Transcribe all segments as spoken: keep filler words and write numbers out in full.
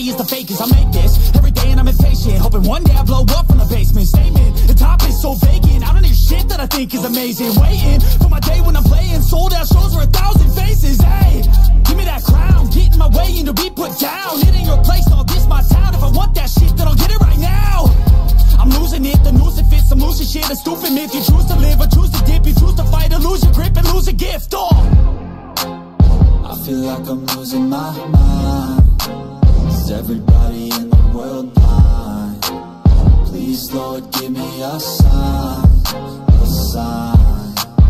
is the fakest. I make this every day and I'm impatient, hoping one day I blow up from the basement. Statement, the top is so vacant, I don't hear shit that I think is amazing. Waiting for my day when I'm playing sold out shows for a thousand faces. Hey, give me that crown, get in my way and to be put down. It ain't your place, all this my town. If I want that shit, then I'll get it right now. I'm losing it, the noose it fits, I'm losing shit. A stupid myth, you choose to live or choose to dip. You choose to fight or lose your grip and lose a gift. Oh, I feel like I'm losing my mind. Is everybody in the world blind? Please, Lord, give me a sign, a sign.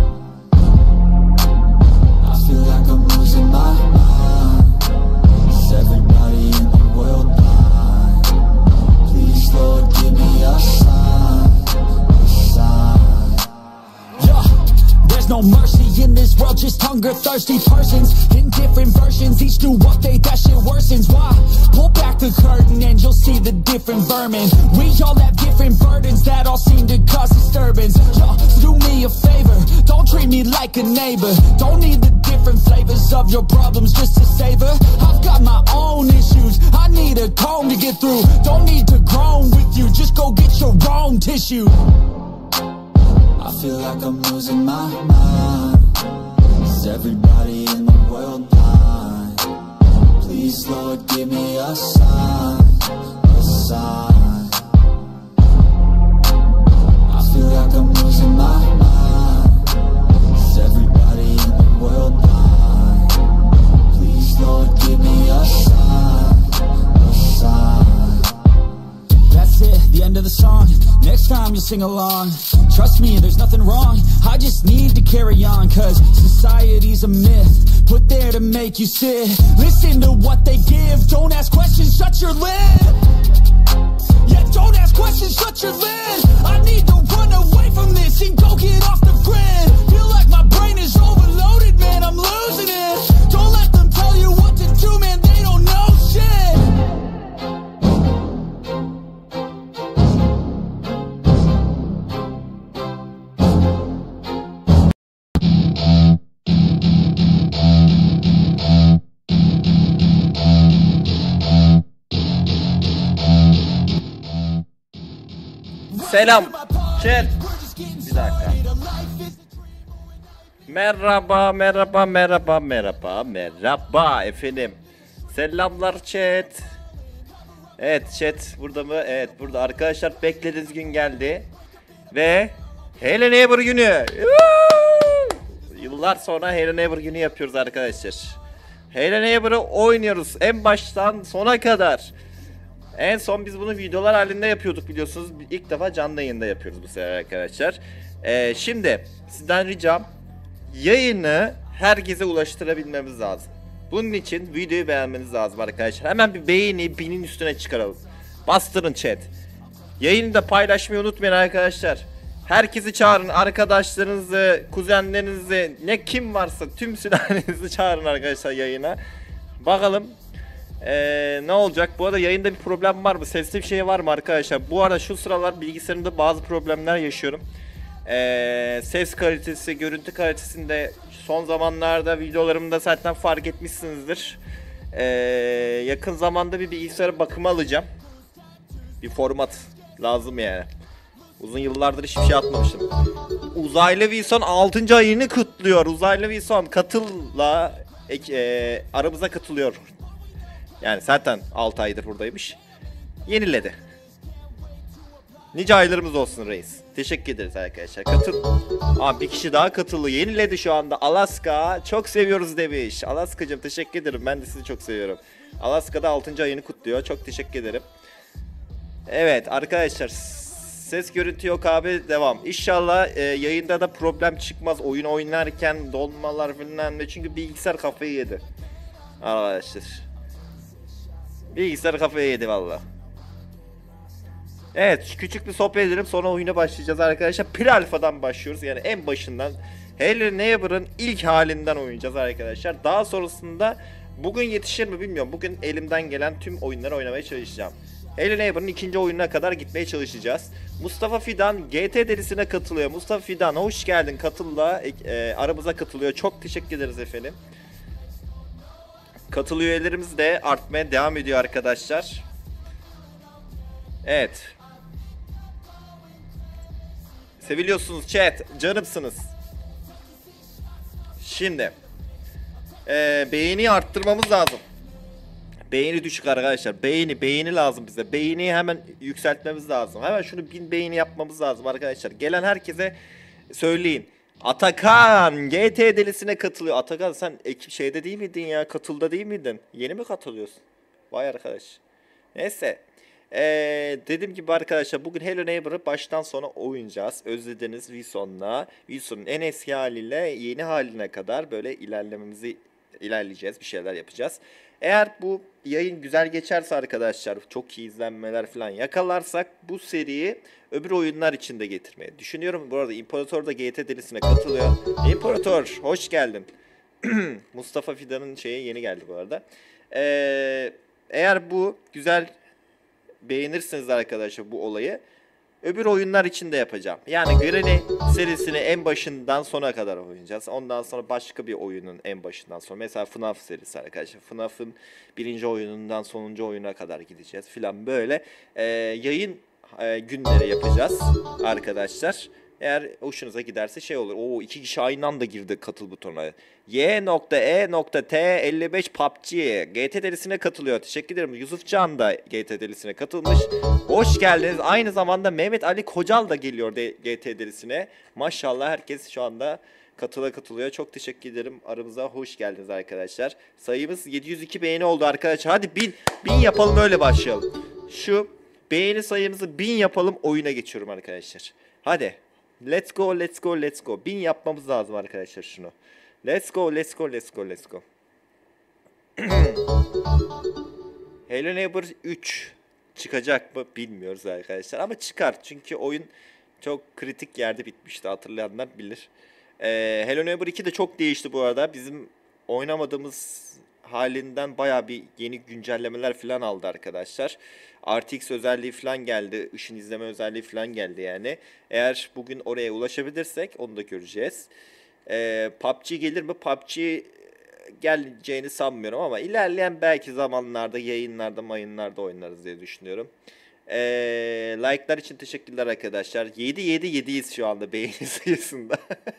I feel like I'm losing my mind. Is everybody in the world blind? Please, Lord, give me a sign, a sign. yeah, there's no mercy in this world, just hunger-thirsty persons in different versions, each new update, that shit worsens. Why? Pull back the curtain and you'll see the different vermin. We all have different burdens that all seem to cause disturbance. Yo, so do me a favor, don't treat me like a neighbor. Don't need the different flavors of your problems just to savor. I've got my own issues, I need a comb to get through. Don't need to groan with you, just go get your own tissue. I feel like I'm losing my mind. Is everybody in the world blind? Please, Lord, give me a sign, a sign. I feel like I'm losing my mind. Is everybody in the world blind? Please, Lord, give me a sign, a sign. That's it, the end of the song. Next time you'll sing along. Trust me, there's nothing wrong, I just need to carry on. Cause society's a myth, put there to make you sit. Listen to what they give, don't ask questions, shut your lid. Yeah, don't ask questions, shut your lid. I need to run away from this and go get off the grid. Feel like my brain is overloaded, man, I'm losing it. Don't let them tell you what to do, man, they don't know shit. Selam chat. Bir dakika. Merhaba merhaba merhaba merhaba merhaba efendim. Selamlar chat. Evet chat burada mı? Evet burada arkadaşlar, beklediğiniz gün geldi. Ve Hello Neighbor günü. Yıllar sonra Hello Neighbor günü yapıyoruz arkadaşlar. Hello Neighbor'ı oynuyoruz en baştan sona kadar. En son biz bunu videolar halinde yapıyorduk biliyorsunuz. İlk defa canlı yayında yapıyoruz bu sefer arkadaşlar. Ee, şimdi sizden ricam, yayını herkese ulaştırabilmemiz lazım. Bunun için videoyu beğenmeniz lazım arkadaşlar. Hemen bir beğeni binin üstüne çıkaralım. Bastırın chat. Yayını da paylaşmayı unutmayın arkadaşlar. Herkesi çağırın, arkadaşlarınızı, kuzenlerinizi, ne kim varsa tüm sülalenizi çağırın arkadaşlar yayına. Bakalım Ee, ne olacak? Bu arada yayında bir problem var mı? Sesli bir şey var mı arkadaşlar? Bu arada şu sıralar bilgisayarımda bazı problemler yaşıyorum. Ee, ses kalitesi, görüntü kalitesinde son zamanlarda videolarımda zaten fark etmişsinizdir. Ee, yakın zamanda bir bilgisayara bakıma alacağım. Bir format lazım yani. Uzun yıllardır hiçbir şey atmamıştım. Uzaylı Wilson altıncı ayını kutluyor. Uzaylı Wilson katılla e, aramıza katılıyor. Yani zaten altı aydır buradaymış. Yeniledi. Nice aylarımız olsun reis. Teşekkür ederiz arkadaşlar. Katıl. Aa, bir kişi daha katıldı. Yeniledi şu anda. Alaska. Çok seviyoruz demiş. Alaska'cığım teşekkür ederim. Ben de sizi çok seviyorum. Alaska'da altıncı ayını kutluyor. Çok teşekkür ederim. Evet arkadaşlar. Ses görüntü yok abi. Devam. İnşallah e, yayında da problem çıkmaz. Oyun oynarken donmalar falan. Çünkü bilgisayar kafayı yedi. Arkadaşlar. Bilgisayar kafayı yedi valla. Evet, küçük bir sohbet edelim, sonra oyuna başlayacağız arkadaşlar. Pre-alfa'dan başlıyoruz, yani en başından. Hello Neighbor'ın ilk halinden oynayacağız arkadaşlar. Daha sonrasında bugün yetişir mi bilmiyorum. Bugün elimden gelen tüm oyunları oynamaya çalışacağım. Hello Neighbor'ın ikinci oyununa kadar gitmeye çalışacağız. Mustafa Fidan G T derisine katılıyor. Mustafa Fidan hoş geldin, katılla e, aramıza katılıyor. Çok teşekkür ederiz efendim. Katıl üyelerimiz de artmaya devam ediyor arkadaşlar. Evet. Seviliyorsunuz chat. Canımsınız. Şimdi. Ee, beğeni arttırmamız lazım. Beğeni düşük arkadaşlar. Beğeni, beğeni lazım bize. Beğeniyi hemen yükseltmemiz lazım. Hemen şunu bin beğeni yapmamız lazım arkadaşlar. Gelen herkese söyleyin. Atakan G T delisine katılıyor. Atakan sen ekip şeyde değil miydin ya? Katılda değil miydin? Yeni mi katılıyorsun? Vay arkadaş. Neyse. Ee, dediğim gibi arkadaşlar bugün Hello Neighbor'ı baştan sona oynayacağız. Özlediniz Wilson'la. Wilson'un en eski haliyle yeni haline kadar böyle ilerlememizi ilerleyeceğiz. Bir şeyler yapacağız. Eğer bu yayın güzel geçerse arkadaşlar, çok iyi izlenmeler falan yakalarsak bu seriyi öbür oyunlar için de getirmeyi düşünüyorum. Bu arada İmparator da G T delisine katılıyor. İmparator hoş geldin. Mustafa Fidan'ın şeyi yeni geldi bu arada. Ee, eğer bu güzel beğenirsiniz arkadaşlar bu olayı, öbür oyunlar için de yapacağım. Yani Granny serisini en başından sona kadar oynayacağız. Ondan sonra başka bir oyunun en başından sonra. Mesela F NAF serisi arkadaşlar. F NAF'ın birinci oyunundan sonuncu oyuna kadar gideceğiz filan böyle. Ee, yayın e, günleri yapacağız arkadaşlar. Eğer hoşunuza giderse şey olur. Oo, iki kişi aynı anda girdi katıl butonuna. Y E T elli beş P U B G G T delisine katılıyor. Teşekkür ederim. Yusuf Can da G T delisine katılmış. Hoş geldiniz. Aynı zamanda Mehmet Ali Kocal da geliyor G T delisine. Maşallah herkes şu anda katıla katılıyor. Çok teşekkür ederim. Aramıza hoş geldiniz arkadaşlar. Sayımız yedi yüz iki beğeni oldu arkadaşlar. Hadi bin, bin yapalım, öyle başlayalım. Şu beğeni sayımızı bin yapalım, oyuna geçiyorum arkadaşlar. Hadi. Let's go, let's go, let's go. bin yapmamız lazım arkadaşlar şunu. Let's go, let's go, let's go, let's go. Hello Neighbor üç çıkacak mı bilmiyoruz arkadaşlar. Ama çıkar çünkü oyun çok kritik yerde bitmişti. Hatırlayanlar bilir. Ee, Hello Neighbor iki de çok değişti bu arada. Bizim oynamadığımız halinden bayağı bir yeni güncellemeler falan aldı arkadaşlar. R T X özelliği falan geldi. Işın izleme özelliği falan geldi yani. Eğer bugün oraya ulaşabilirsek onu da göreceğiz. Ee, P U B G gelir mi? P U B G geleceğini sanmıyorum ama ilerleyen belki zamanlarda yayınlarda mayınlarda oynarız diye düşünüyorum. Ee, like'lar için teşekkürler arkadaşlar. yedi yedi yediyiz şu anda beğeni sayısında.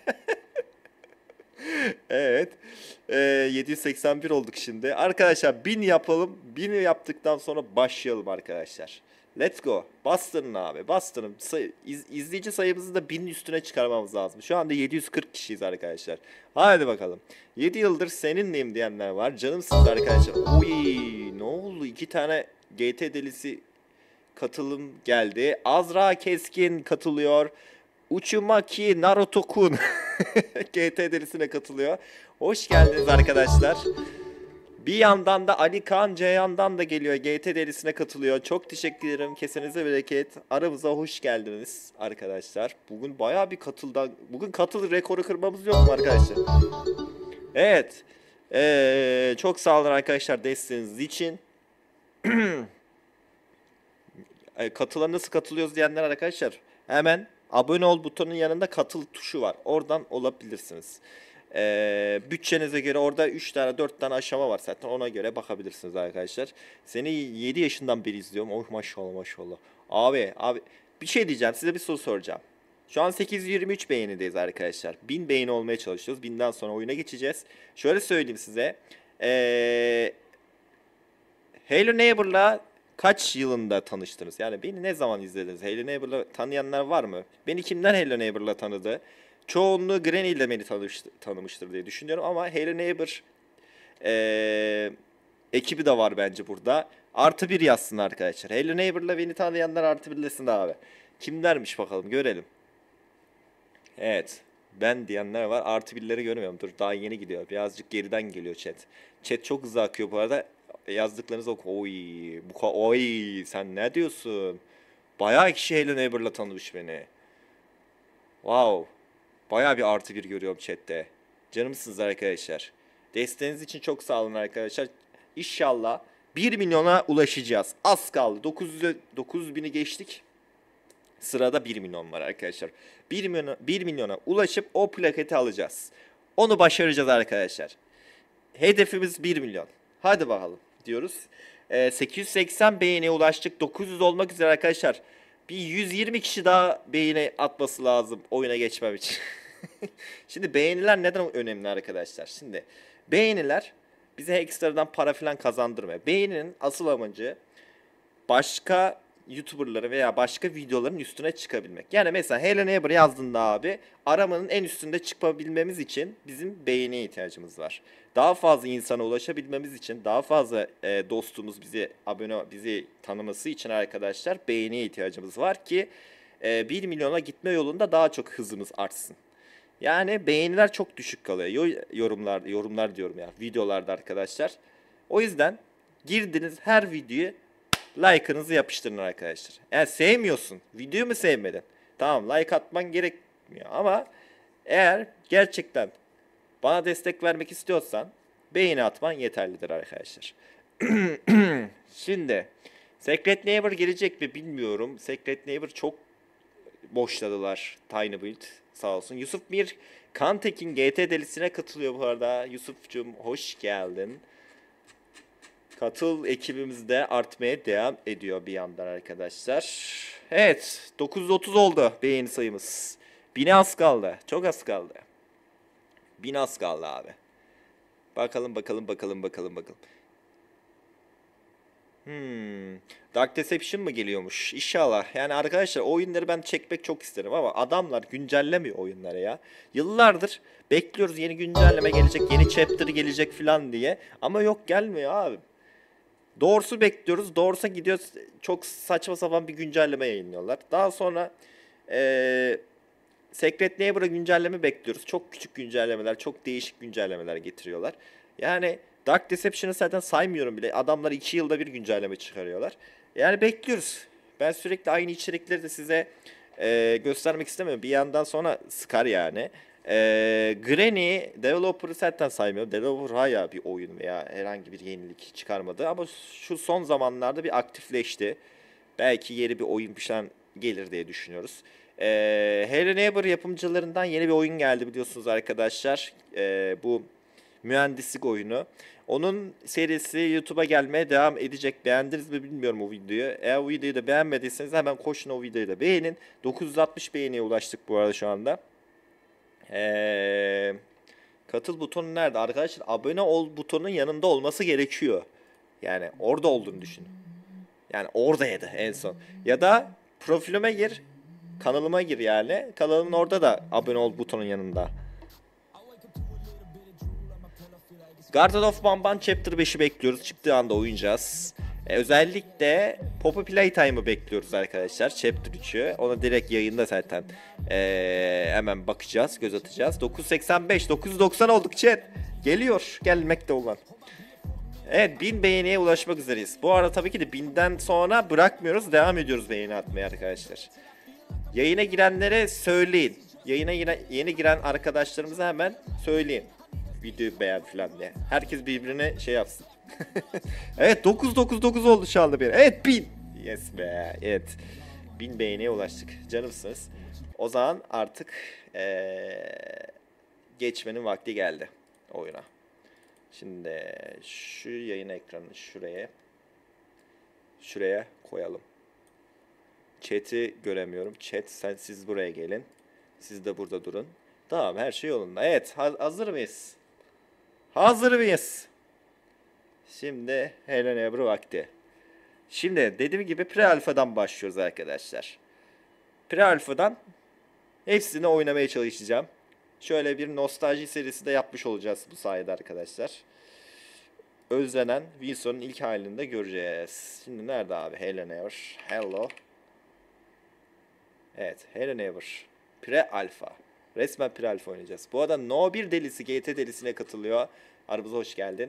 Evet. Ee, yedi yüz seksen bir olduk şimdi. Arkadaşlar bin yapalım. bin yaptıktan sonra başlayalım arkadaşlar. Let's go. Bastırın abi. Bastırın. Say iz izleyici sayımızı da binin üstüne çıkarmamız lazım. Şu anda yedi yüz kırk kişiyiz arkadaşlar. Hadi bakalım. yedi yıldır seninleyim diyenler var. Canımsınız arkadaşlar. Oy, ne oldu? İki tane G T delisi katılım geldi. Azra Keskin katılıyor. Uchumaki Naruto-kun G T delisine katılıyor. Hoş geldiniz arkadaşlar. Bir yandan da Ali Kaan Ceyhan'dan da geliyor. G T delisine katılıyor. Çok teşekkür ederim. Kesenize bereket. Aramıza hoş geldiniz arkadaşlar. Bugün bayağı bir katıldan... Bugün katıl rekoru kırmamız yok mu arkadaşlar? Evet. Ee, çok sağ olun arkadaşlar desteğiniz için. Katıla nasıl katılıyoruz diyenler arkadaşlar. Hemen abone ol butonunun yanında katıl tuşu var. Oradan olabilirsiniz. Ee, bütçenize göre orada üç tane dört tane aşama var zaten, ona göre bakabilirsiniz arkadaşlar. Seni yedi yaşından beri izliyorum. Oh maşallah maşallah. Abi abi bir şey diyeceğim, size bir soru soracağım. Şu an sekiz yüz yirmi üç beğenideyiz arkadaşlar. bin beğeni olmaya çalışıyoruz. binden sonra oyuna geçeceğiz. Şöyle söyleyeyim size. Ee, Hello Neighbor'la kaç yılında tanıştınız? Yani beni ne zaman izlediniz? Hello Neighbor'la tanıyanlar var mı? Beni kimler Hello Neighbor'la tanıdı? Çoğunluğu Granny ile beni tanımıştır, tanımıştır diye düşünüyorum ama Hello Neighbor ee, ekibi de var bence burada. Artı bir yazsın arkadaşlar. Hello Neighbor'la beni tanıyanlar artı birlesin abi. Kimlermiş bakalım görelim. Evet. Ben diyenler var. Artı birleri görmüyorum. Dur daha yeni gidiyor. Birazcık geriden geliyor chat. Chat çok hızlı akıyor bu arada. Yazdıklarınız oku. Oy, bu oy sen ne diyorsun? Bayağı kişi Hello Neighbor'la tanımış beni. Wow. Bayağı bir artı bir görüyorum chatte. Canımsınız arkadaşlar. Desteğiniz için çok sağ olun arkadaşlar. İnşallah bir milyona ulaşacağız. Az kaldı. dokuz bini geçtik. Sırada bir milyon var arkadaşlar. bir milyona, bir milyona ulaşıp o plaketi alacağız. Onu başaracağız arkadaşlar. Hedefimiz bir milyon. Hadi bakalım diyoruz. Ee, sekiz yüz seksen beğeniye ulaştık. dokuz yüz olmak üzere arkadaşlar. Bir yüz yirmi kişi daha beğeni atması lazım oyuna geçmem için. Şimdi beğeniler neden önemli arkadaşlar? Şimdi beğeniler bize ekstradan para falan kazandırmıyor. Beğeninin asıl amacı başka YouTuber'ları veya başka videoların üstüne çıkabilmek. Yani mesela Hello Neighbor yazdığında abi aramanın en üstünde çıkabilmemiz için bizim beğeniye ihtiyacımız var. Daha fazla insana ulaşabilmemiz için, daha fazla e, dostumuz bizi abone bizi tanıması için arkadaşlar beğeniye ihtiyacımız var ki e, bir milyona gitme yolunda daha çok hızımız artsın. Yani beğeniler çok düşük kalıyor. Yorumlar yorumlar diyorum ya videolarda arkadaşlar. O yüzden girdiniz her videoyu like'ınızı yapıştırın arkadaşlar. Eğer sevmiyorsun, videoyu mu sevmedin? Tamam, like atman gerekmiyor ama eğer gerçekten bana destek vermek istiyorsan beğeni atman yeterlidir arkadaşlar. Şimdi Secret Neighbor gelecek mi bilmiyorum. Secret Neighbor çok boşladılar Tiny Build sağ olsun. Yusuf Mir Kantekin G T delisine katılıyor bu arada. Yusuf'cum hoş geldin. Katıl ekibimiz de artmaya devam ediyor bir yandan arkadaşlar. Evet, dokuz yüz otuz oldu beğeni sayımız. Bine az kaldı. Çok az kaldı. Bin az kaldı abi. Bakalım bakalım bakalım bakalım bakalım. Hmm. Dark Deception mı geliyormuş? İnşallah. Yani arkadaşlar o oyunları ben çekmek çok isterim ama adamlar güncellemiyor oyunları ya. Yıllardır bekliyoruz yeni güncelleme gelecek, yeni chapter gelecek falan diye. Ama yok, gelmiyor abi. Doğrusu bekliyoruz. Doğrusa gidiyoruz. Çok saçma sapan bir güncelleme yayınlıyorlar. Daha sonra ee, Secret Neighbor'a güncelleme bekliyoruz. Çok küçük güncellemeler, çok değişik güncellemeler getiriyorlar. Yani Dark Deception'ı zaten saymıyorum bile. Adamlar iki yılda bir güncelleme çıkarıyorlar. Yani bekliyoruz. Ben sürekli aynı içerikleri de size e, göstermek istemiyorum. Bir yandan sonra sıkar yani. E, Granny Developer'ı zaten saymıyorum. Developer hala bir oyun veya herhangi bir yenilik çıkarmadı. Ama şu son zamanlarda bir aktifleşti. Belki yeni bir oyun falan gelir diye düşünüyoruz. E, Hello Neighbor yapımcılarından yeni bir oyun geldi biliyorsunuz arkadaşlar. E, bu mühendislik oyunu. Onun serisi YouTube'a gelmeye devam edecek. Beğendiniz mi bilmiyorum o videoyu. Eğer o videoyu da beğenmediyseniz hemen koşun o videoyu da beğenin. dokuz yüz altmış beğeniye ulaştık bu arada şu anda. Ee, katıl butonu nerede? Arkadaşlar abone ol butonunun yanında olması gerekiyor. Yani orada olduğunu düşünün. Yani oradaydı en son. Ya da profilime gir. Kanalıma gir yani. Kanalımın orada da abone ol butonun yanında. Garden of Banban Chapter beşi bekliyoruz. Çıktığı anda oynayacağız. Ee, özellikle Poppy Playtime'ı bekliyoruz arkadaşlar. Chapter üçü. Ona direkt yayında zaten ee, hemen bakacağız, göz atacağız. dokuz yüz seksen beş, dokuz yüz doksan olduk chat. Geliyor. Gelmekte olan. Evet, bin beğeniye ulaşmak üzereyiz. Bu arada tabii ki de binden sonra bırakmıyoruz. Devam ediyoruz beğeni atmaya arkadaşlar. Yayına girenlere söyleyin. Yayına yine, yeni giren arkadaşlarımıza hemen söyleyin. Videoyu beğen falan diye. Herkes birbirine şey yapsın. Evet, dokuz dokuz dokuz oldu şu anda bir. Evet, bin. Yes be. Evet. bin beğeniye ulaştık. Canımsınız. O zaman artık ee, geçmenin vakti geldi oyuna. Şimdi şu yayın ekranını şuraya şuraya koyalım. Chat'i göremiyorum. Chat, sen siz buraya gelin. Siz de burada durun. Tamam, her şey yolunda. Evet, hazır mıyız? Hazır mıyız? Şimdi Hello Neighbor vakti. Şimdi dediğim gibi pre-alfa'dan başlıyoruz arkadaşlar. Pre-alfa'dan hepsini oynamaya çalışacağım. Şöyle bir nostalji serisi de yapmış olacağız bu sayede arkadaşlar. Özlenen Wilson'un ilk halini de göreceğiz. Şimdi nerede abi Hello Neighbor? Hello. Evet, Hello Neighbor. Pre-alfa. Resmen pre-alfa oynayacağız. Bu arada No bir delisi G T delisine katılıyor. Aramıza hoş geldin.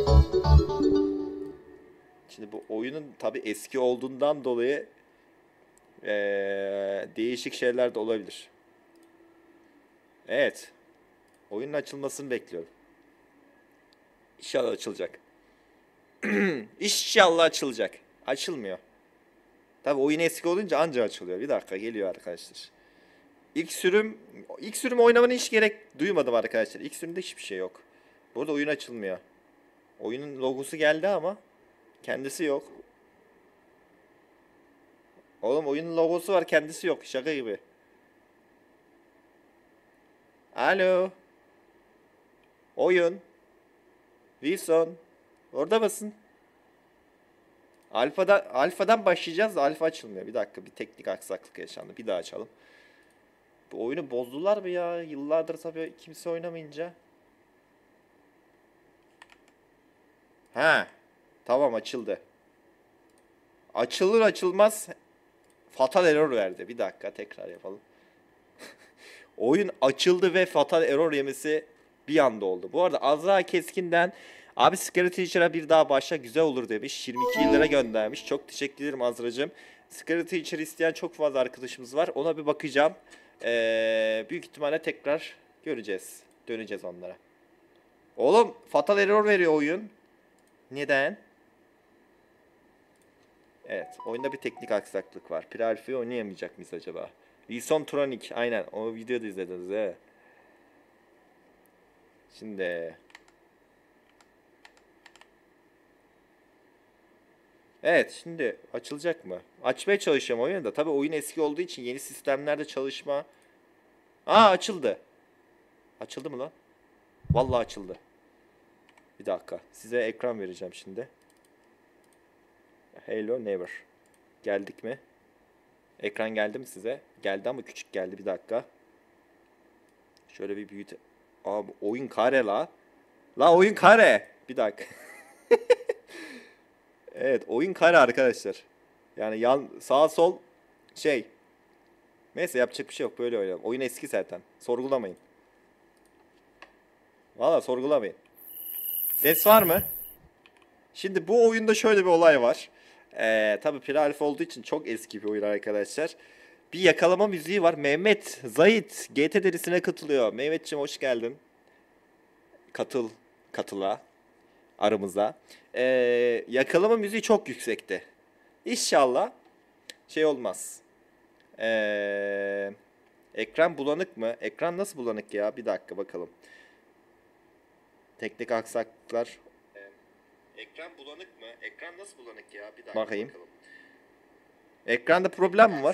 Şimdi bu oyunun tabi eski olduğundan dolayı ee, değişik şeyler de olabilir. Evet. Oyunun açılmasını bekliyorum. İnşallah açılacak. İnşallah açılacak. Açılmıyor. Tabi oyun eski olunca anca açılıyor. Bir dakika, geliyor arkadaşlar. İlk sürüm ilk sürüm oynamanın hiç gerek duymadım arkadaşlar. İlk sürümde hiçbir şey yok. Burada oyun açılmıyor. Oyunun logosu geldi ama kendisi yok. Oğlum oyunun logosu var, kendisi yok. Şaka gibi. Alo. Oyun. Wilson. Orada mısın? Alfa'dan, Alfa'dan başlayacağız da Alfa açılmıyor. Bir dakika, bir teknik aksaklık yaşandı. Bir daha açalım. Bu oyunu bozdular mı ya? Yıllardır tabii kimse oynamayınca. Ha, tamam, açıldı. Açılır açılmaz fatal error verdi. Bir dakika, tekrar yapalım. Oyun açıldı ve fatal error yemesi bir anda oldu. Bu arada Azra Keskin'den abi Scary Teacher'a bir daha başla, güzel olur demiş. yirmi iki lira göndermiş. Çok teşekkür ederim Azra'cığım. Scary Teacher isteyen çok fazla arkadaşımız var. Ona bir bakacağım. Ee, büyük ihtimalle tekrar göreceğiz. Döneceğiz onlara. Oğlum fatal error veriyor oyun. Neden? Evet, oyunda bir teknik aksaklık var. Pre-Alpha'yı oynayamayacak mıyız acaba? Wilson Tronic, aynen. O videoda izlediniz he. Şimdi evet, şimdi açılacak mı? Açmaya çalışıyorum oyunu da. Tabii oyun eski olduğu için yeni sistemlerde çalışma. Aa, açıldı. Açıldı mı lan? Vallahi açıldı. Bir dakika. Size ekran vereceğim şimdi. Hello Neighbor. Geldik mi? Ekran geldi mi size? Geldi ama küçük geldi. Bir dakika. Şöyle bir büyüt. Abi oyun kare la. La oyun kare. Bir dakika. Evet, oyun kare arkadaşlar. Yani yan sağ sol şey. Neyse, yapacak bir şey yok, böyle oynayalım. Oyun eski zaten. Sorgulamayın. Valla sorgulamayın. Ses var mı? Şimdi bu oyunda şöyle bir olay var. Ee, tabii Pre-Alpha olduğu için çok eski bir oyun arkadaşlar. Bir yakalama müziği var. Mehmet Zahit G T derisine katılıyor. Mehmetciğim hoş geldin. Katıl, katıla aramıza. Ee, yakalama müziği çok yüksekti. İnşallah şey olmaz. Ee, ekran bulanık mı? Ekran nasıl bulanık ya? Bir dakika bakalım. Teknik aksaklıklar. Ekran bulanık mı? Ekran nasıl bulanık ya? Bir dakika bakayım. Bakalım. Ekranda problem mi var?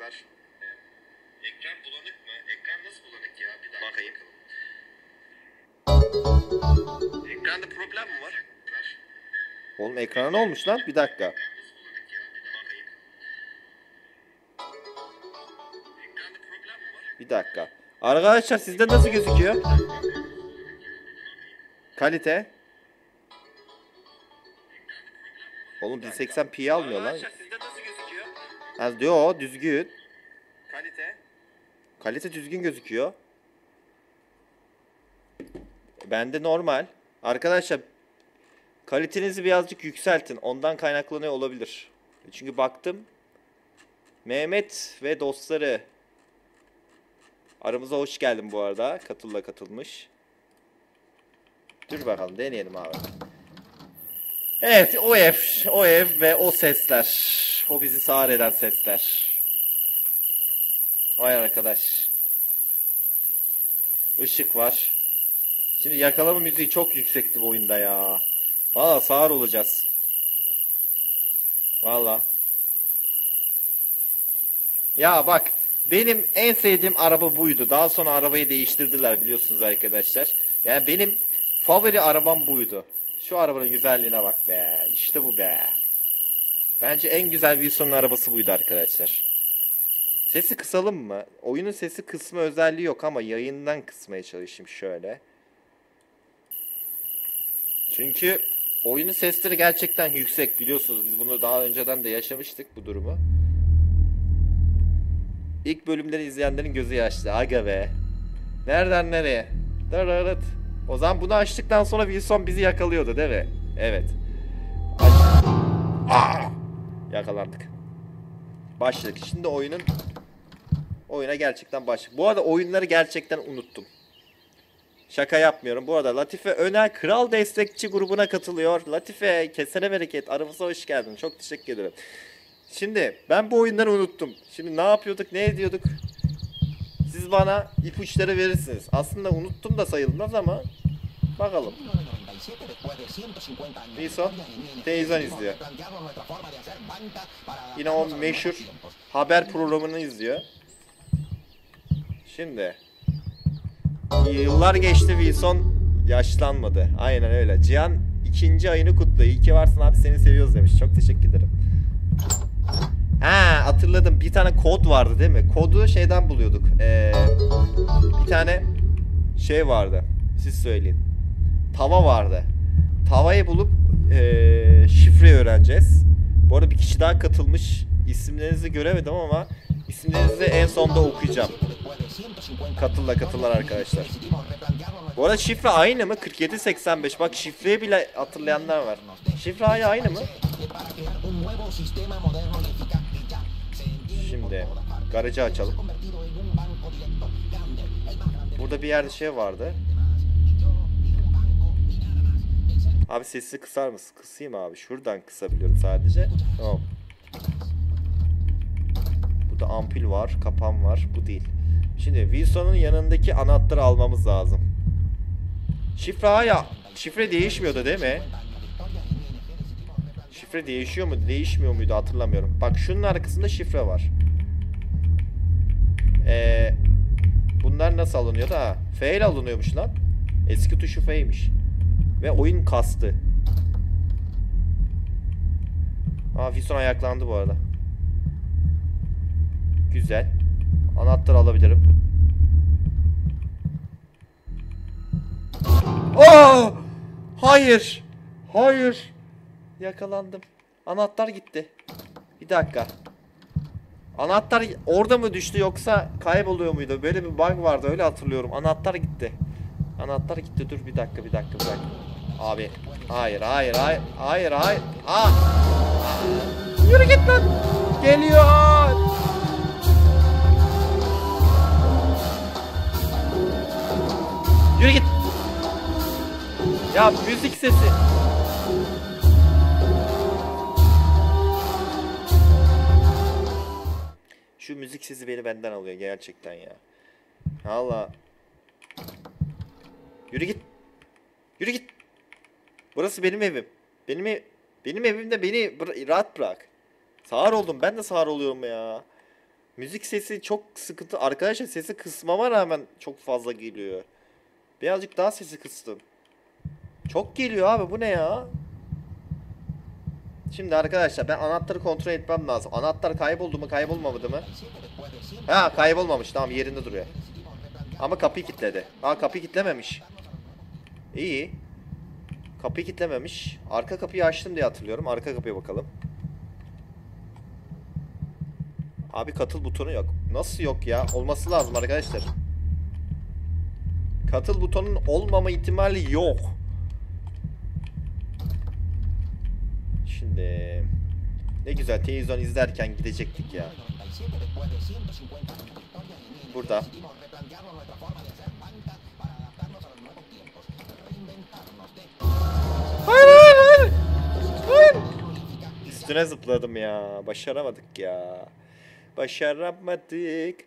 Ekran bulanık mı? Ekran nasıl bulanık ya? Bir dakika bakayım. Ekranda problem mi var? Oğlum ekrana ne olmuş lan? Bir dakika. Bir dakika. Arkadaşlar sizde nasıl gözüküyor? Kalite. Oğlum bin seksen p'yi almıyor lan. Sizde nasıl gözüküyor? Ha, diyor düzgün. Kalite. Kalite düzgün gözüküyor. Bende normal. Arkadaşlar kalitenizi birazcık yükseltin. Ondan kaynaklanıyor olabilir. Çünkü baktım. Mehmet ve dostları. Aramıza hoş geldin bu arada. Katılla katılmış. Dur bakalım, deneyelim abi. Evet, o ev, o ev ve o sesler. O bizi sağır eden sesler. Vay arkadaş. Işık var. Şimdi yakalama müziği çok yüksekti bu oyunda ya. Valla sağır olacağız. Valla. Ya bak, benim en sevdiğim araba buydu. Daha sonra arabayı değiştirdiler biliyorsunuz arkadaşlar. Yani benim favori arabam buydu. Şu arabanın güzelliğine bak be. İşte bu be. Bence en güzel Wilson'un arabası buydu arkadaşlar. Sesi kısalım mı? Oyunun sesi kısma özelliği yok ama yayından kısmaya çalışayım şöyle. Çünkü oyunun sesleri gerçekten yüksek biliyorsunuz. Biz bunu daha önceden de yaşamıştık bu durumu. İlk bölümleri izleyenlerin gözü yaşlı. Aga be. Nereden nereye? Dararıt. O zaman bunu açtıktan sonra Wilson bizi yakalıyordu değil mi? Evet. Aa! Yakalandık. Başladık. Şimdi oyunun oyuna gerçekten başladık. Bu arada oyunları gerçekten unuttum. Şaka yapmıyorum. Bu arada Latife Öner Kral Destekçi grubuna katılıyor. Latife kesene bereket. Aramıza hoş geldin. Çok teşekkür ederim. Şimdi ben bu oyunları unuttum. Şimdi ne yapıyorduk, ne ediyorduk? Siz bana ipuçları verirsiniz. Aslında unuttum da sayılmaz ama Bakalım. Wilson televizyon izliyor. Yine o meşhur haber programını izliyor. Şimdi yıllar geçti, Wilson yaşlanmadı. Aynen öyle. Cihan ikinci ayını kutluyor. İyi ki varsın abi, seni seviyoruz demiş. Çok teşekkür ederim. Ha, hatırladım. Bir tane kod vardı değil mi? Kodu şeyden buluyorduk. Ee, bir tane şey vardı. Siz söyleyin. Tava vardı. Tavayı bulup ee, şifreyi öğreneceğiz. Bu arada bir kişi daha katılmış. İsimlerinizi göremedim ama isimlerinizi en sonda okuyacağım. Katılla katıllar arkadaşlar. Bu arada şifre aynı mı? kırk yedi seksen beş. Bak, şifreyi bile hatırlayanlar var. Şifre aynı mı? Şimdi garajı açalım. Burada bir yerde şey vardı. Abi sesi kısar mısın? Kısayım abi. Şuradan kısabiliyorum sadece. Tamam. Burada ampul var, kapan var. Bu değil. Şimdi Wilson'un yanındaki anahtarı almamız lazım. Şifre ya. Şifre değişmiyordu değil mi? Şifre değişiyor mu? Değişmiyor muydu? Hatırlamıyorum. Bak, şunun arkasında şifre var. Ee, bunlar nasıl alınıyordu? Ha, F ile alınıyormuş lan. Eski tuşu F'ymiş. Ve oyun kastı. Aa, Wilson ayaklandı bu arada. Güzel. Anahtar alabilirim. Oh! Hayır. Hayır. Yakalandım. Anahtar gitti. Bir dakika. Anahtar orada mı düştü yoksa kayboluyor muydu? Böyle bir bug vardı, öyle hatırlıyorum. Anahtar gitti. Anahtar gitti. Dur bir dakika, bir dakika, bir dakika. Abi. Hayır, hayır, hayır. Hayır, hayır. Aa! Yürü git lan. Geliyor. Yürü git. Ya müzik sesi. Şu müzik sesi beni benden alıyor gerçekten ya. Allah. Yürü git. Yürü git. Burası benim evim. Benim ev, benim evimde beni rahat bırak. Sağır oldum. Ben de sağır oluyorum ya. Müzik sesi çok sıkıntı. Arkadaşlar sesi kısmama rağmen çok fazla geliyor. Birazcık daha sesi kıstım. Çok geliyor abi, bu ne ya? Şimdi arkadaşlar ben anahtarı kontrol etmem lazım. Anahtar kayboldu mu, kaybolmadı mı? Ha, kaybolmamış, tamam, yerinde duruyor. Ama kapıyı kilitledi. Ha, kapıyı kilitlememiş. İyi. Kapıyı kilitlememiş. Arka kapıyı açtım diye hatırlıyorum. Arka kapıya bakalım. Abi katıl butonu yok. Nasıl yok ya? Olması lazım arkadaşlar. Katıl butonun olmama ihtimali yok. Şimdi ne güzel televizyon izlerken gidecektik ya. Burada. Hayır, hayır, hayır. Hayır. Üstüne zıpladım ya. Başaramadık ya. Başaramadık.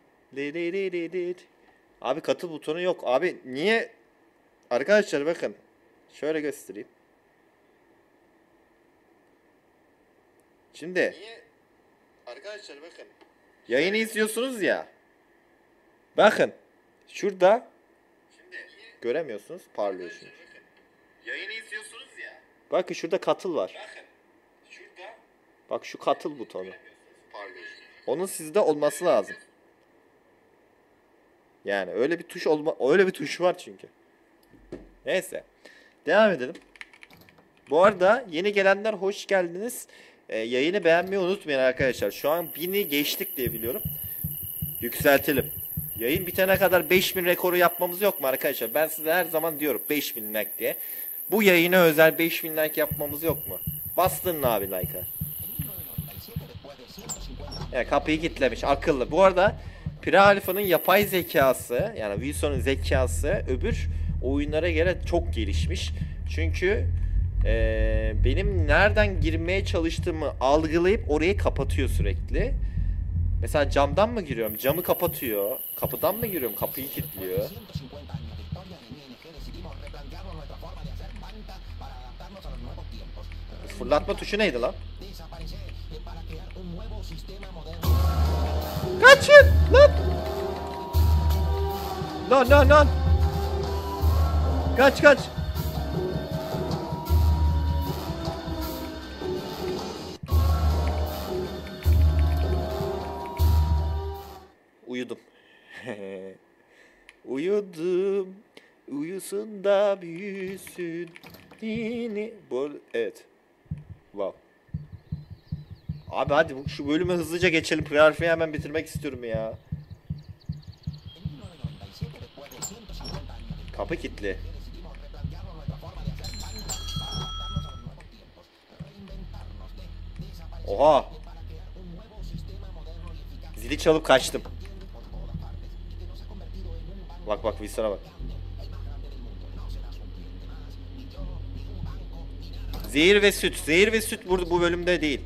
Abi katıl butonu yok. Abi niye? Arkadaşlar bakın. Şöyle göstereyim. Şimdi. Niye? Arkadaşlar bakın. Yayını izliyorsunuz ya. Bakın. Şurada. Şimdi. Göremiyorsunuz. Parlıyor şimdi. Yayını izliyorsunuz ya. Bakın şurada katıl var. Bakın. Şurada. Bak şu katıl butonu. Parlıyor. Onun sizde olması lazım. Yani öyle bir tuş olma, öyle bir tuş var çünkü. Neyse. Devam edelim. Bu arada yeni gelenler hoş geldiniz. Ee, yayını beğenmeyi unutmayın arkadaşlar. Şu an bini geçtik diye biliyorum. Yükseltelim. Yayın bitene kadar beş bin rekoru yapmamız yok mu arkadaşlar? Ben size her zaman diyorum beş bin like diye. Bu yayına özel beş bin like yapmamız yok mu? Bastın abi like'a. Yani kapıyı kilitlemiş. Akıllı. Bu arada Pira Alpha'nın yapay zekası, yani Wilson'un zekası öbür oyunlara göre çok gelişmiş. Çünkü ee, benim nereden girmeye çalıştığımı algılayıp orayı kapatıyor sürekli. Mesela camdan mı giriyorum? Camı kapatıyor. Kapıdan mı giriyorum? Kapıyı kilitliyor. Fırlatma tuşu neydi lan? Kaçın lan! Lan lan lan! Kaç kaç! Uyudum. Uyudum. Uyusun da büyüsün. Yine. Bu evet. Wow. Abi hadi şu bölümü hızlıca geçelim. Pre-alfa'yı hemen bitirmek istiyorum ya. Kapı kilitli. Oha. Zili çalıp kaçtım. Bak bak Wilson'a bak. Zehir ve süt. Zehir ve süt burada bu bölümde değil.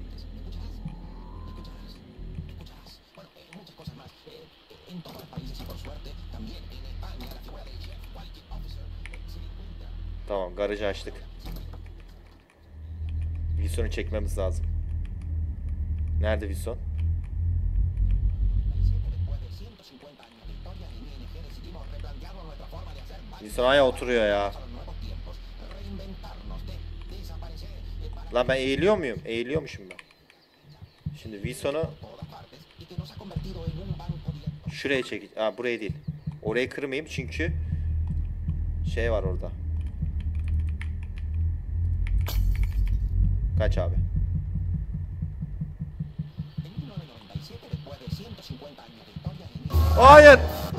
Tamam, garajı açtık. Wilson'u çekmemiz lazım. Nerede Wilson? Wilson aya oturuyor ya. Lan ben eğiliyor muyum? Eğiliyormuşum ben. Şimdi Wilson'u şuraya çekeceğim. Ha, buraya değil. Orayı kırmayayım çünkü şey var orada. Kaç abi? Hayır.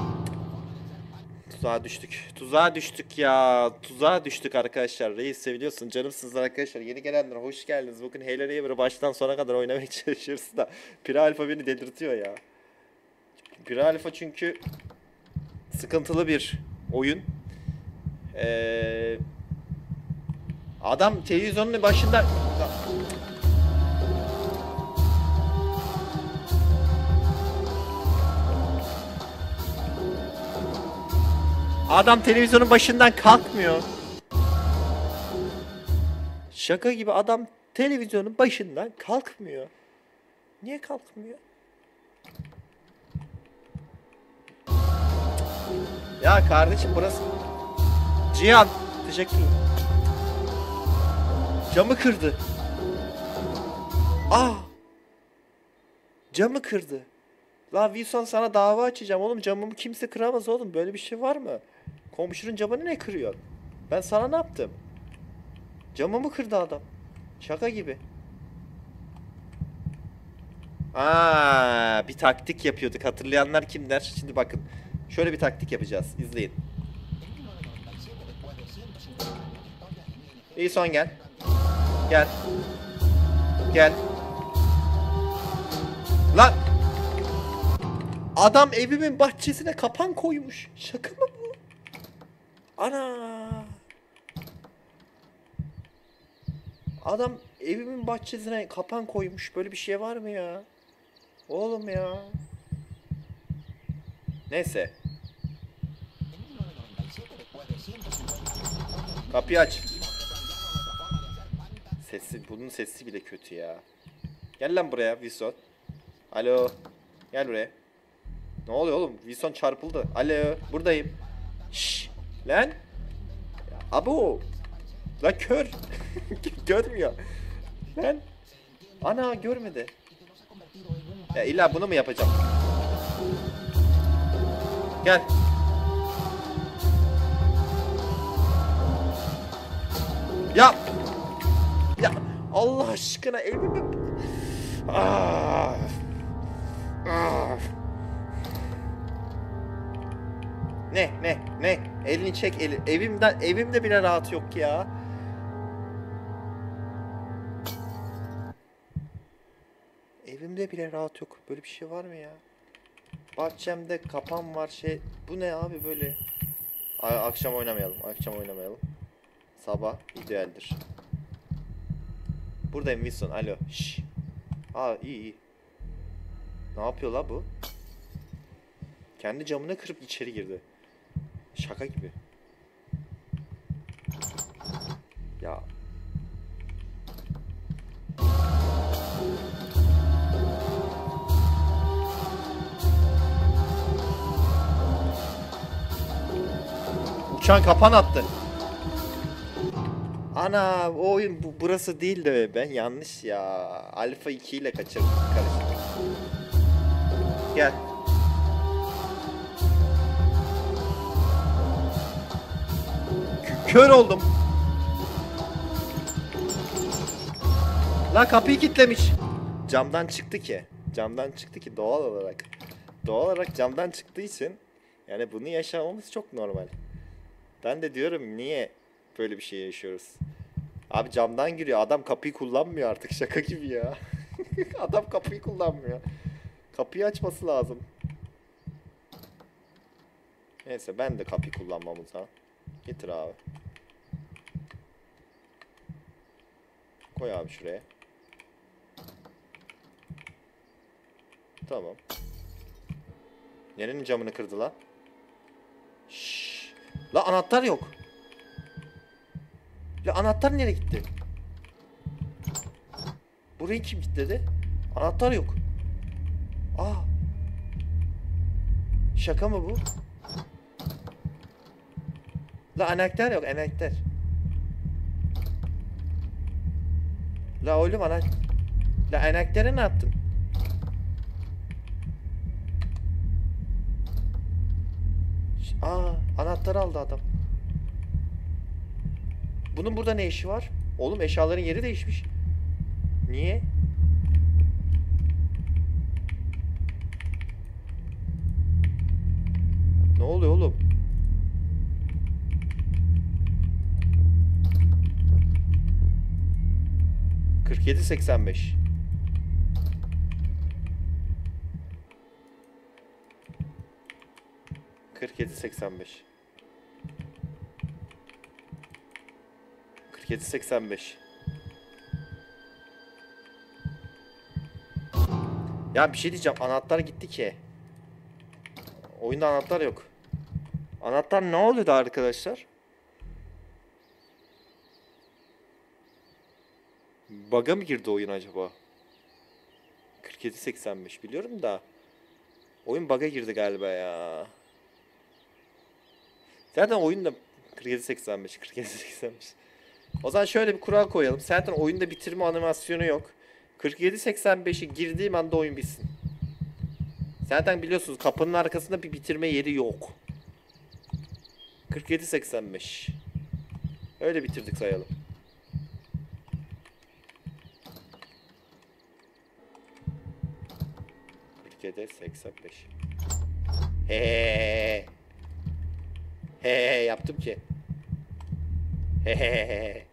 Tuzağa düştük. Tuzağa düştük ya. Tuzağa düştük arkadaşlar. Reis seviliyorsun. Canımsınız arkadaşlar. Yeni gelenler hoş geldiniz. Bugün Halo Reaper'ı baştan sona kadar oynamaya çalışıyoruz da Pre-alfa beni delirtiyor ya. Pre-alfa çünkü sıkıntılı bir oyun. Ee, adam televizyonun başında... Adam televizyonun başından kalkmıyor. Şaka gibi adam televizyonun başından kalkmıyor. Niye kalkmıyor? Ya kardeşim burası... Cihan, teşekkür ederim. Camı kırdı. Ah! Camı kırdı. La Wilson sana dava açacağım oğlum, camımı kimse kıramaz oğlum, böyle bir şey var mı? Komşunun camını ne kırıyor? Ben sana ne yaptım? Camımı kırdı adam. Şaka gibi. Aa, bir taktik yapıyorduk. Hatırlayanlar kimler? Şimdi bakın. Şöyle bir taktik yapacağız. İzleyin. İyi son gel. Gel. Gel. Lan! Adam evimin bahçesine kapan koymuş. Şaka mı bu? Ana! Adam evimin bahçesine kapan koymuş. Böyle bir şey var mı ya? Oğlum ya. Neyse. Kapıyı aç. Sesi, bunun sesi bile kötü ya. Gel lan buraya Wilson. Alo. Gel buraya. Ne oluyor oğlum? Wilson çarpıldı. Alo. Buradayım. Şşş. Lan. Abo. Lan kör. Görmüyor. Lan. Ana görmedi. Ya illa bunu mu yapacağım? Gel. Ya. Ya Allah aşkına evimi... Ah. Ah. Ne ne ne? Elini çek eli. Evimden evimde bile rahat yok ya. Evimde bile rahat yok. Böyle bir şey var mı ya? Bahçemde kapan var şey. Bu ne abi böyle? A akşam oynamayalım. Akşam oynamayalım. Sabah idealdir. Buradayım Wilson. Alo. Şşş. Aa iyi iyi. Ne yapıyor la bu? Kendi camını kırıp içeri girdi. Şaka gibi. Ya. şu an kapan attı. Ana o oyun bu, burası değil de ben yanlış ya. Alfa iki ile kaçırdım. Karıştırdım. Gel. K kör oldum. La kapıyı kilitlemiş. Camdan çıktı ki. Camdan çıktı ki doğal olarak. Doğal olarak camdan çıktığı için yani bunu yaşamamız çok normal. Ben de diyorum niye böyle bir şey yaşıyoruz? Abi camdan giriyor. Adam kapıyı kullanmıyor artık. Şaka gibi ya. Adam kapıyı kullanmıyor. Kapıyı açması lazım. Neyse ben de kapıyı kullanmamız ha. Getir abi. Koy abi şuraya. Tamam. Nerenin camını kırdı lan? Şşş. La anahtar yok. La anahtar nereye gitti? Burayı kim kilitledi? Anahtar yok. Aa. Şaka mı bu? La anahtar yok, anahtar. La oğlum anahtar. La anahtarı ne yaptın? Aa, anahtarı aldı adam. Bunun burada ne işi var? Oğlum eşyaların yeri değişmiş. Niye? Ne oluyor oğlum? kırk yedi seksen beş. kırk yedi seksen beş. kırk yedi seksen beş. Ya bir şey diyeceğim. Anahtar gitti ki. Oyunda anahtar yok. Anahtar ne oluyordu arkadaşlar? Bug'a mı girdi oyun acaba? kırk yedi seksen beş biliyorum da. Oyun bug'a girdi galiba ya. Zaten oyunda kırk yedi seksen beş kırk yedi seksen beş. O zaman şöyle bir kural koyalım. Zaten oyunda bitirme animasyonu yok. kırk yedi seksen beşi girdiğim anda oyun bitsin. Zaten biliyorsunuz kapının arkasında bir bitirme yeri yok. kırk yedi seksen beş. Öyle bitirdik sayalım. kırk yedi seksen beş. He. He yaptım ki. He.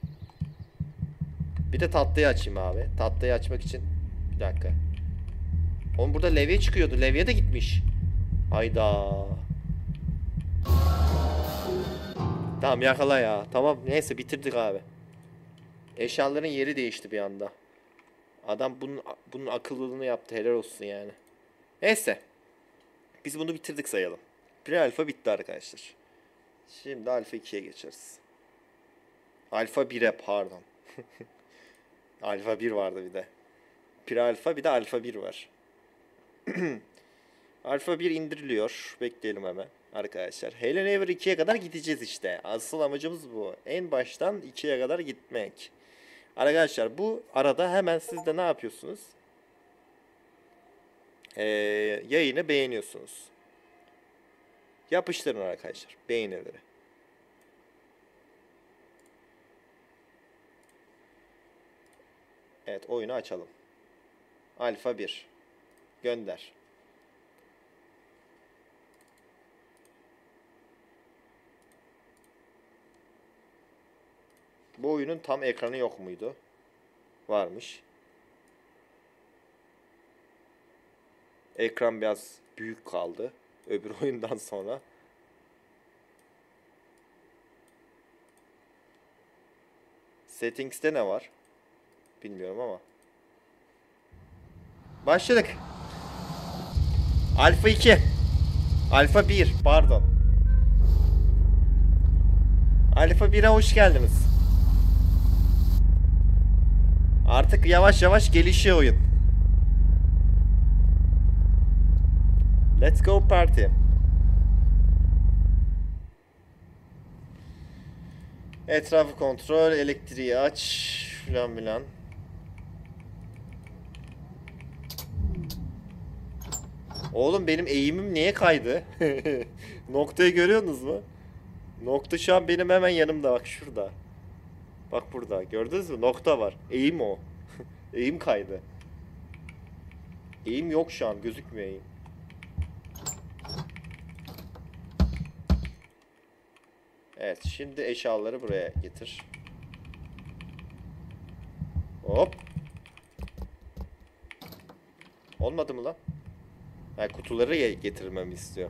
Bir de tatlıyı açayım abi. Tatlıyı açmak için bir dakika. Oğlum burada levye çıkıyordu. Levye de gitmiş. Hayda. Tamam yakala ya. Tamam neyse bitirdik abi. Eşyaların yeri değişti bir anda. Adam bunun bunun akıllılığını yaptı. Helal olsun yani. Neyse. Biz bunu bitirdik sayalım. Pre-alfa bitti arkadaşlar. Şimdi alfa ikiye geçeriz. Alfa bire pardon. Alfa bir vardı bir de. Pre-alfa bir de alfa bir var. Alfa bir indiriliyor. Bekleyelim hemen arkadaşlar. Halo Never ikiye kadar gideceğiz işte. Asıl amacımız bu. En baştan ikiye kadar gitmek. Arkadaşlar bu arada hemen siz de ne yapıyorsunuz? Ee, yayını beğeniyorsunuz. Yapıştırın arkadaşlar beğenileri. Evet oyunu açalım. Alfa bir. Gönder. Bu oyunun tam ekranı yok muydu? Varmış. Ekran biraz büyük kaldı. Öbür oyundan sonra. Settings'te ne var? Bilmiyorum ama. Başladık. Alfa iki. Alfa bir. Pardon. Alfa bire hoş geldiniz. Artık yavaş yavaş gelişiyor oyun. Let's go party. Etrafı kontrol, elektriği aç filan filan. Oğlum benim eğimim niye kaydı? Noktayı görüyorsunuz mu? Nokta şu an benim hemen yanımda, bak şurada. Bak burada, gördünüz mü? Nokta var. Eğim o. Eğim kaydı. Eğim yok şu an, gözükmüyor eğim. Evet, şimdi eşyaları buraya getir. Hop. Olmadı mı lan? Ha, kutuları getirmemi istiyor.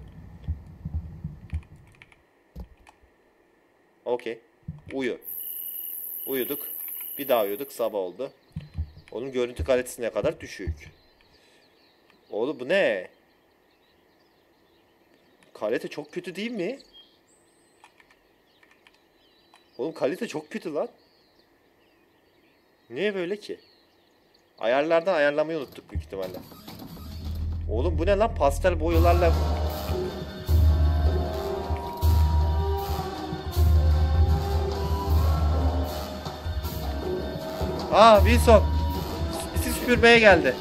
Okey. Uyu. Uyuduk. Bir daha uyuduk. Sabah oldu. Onun görüntü kalitesi ne kadar düşük. Oğlum bu ne? Kalite çok kötü değil mi? Oğlum kalite çok kötü lan. Niye böyle ki? Ayarlardan ayarlamayı unuttuk büyük ihtimalle. Oğlum bu ne lan? Pastel boyalarla... Aa, Wilson. Bizi süpürmeye geldi.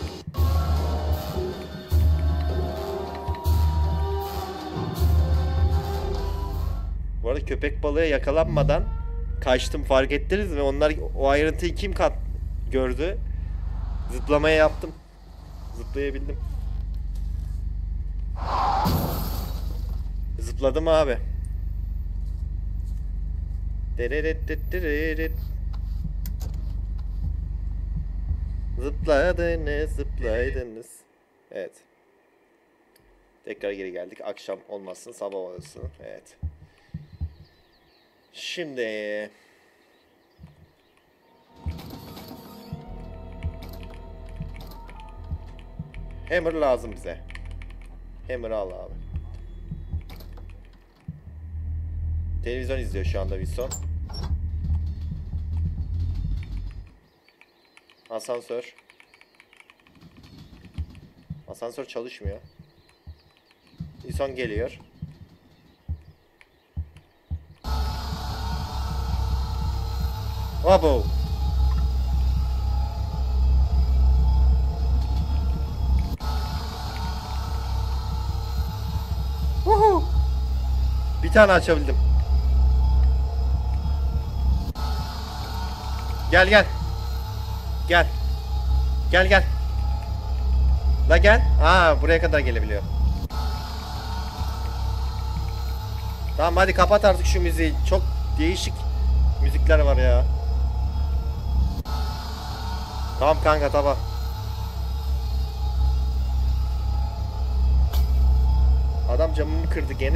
Bu arada köpek balığı yakalanmadan kaçtım, fark ettiniz mi? Onlar, o ayrıntıyı kim kat gördü? Zıplamaya yaptım. Zıplayabildim. Zıpladım abi. Zıpladınız, zıplaydınız. Evet. Tekrar geri geldik. Akşam olmasın, sabah olsun. Evet. Şimdi... Hammer lazım bize. Hammer al abi. Televizyon izliyor şu anda Wilson. Asansör. Asansör çalışmıyor. Wilson geliyor. Abo. Woohoo. Bir tane açabildim. Gel gel. Gel. Gel gel. La gel. Aa, buraya kadar gelebiliyor. Tamam hadi kapat artık şu müziği. Çok değişik müzikler var ya. Tamam kanka, tamam. Adam camımı kırdı gene.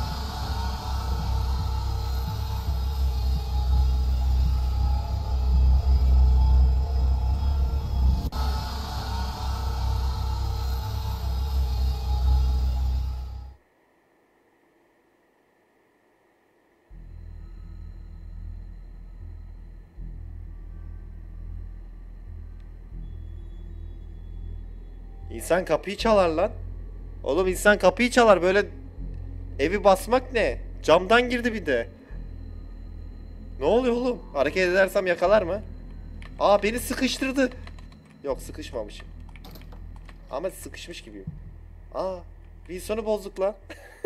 İnsan kapıyı çalar lan. Oğlum insan kapıyı çalar, böyle evi basmak ne? Camdan girdi bir de. Ne oluyor oğlum? Hareket edersem yakalar mı? Aa, beni sıkıştırdı. Yok, sıkışmamışım. Ama sıkışmış gibiyim. Aa, Wilson'u bozduk lan.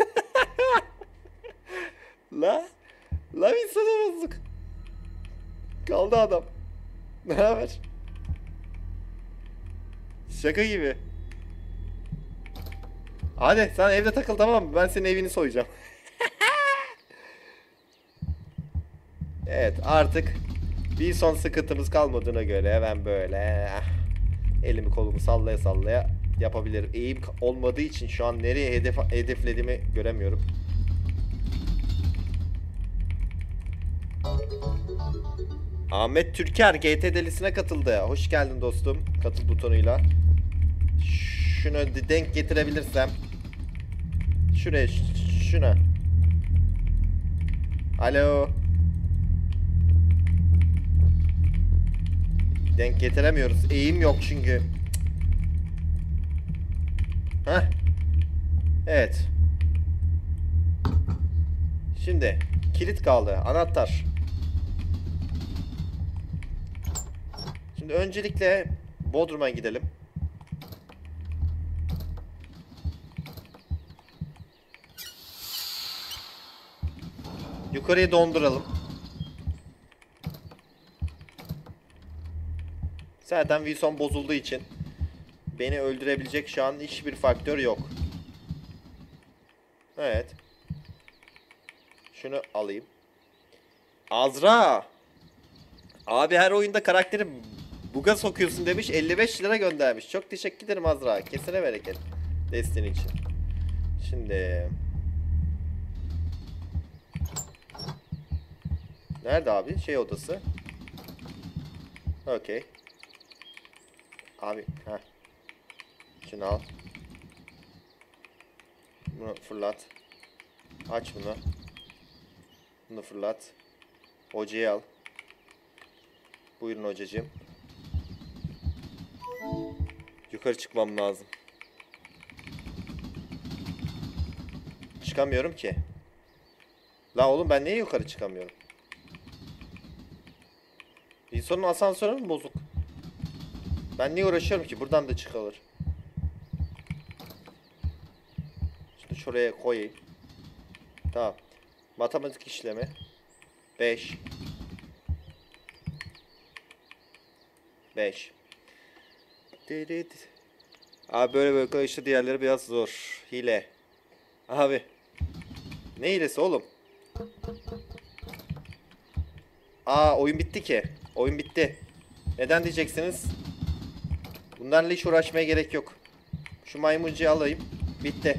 La. La Wilson'u bozduk. Kaldı adam. Ne haber? Şaka gibi. Hadi sen evde takıl, tamam mı? Ben senin evini soyacağım. Evet, artık bir son sıkıntımız kalmadığına göre ben böyle elimi kolumu sallaya sallaya yapabilirim. Eğim olmadığı için şu an nereye hedef hedeflediğimi göremiyorum. Ahmet Türker G T delisine katıldı. Hoş geldin dostum. Katıl butonuyla. Şunu denk getirebilirsem. Şuraya, şuna. Alo. Denk getiremiyoruz. Eğim yok çünkü. Heh. Evet. Şimdi kilit kaldı. Anahtar. Şimdi öncelikle Bodrum'a gidelim. Yukarıyı donduralım. Zaten Wilson bozulduğu için beni öldürebilecek şu an hiçbir faktör yok. Evet. Şunu alayım. Azra! Abi her oyunda karakteri buga sokuyorsun demiş. elli beş lira göndermiş. Çok teşekkür ederim Azra. Kesene bereket. Desteğin için. Şimdi... Nerede abi? Şey odası. Okey. Abi. Heh. Şunu al. Bunu fırlat. Aç bunu. Bunu fırlat. Hocayı al. Buyurun hocacığım. Yukarı çıkmam lazım. Çıkamıyorum ki. La oğlum ben niye yukarı çıkamıyorum? Wilson'un asansörü mü bozuk? Ben niye uğraşıyorum ki? Buradan da çıkılır. Şimdi şuraya koyayım. Tamam. Matematik işlemi. beş. beş. Abi böyle böyle işte diğerleri biraz zor. Hile. Abi. Ne hilesi oğlum? Aa oyun bitti ki. Oyun bitti. Neden diyeceksiniz? Bunlarla hiç uğraşmaya gerek yok. Şu maymuncuyu alayım. Bitti.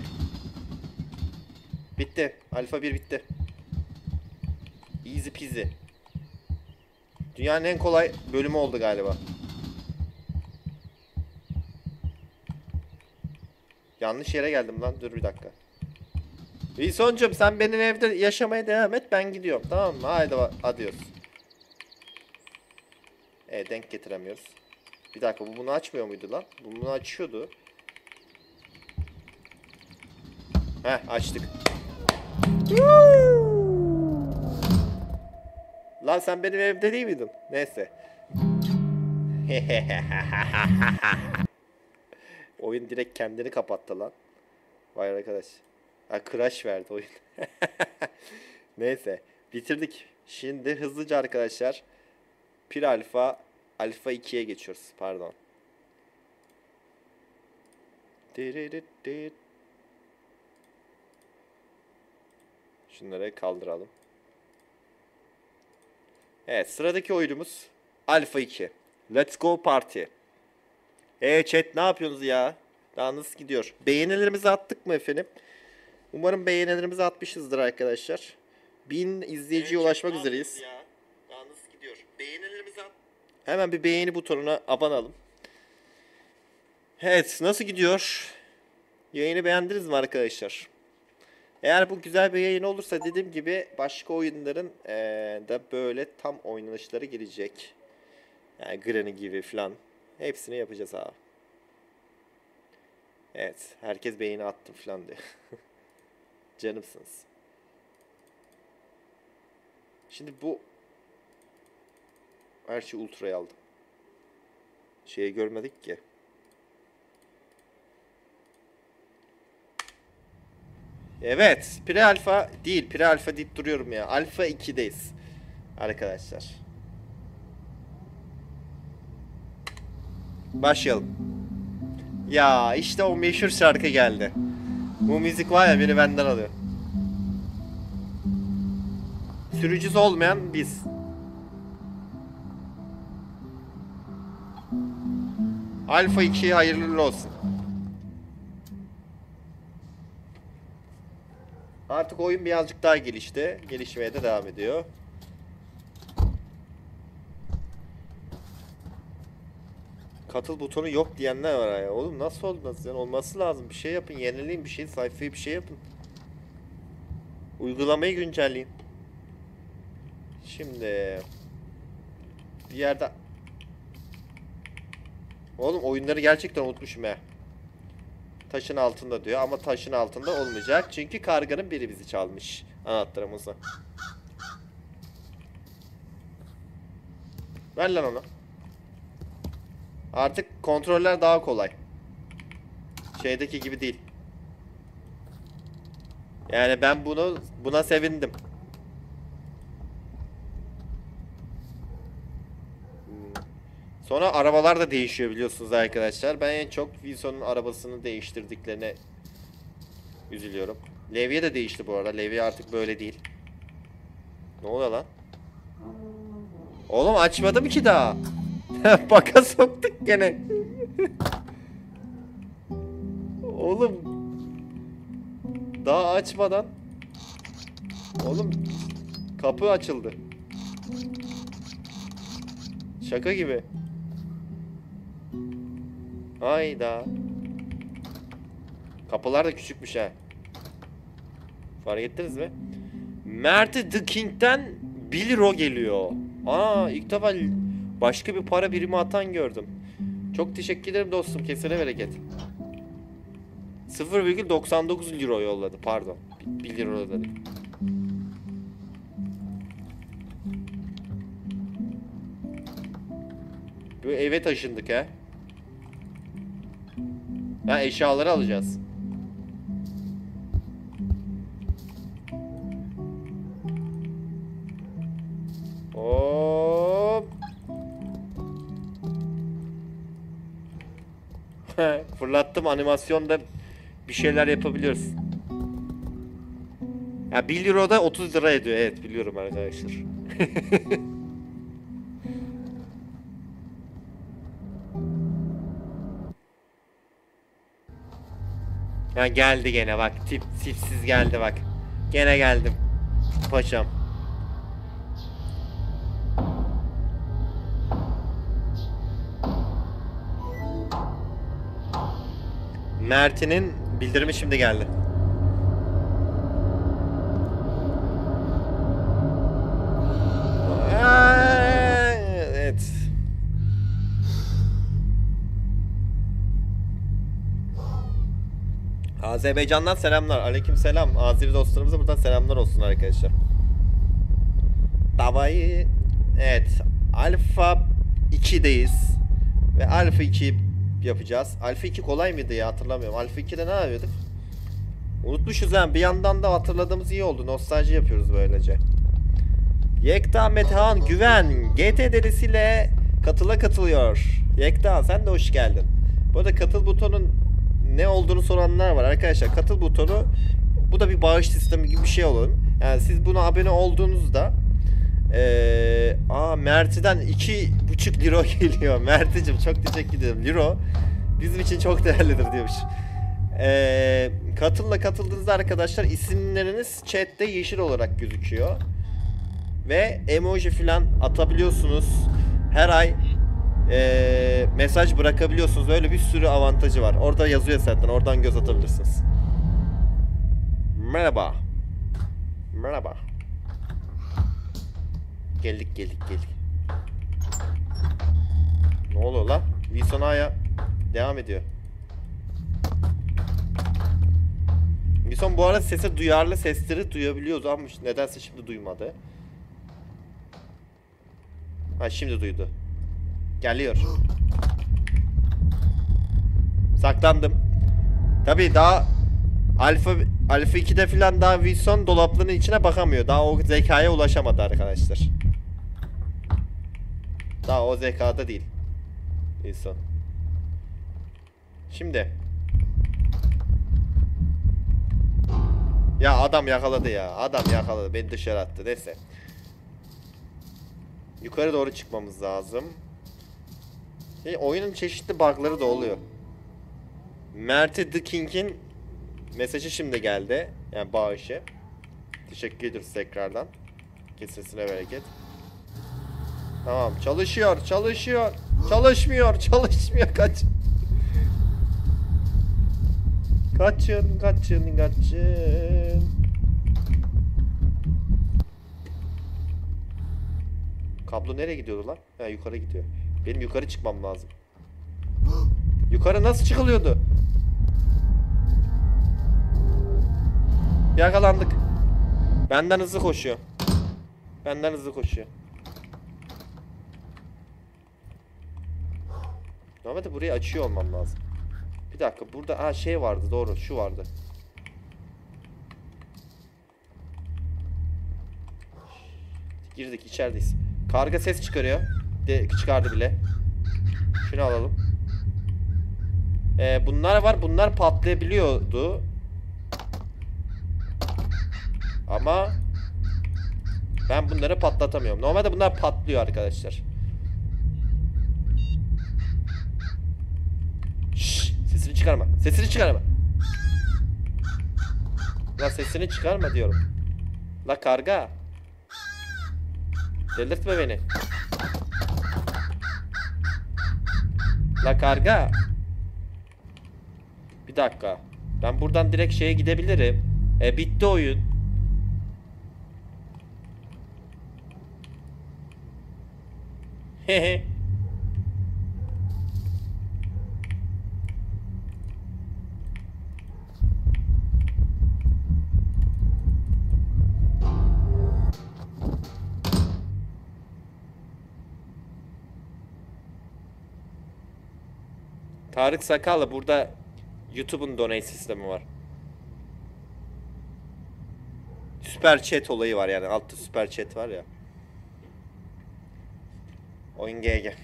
Bitti. Alfa bir bitti. Easy peasy. Dünyanın en kolay bölümü oldu galiba. Yanlış yere geldim lan. Dur bir dakika. Wilson'cum sen benim evde yaşamaya devam et. Ben gidiyorum. Tamam mı? Haydi adios. E denk getiremiyoruz. Bir dakika bu bunu açmıyor muydu lan? Bu bunu açıyordu. Heh açtık. Lan sen benim evde değil miydin? Neyse. Oyun direkt kendini kapattı lan. Vay arkadaş. Ha crash verdi oyun. Neyse. Bitirdik. Şimdi hızlıca arkadaşlar. Pir alfa. Alfa ikiye geçiyoruz. Pardon. Şunları kaldıralım. Evet sıradaki oyunumuz Alfa iki. Let's go party. Eee chat ne yapıyorsunuz ya? Daha nasıl gidiyor? Beğenilerimizi attık mı efendim? Umarım beğenilerimizi atmışızdır arkadaşlar. bin izleyiciye evet, ulaşmak üzereyiz. Ya? Daha nasıl gidiyor? Beğenilerimizi at. Hemen bir beğeni butonuna abanalım. Evet nasıl gidiyor? Yayını beğendiniz mi arkadaşlar? Eğer bu güzel bir yayın olursa dediğim gibi başka oyunların ee, da böyle tam oynanışları gelecek. Yani Granny gibi falan. Hepsini yapacağız abi. Evet. Herkes beğeni attım falan diye. Canımsınız. Şimdi bu her şeyi ultra'ya aldım. Şeyi görmedik ki. Evet. Pre alfa değil. Pre alfa deyip duruyorum ya. Alfa ikideyiz. Arkadaşlar. Başlayalım. Ya işte o meşhur şarkı geldi. Bu müzik var ya beni benden alıyor. Sürücüsü olmayan biz. Alfa iki hayırlı olsun. Artık oyun birazcık daha gelişti. Gelişmeye de devam ediyor. Katıl butonu yok diyenler var ya. Oğlum nasıl olmaz yani? Olması lazım. Bir şey yapın. Yenileyin bir şey. Sayfayı bir şey yapın. Uygulamayı güncelleyin. Şimdi bir yerde oğlum oyunları gerçekten unutmuşum ya. Taşın altında diyor ama taşın altında olmayacak. Çünkü karganın biri bizi çalmış anahtarımızı. Ver lan onu. Artık kontroller daha kolay. Şeydeki gibi değil. Yani ben bunu buna sevindim. Sonra arabalar da değişiyor biliyorsunuz arkadaşlar. Ben en çok Wilson'un arabasını değiştirdiklerine üzülüyorum. Levye de değişti bu arada. Levye artık böyle değil. Ne oluyor lan? Oğlum açmadım ki daha. Baka soktuk gene. Oğlum. Daha açmadan. Oğlum. Kapı açıldı. Şaka gibi. Hayda. Kapılar da küçükmüş ha. Fark ettiniz mi? Mert'i The King'den bir lira geliyor. Aa, ilk defa başka bir para birimi atan gördüm. Çok teşekkür ederim dostum. Kesene bereket. sıfır virgül doksan dokuz euro yolladı. Pardon. bir lira yolladı. Bu eve taşındık ha. Ha, eşyaları alacağız. Hop. Fırlattım, animasyonda bir şeyler yapabiliyoruz. Ya bir euro da otuz lira ediyor. Evet biliyorum arkadaşlar. Ya geldi gene bak, tip tipsiz geldi bak. Gene geldim. Paşam. Mert'inin bildirimi şimdi geldi. Evet. Azerbaycan'dan selamlar. Aleykümselam. Azeri dostlarımıza buradan selamlar olsun arkadaşlar. Davayı evet, Alfa iki'deyiz ve Alfa iki yapacağız. Alfa iki kolay mıydı ya, hatırlamıyorum. Alfa iki'de ne yapıyorduk? Unutmuşuz yani. Bir yandan da hatırladığımız iyi oldu. Nostalji yapıyoruz böylece. Yekta Metehan Güven G T delisiyle katıla katılıyor. Yekta sen de hoş geldin. Bu arada katıl butonun ne olduğunu soranlar var arkadaşlar. Katıl butonu, bu da bir bağış sistemi gibi bir şey olalım. Yani siz buna abone olduğunuzda ee, aa Mert'den iki buçuk lira geliyor. Mert'cim çok teşekkür ederim. Lira bizim için çok değerlidir diyormuş. Ee, katılla katıldığınızda arkadaşlar isimleriniz chatte yeşil olarak gözüküyor. Ve emoji falan atabiliyorsunuz. Her ay e, mesaj bırakabiliyorsunuz. Öyle bir sürü avantajı var. Orada yazıyor zaten. Oradan göz atabilirsiniz. Merhaba. Merhaba. Geldik geldik geldik. Ne oluyor lan? Wilson A'ya devam ediyor. Wilson bu arada sese duyarlı, sesleri duyabiliyordu ama nedense şimdi duymadı. Ha şimdi duydu. Geliyor. Saklandım. Tabii daha Alfa Alfa iki'de falan daha Wilson dolaplarının içine bakamıyor. Daha o zekaya ulaşamadı arkadaşlar. Daha o zekada değil Wilson. Şimdi. Ya adam yakaladı ya. Adam yakaladı. Beni dışarı attı. Neyse. Yukarı doğru çıkmamız lazım. E, oyunun çeşitli bug'ları da oluyor. Mert'i The King'in mesajı şimdi geldi. Yani bağışı. Teşekkür ederiz tekrardan. Kesesine bereket. Tamam, çalışıyor, çalışıyor. Çalışmıyor, çalışmıyor. Kaç. Kaçın, kaçın, kaçın. Kablo nereye gidiyordu lan? Ha, yukarı gidiyor. Benim yukarı çıkmam lazım. Yukarı nasıl çıkılıyordu? Yakalandık. Benden hızlı koşuyor. Benden hızlı koşuyor. Normalde burayı açıyor olmam lazım. Bir dakika burada ha şey vardı, doğru, şu vardı. Girdik, içerideyiz. Karga ses çıkarıyor. De, çıkardı bile. Şunu alalım. Ee, bunlar var. Bunlar patlayabiliyordu. Ama ben bunları patlatamıyorum. Normalde bunlar patlıyor arkadaşlar. Şşş, sesini çıkarma. Sesini çıkarma. La sesini çıkarma diyorum. La karga. Delirtme beni. La karga. Bir dakika. Ben buradan direkt şeye gidebilirim. E bitti oyun. Hehe. Tarık Sakallı, burada YouTube'un donate sistemi var. Süper chat olayı var yani. Altta süper chat var ya. Oyun G G.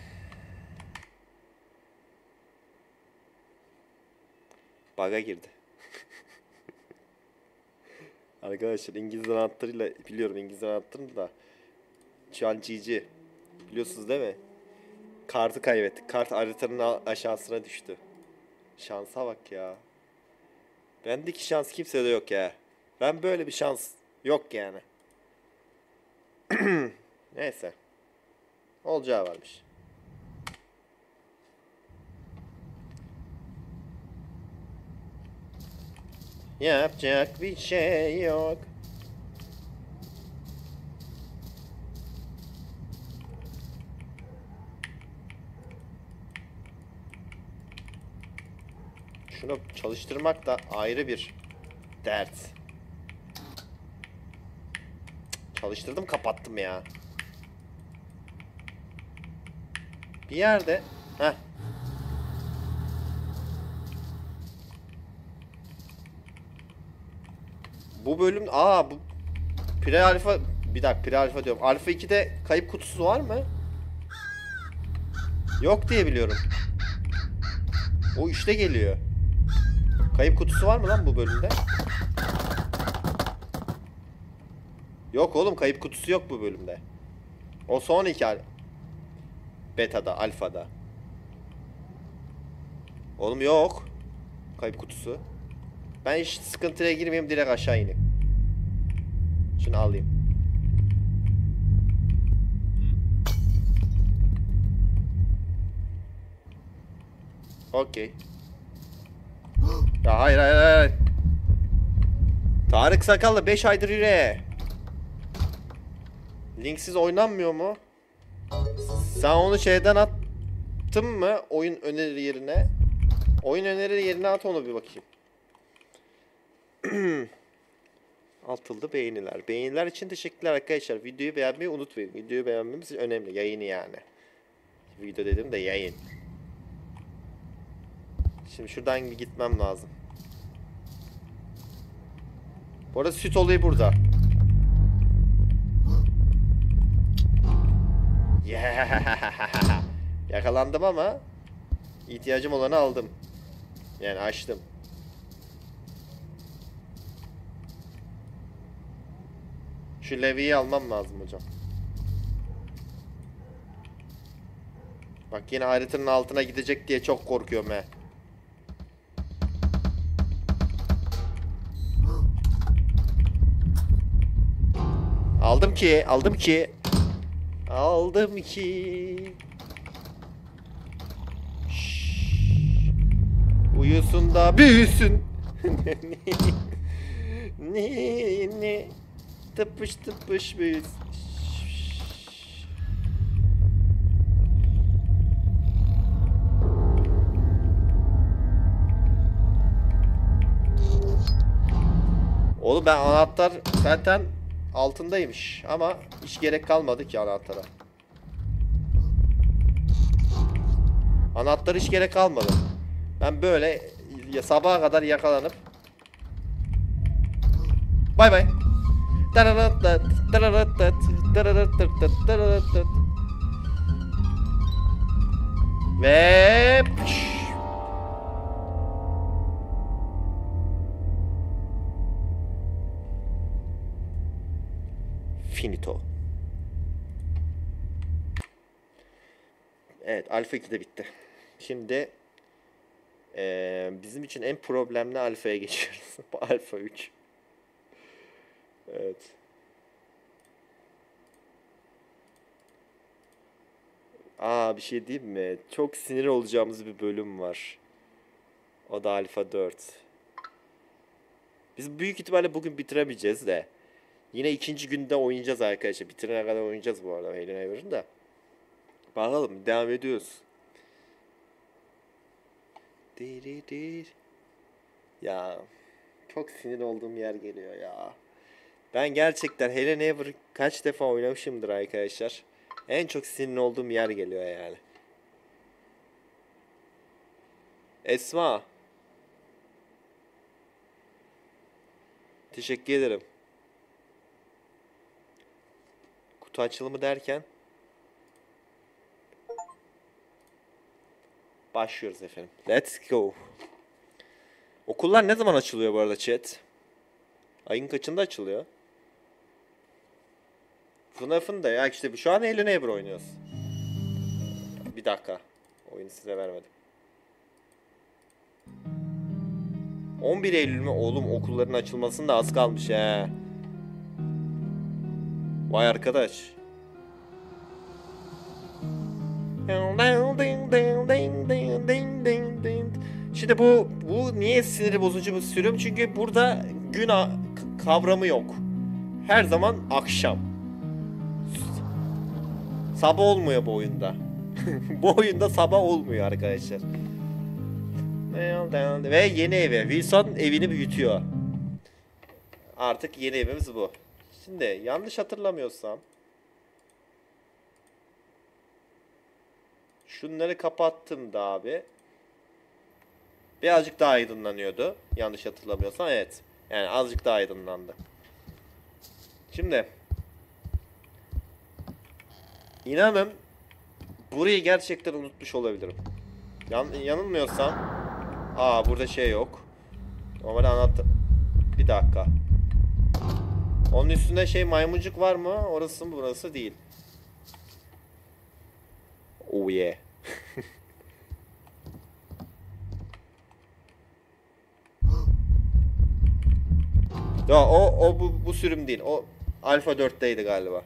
Bug'a girdi. Arkadaşlar İngiliz anahtarıyla biliyorum, İngiliz anahtarını da şu an G G. Biliyorsunuz değil mi? Kartı kaybettik. Kart haritanın aşağısına düştü. Şansa bak ya. Bendeki şans kimsede yok ya. Ben böyle bir şans yok yani. Neyse. Olacağı varmış. Yapacak bir şey yok. Şunu çalıştırmak da ayrı bir dert. Çalıştırdım, kapattım ya. Bir yerde. Heh. Bu bölüm aa bu Pre Alpha, bir dakika, Pre Alpha diyorum. Alpha ikide kayıp kutusu var mı? Yok diye biliyorum. O işte geliyor. Kayıp kutusu var mı lan bu bölümde? Yok oğlum, kayıp kutusu yok bu bölümde. O son iki beta'da, alfada. Oğlum yok kayıp kutusu. Ben hiç sıkıntıya girmeyeyim, direkt aşağı ineyim. Şunu alayım. Okey. Ya hayır hayır hayır. Tarık Sakallı beş aydır yüre. Linksiz oynanmıyor mu? Sen onu şeyden attın mı? Oyun öneri yerine. Oyun öneri yerine at, onu bir bakayım. Atıldı beğeniler. Beğeniler için teşekkürler arkadaşlar. Videoyu beğenmeyi unutmayın. Videoyu beğenmemiz önemli. Yayını yani. Video dedim de yayın. Şimdi şuradan bir gitmem lazım. Bu arada süt olayı burada. Yeah. Yakalandım ama ihtiyacım olanı aldım. Yani açtım. Şu leviyi almam lazım hocam. Bak yine haritanın altına gidecek diye çok korkuyorum he. Aldım ki, aldım ki. Aldım ki. Şşş. Uyusun da büyüsün. Ne ne tıpış tıpış büyüsün. Oğlum ben anahtar zaten altındaymış ama hiç gerek kalmadı ki anahtara. Anahtar hiç gerek kalmadı. Ben böyle ya sabaha kadar yakalanıp bay bay. Ve finito. Evet, Alfa iki de bitti. Şimdi ee, bizim için en problemli Alfa'ya geçiyoruz. Alfa üç. Evet. Aa, bir şey diyeyim mi? Çok sinir olacağımız bir bölüm var. O da Alfa dört. Biz büyük ihtimalle bugün bitiremeyeceğiz de. Yine ikinci günde oynayacağız arkadaşlar. Bitirene kadar oynayacağız bu arada. Hello Neighbor'ın da. Bakalım, devam ediyoruz. Ya çok sinir olduğum yer geliyor ya. Ben gerçekten Hello Neighbor kaç defa oynamışımdır arkadaşlar. En çok sinir olduğum yer geliyor yani. Esma. Teşekkür ederim. Kutu açılımı derken başlıyoruz efendim. Let's go. Okullar ne zaman açılıyor bu arada chat? Ayın kaçında açılıyor? F NAF'ın da ya işte şu an Hello Neighbor oynuyoruz. Bir dakika. Oyunu size vermedim. on bir Eylül mü? Oğlum okulların açılmasında az kalmış he. Vay arkadaş. Şimdi bu bu niye siniri bozucu bir sürüm? Çünkü burada gün kavramı yok. Her zaman akşam. Sabah olmuyor bu oyunda. Bu oyunda sabah olmuyor arkadaşlar. Ve yeni evi. Wilson evini büyütüyor. Artık yeni evimiz bu. Şimdi yanlış hatırlamıyorsam şunları kapattım da abi. Birazcık daha aydınlanıyordu. Yanlış hatırlamıyorsam evet. Yani azıcık daha aydınlandı. Şimdi İnanın burayı gerçekten unutmuş olabilirim. Yan, yanılmıyorsam aa burada şey yok. Normalde anahtar. Bir dakika. Onun üstünde şey maymuncuk var mı? Orası mı burası değil. Oh yeah. Ya o o bu, bu sürüm değil. O Alfa dörtteydi galiba.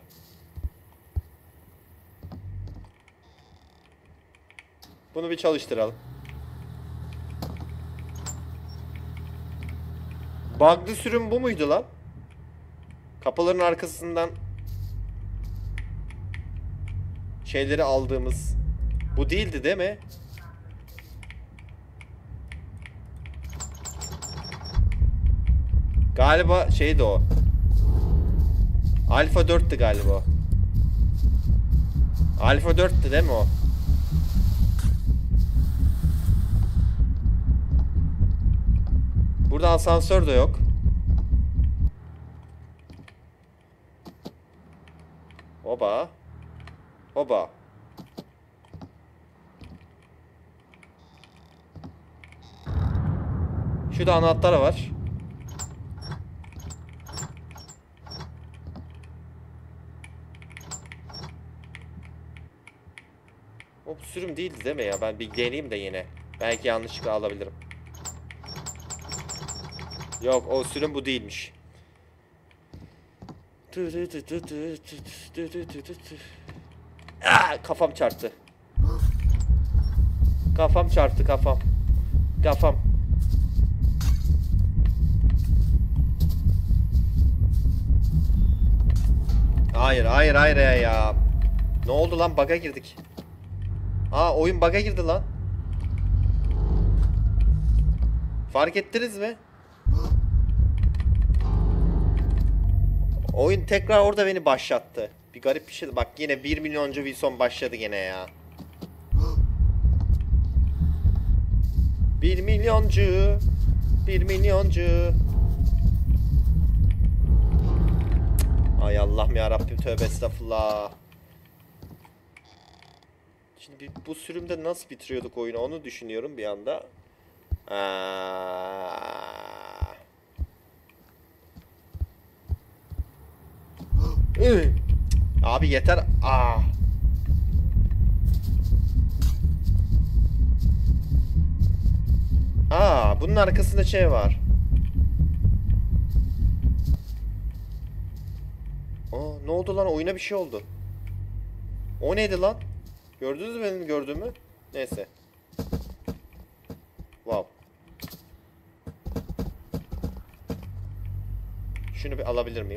Bunu bir çalıştıralım. Bug'lı sürüm bu muydu lan? Kapıların arkasından şeyleri aldığımız bu değildi değil mi? Galiba şeydi o. Alfa dörttü galiba. Alfa dörttü değil mi o? Burada asansör de yok. Oba. Oba. Şurada anahtar var. O sürüm değildi değil mi ya? Ben bir deneyeyim de yine. Belki yanlışlıkla alabilirim. Yok o sürüm bu değilmiş. Aa, kafam çarptı. Kafam çarptı kafam. Kafam. Hayır hayır hayır ya ya. Ne oldu lan, bug'a girdik. Aa oyun bug'a girdi lan. Fark ettiniz mi? Oyun tekrar orada beni başlattı. Bir garip bir şey. Bak yine bir milyoncu Wilson başladı gene ya. Bir milyoncu. Bir milyoncu. Ay Allah'ım ya Rabbim, tövbe estağfurullah. Şimdi bu sürümde nasıl bitiriyorduk oyunu onu düşünüyorum bir anda. Aa. Abi yeter. Aa. Aa, bunun arkasında şey var. Aa, ne oldu lan? Oyuna bir şey oldu. O neydi lan? Gördünüz mü benim gördüğümü? Neyse. Wow. Şunu bir alabilir miyim?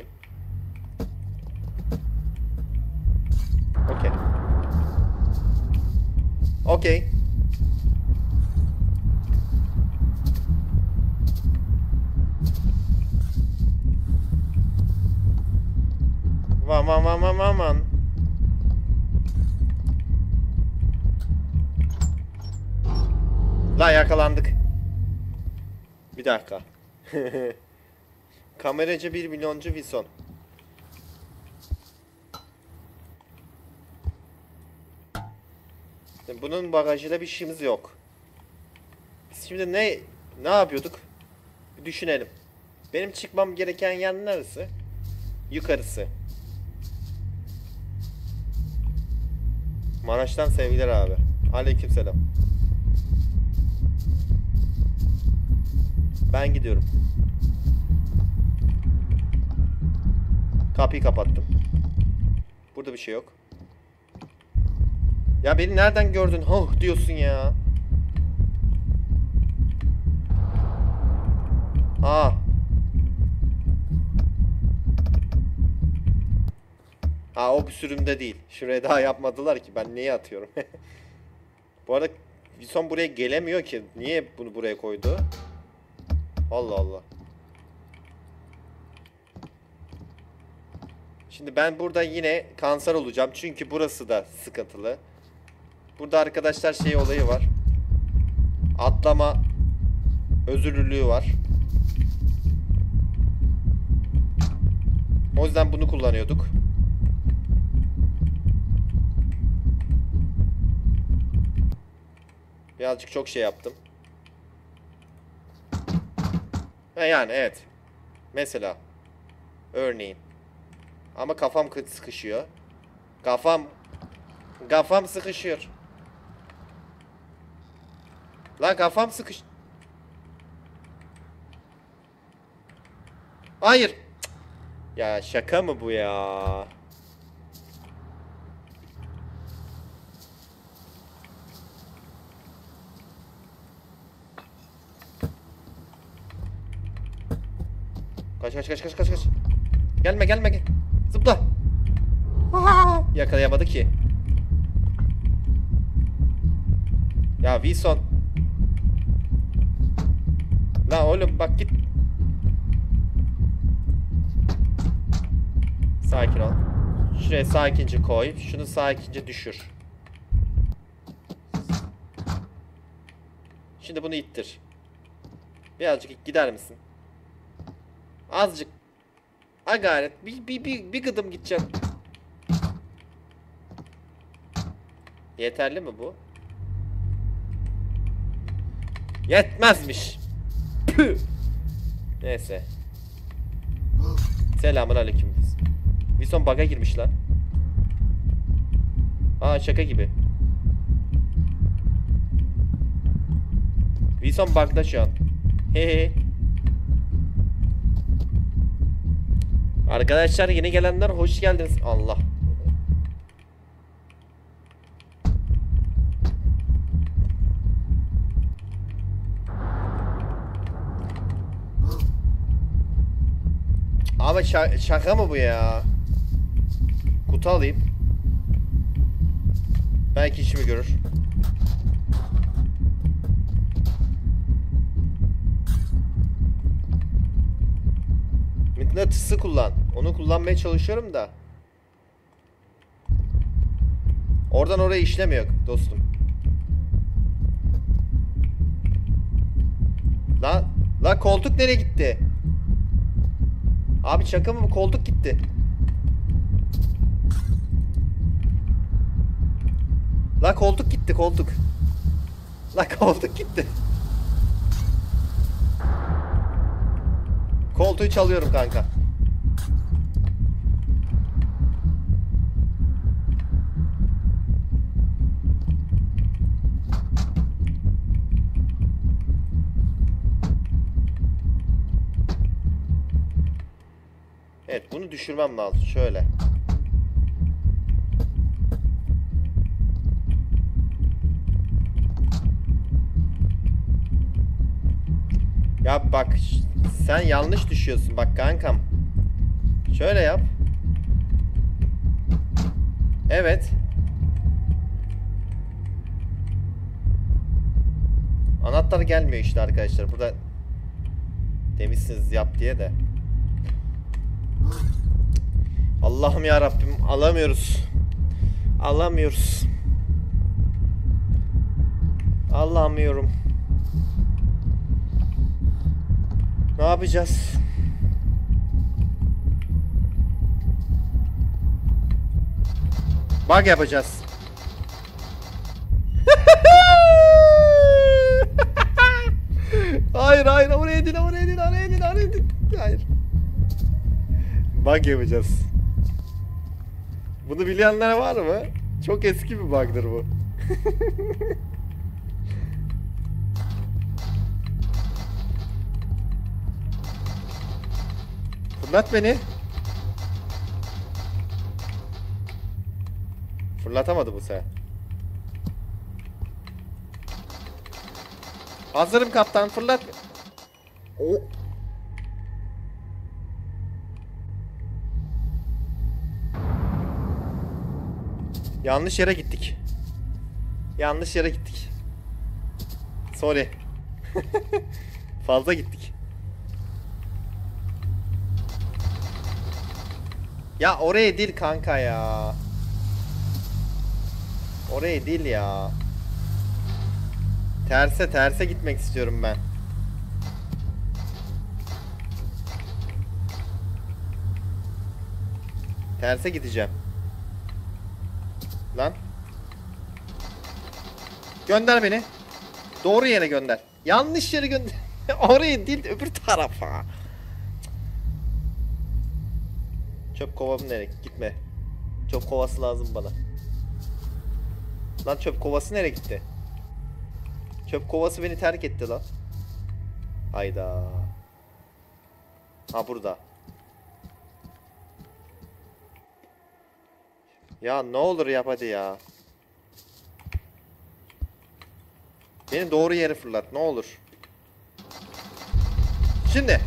Okey. Okey. Aman aman aman aman. La yakalandık. Bir dakika. Kameracı bir milyoncu Wilson. Bunun bagajıyla bir işimiz yok. Biz şimdi ne ne yapıyorduk? Bir düşünelim. Benim çıkmam gereken yer neresi? Yukarısı. Maraş'tan sevgiler abi. Aleykümselam. Ben gidiyorum. Kapıyı kapattım. Burada bir şey yok. Ya beni nereden gördün? Huh diyorsun ya. Aa. Aa, o bir sürümde değil. Şuraya daha yapmadılar ki. Ben niye atıyorum? Bu arada Wilson buraya gelemiyor ki. Niye bunu buraya koydu? Allah Allah. Şimdi ben burada yine kanser olacağım. Çünkü burası da sıkıntılı. Burada arkadaşlar şey olayı var. Atlama özürlülüğü var. O yüzden bunu kullanıyorduk. Birazcık çok şey yaptım. Ha yani evet. Mesela. Örneğin. Ama kafam sıkışıyor. Kafam. Kafam sıkışıyor. Lan kafam sıkış. Hayır. Cık. Ya şaka mı bu ya? Kaç kaç kaç kaç kaç kaç. Gelme gelme gel. Zıpla. Aa, yakalayamadı ki. Ya Wilson. La oğlum bak git. Sakin ol. Şuraya sakince koy. Şunu sakince düşür. Şimdi bunu ittir. Birazcık gider misin? Azıcık. Ha gayret. Bir, bir, bir, bir gıdım gideceğim. Yeterli mi bu? Yetmezmiş. Püh. Neyse. Selamun aleyküm. Wilson bug'a girmiş lan. Aa şaka gibi. Wilson bug'da şu an. Hehe. Arkadaşlar yeni gelenler hoş geldiniz. Allah. Abi şa şaka mı bu ya? Kutu alayım. Belki işimi görür. Mıknatısı kullan. Onu kullanmaya çalışıyorum da. Oradan oraya işlemiyor dostum. Lan, lan koltuk nereye gitti? Abi şaka mı bu? Koltuk gitti. Lan koltuk gitti, koltuk. Lan koltuk gitti. Koltuğu çalıyorum kanka. Evet, bunu düşürmem lazım. Şöyle. Ya bak, sen yanlış düşüyorsun bak kankam. Şöyle yap. Evet. Anahtar gelmiyor işte arkadaşlar. Burada demişsiniz yap diye de. Allah'ım ya Rabbim, alamıyoruz. Alamıyoruz. Alamıyorum. Ne yapacağız? Bug yapacağız. Hayır hayır, oraya değil, oraya değil, oraya değil, oraya değil. Hayır. Bug yapacağız. Bunu bilenler var mı? Çok eski bir bug'dır bu. Fırlat beni. Fırlatamadı bu sefer. Hazırım kaptan, fırlat. O. Yanlış yere gittik. Yanlış yere gittik. Sorry. Fazla gittik. Ya oraya değil kanka ya. Oraya değil ya. Terse terse gitmek istiyorum ben. Terse gideceğim. Lan. Gönder beni. Doğru yere gönder. Yanlış yere gönder. Oraya değil, öbür tarafa. Çöp kovamı nereye? Gitme. Çöp kovası lazım bana. Lan çöp kovası nereye gitti? Çöp kovası beni terk etti lan. Hayda. Ha burada. Ya ne olur yap hadi ya. Beni doğru yere fırlat ne olur. Şimdi.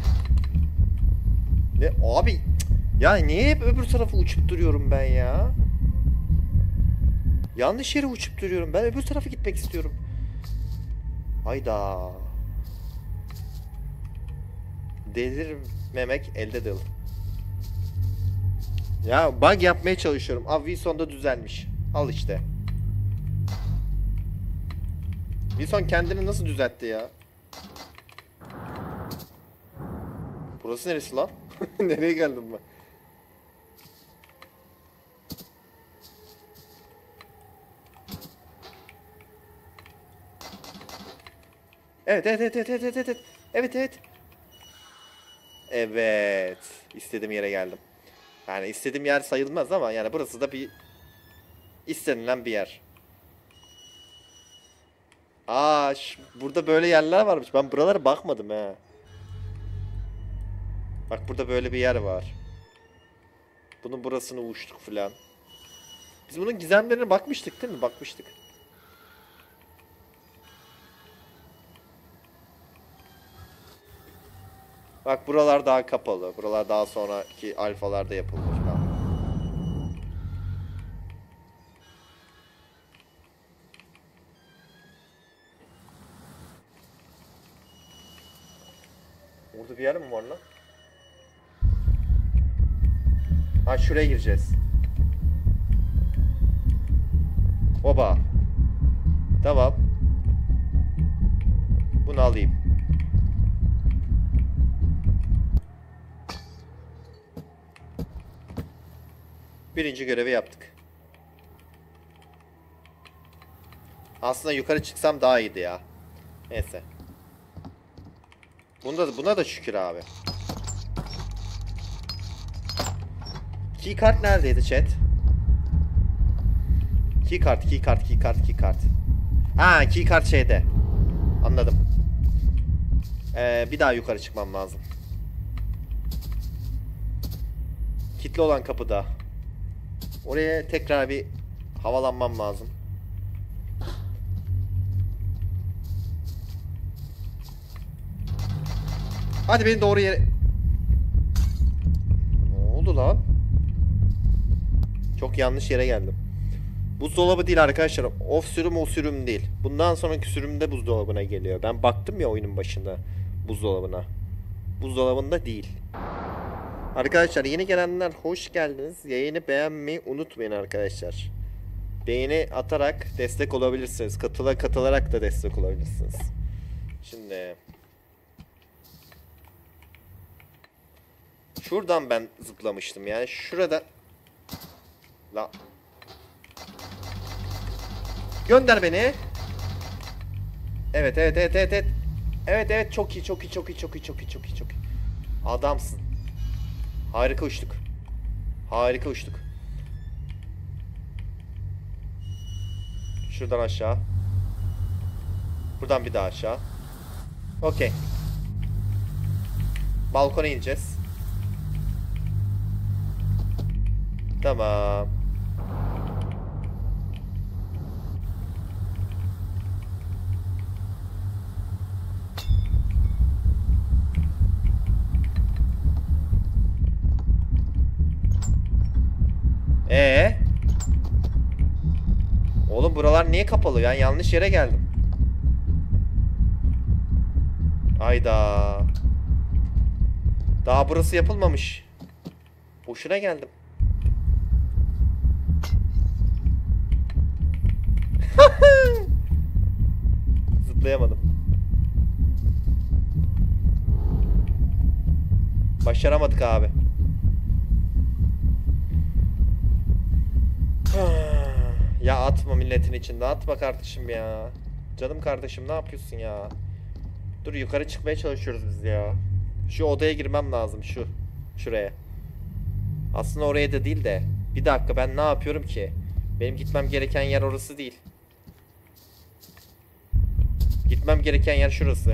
Ne abi? Ya niye hep öbür tarafa uçup duruyorum ben ya? Yanlış yere uçup duruyorum. Ben öbür tarafa gitmek istiyorum. Hayda. Delirmemek elde değil. Ya bug yapmaya çalışıyorum. Abi Wilson'da düzelmiş. Al işte. Wilson kendini nasıl düzeltti ya? Burası neresi lan? Nereye geldim ben? Evet evet evet evet evet evet evet evet. Evet. İstediğim yere geldim. Yani istediğim yer sayılmaz ama yani burası da bir istenilen bir yer. Aa, burada böyle yerler varmış. Ben buralara bakmadım he. Bak burada böyle bir yer var. Bunun burasını uçtuk filan. Biz bunun gizemlerine bakmıştık değil mi? Bakmıştık. Bak buralar daha kapalı. Buralar daha sonraki alfalarda yapılmış. Ha. Burada bir yer mi var lan? Ha şuraya gireceğiz. Oba. Tamam. Bunu alayım. Birinci görevi yaptık. Aslında yukarı çıksam daha iyiydi ya. Neyse. Bunda da, buna da şükür abi. Keycard neredeydi chat? Keycard, keycard, keycard, keycard. Ha, keycard şeyde. Anladım. Ee, bir daha yukarı çıkmam lazım. Kilitli olan kapıda. Oraya tekrar bir havalanmam lazım. Hadi beni doğru yere... Ne oldu lan? Çok yanlış yere geldim. Buzdolabı değil arkadaşlar. Off sürüm o sürüm değil. Bundan sonraki sürümde buzdolabına geliyor. Ben baktım ya oyunun başında buzdolabına. Buzdolabında değil. Arkadaşlar yeni gelenler hoş geldiniz. Yayını beğenmeyi unutmayın arkadaşlar. Beğeni atarak destek olabilirsiniz. Katıla katılarak da destek olabilirsiniz. Şimdi şuradan ben zıplamıştım yani şurada. La. Gönder beni. Evet evet evet evet evet. Evet evet çok iyi çok iyi çok iyi çok iyi çok iyi çok iyi çok iyi. Adamsın. Harika uçtuk. Harika uçtuk. Şuradan aşağı. Buradan bir daha aşağı. Okey. Balkona ineceğiz. Tamam. Ee? Oğlum buralar niye kapalı ya? Yanlış yere geldim. Hayda. Daha burası yapılmamış. Boşuna geldim. Zıplayamadım. Başaramadık abi. Ya atma milletin içinde. Atma kardeşim ya. Canım kardeşim ne yapıyorsun ya? Dur yukarı çıkmaya çalışıyoruz biz ya. Şu odaya girmem lazım şu. Şuraya. Aslında oraya da değil de. Bir dakika ben ne yapıyorum ki? Benim gitmem gereken yer orası değil. Gitmem gereken yer şurası.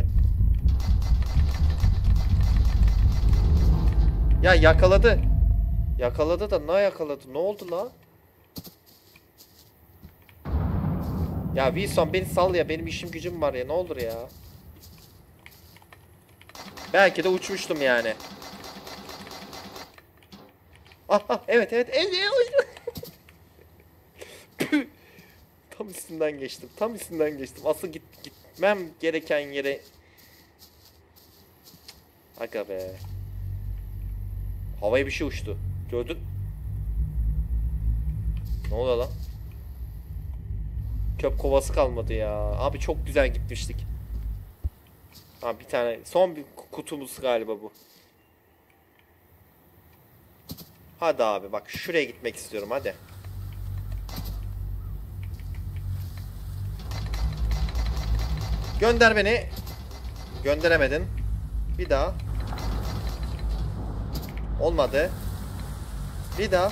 Ya yakaladı. Yakaladı da ne yakaladı? Ne oldu la? Ya Wilson beni sal ya. Benim işim gücüm var ya. Ne olur ya. Belki de uçmuştum yani. Aha evet evet. Evet, evet. Tam üstünden geçtim. Tam üstünden geçtim. Asıl git gitmem gereken yere. Aga be. Havaya bir şey uçtu. Gördün? Ne oluyor lan? Çöp kovası kalmadı ya. Abi çok güzel gitmiştik. Ha bir tane son bir kutumuz galiba bu. Hadi abi bak şuraya gitmek istiyorum hadi. Gönder beni. Gönderemedin. Bir daha. Olmadı. Bir daha.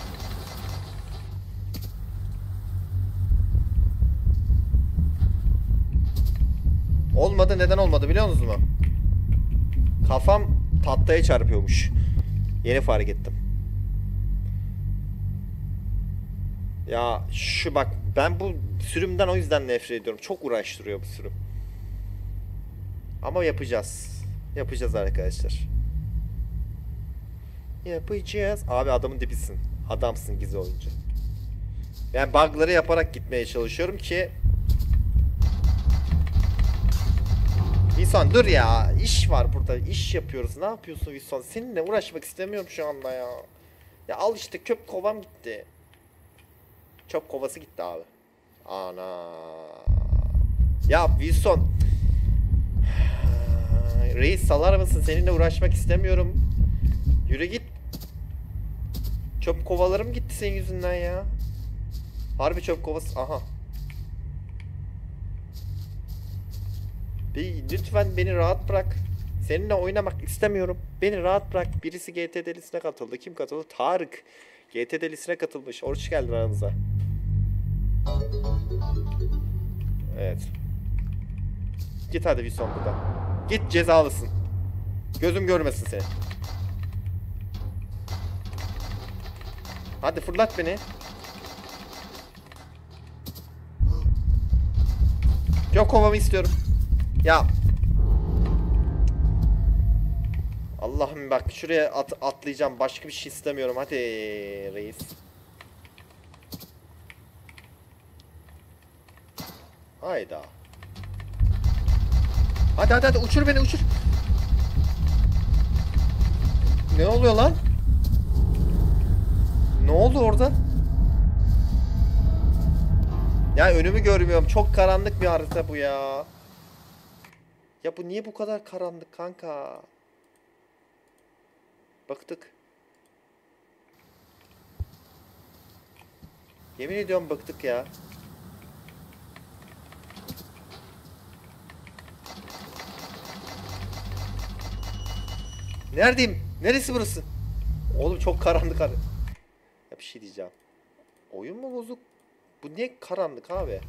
Olmadı. Neden olmadı biliyor musunuz mu? Kafam tahtaya çarpıyormuş. Yeni fark ettim. Ya şu bak ben bu sürümden o yüzden nefret ediyorum. Çok uğraştırıyor bu sürüm. Ama yapacağız. Yapacağız arkadaşlar. Yapacağız. Abi adamın dibisin. Adamsın gizli oyuncu. Yani bug'ları yaparak gitmeye çalışıyorum ki. Wilson dur ya. İş var burada. İş yapıyoruz. Ne yapıyorsun Wilson? Seninle uğraşmak istemiyorum şu anda ya. Ya al işte çöp kovam gitti. Çöp kovası gitti abi. Ana. Ya Wilson. Reis salar mısın? Seninle uğraşmak istemiyorum. Yürü git. Çöp kovalarım gitti senin yüzünden ya. Harbi çöp kovası. Aha. Bir, lütfen beni rahat bırak. Seninle oynamak istemiyorum. Beni rahat bırak. Birisi G T delisine katıldı. Kim katıldı? Tarık. G T delisine katılmış. Hoş geldin aramıza. Evet. Git hadi bir son buradan. Git, cezalısın. Gözüm görmesin seni. Hadi fırlat beni. Yok, kovamı istiyorum. Ya. Allah'ım bak, şuraya at atlayacağım. Başka bir şey istemiyorum. Hadi reis. Hayda. Hadi hadi hadi, uçur beni, uçur. Ne oluyor lan? Ne oldu orada? Ya önümü görmüyorum. Çok karanlık bir harita bu ya. Ya bu niye bu kadar karanlık kanka? Bıktık. Yemin ediyorum bıktık ya. Neredeyim? Neresi burası? Oğlum çok karanlık abi. Ya bir şey diyeceğim. Oyun mu bozuk? Bu niye karanlık abi?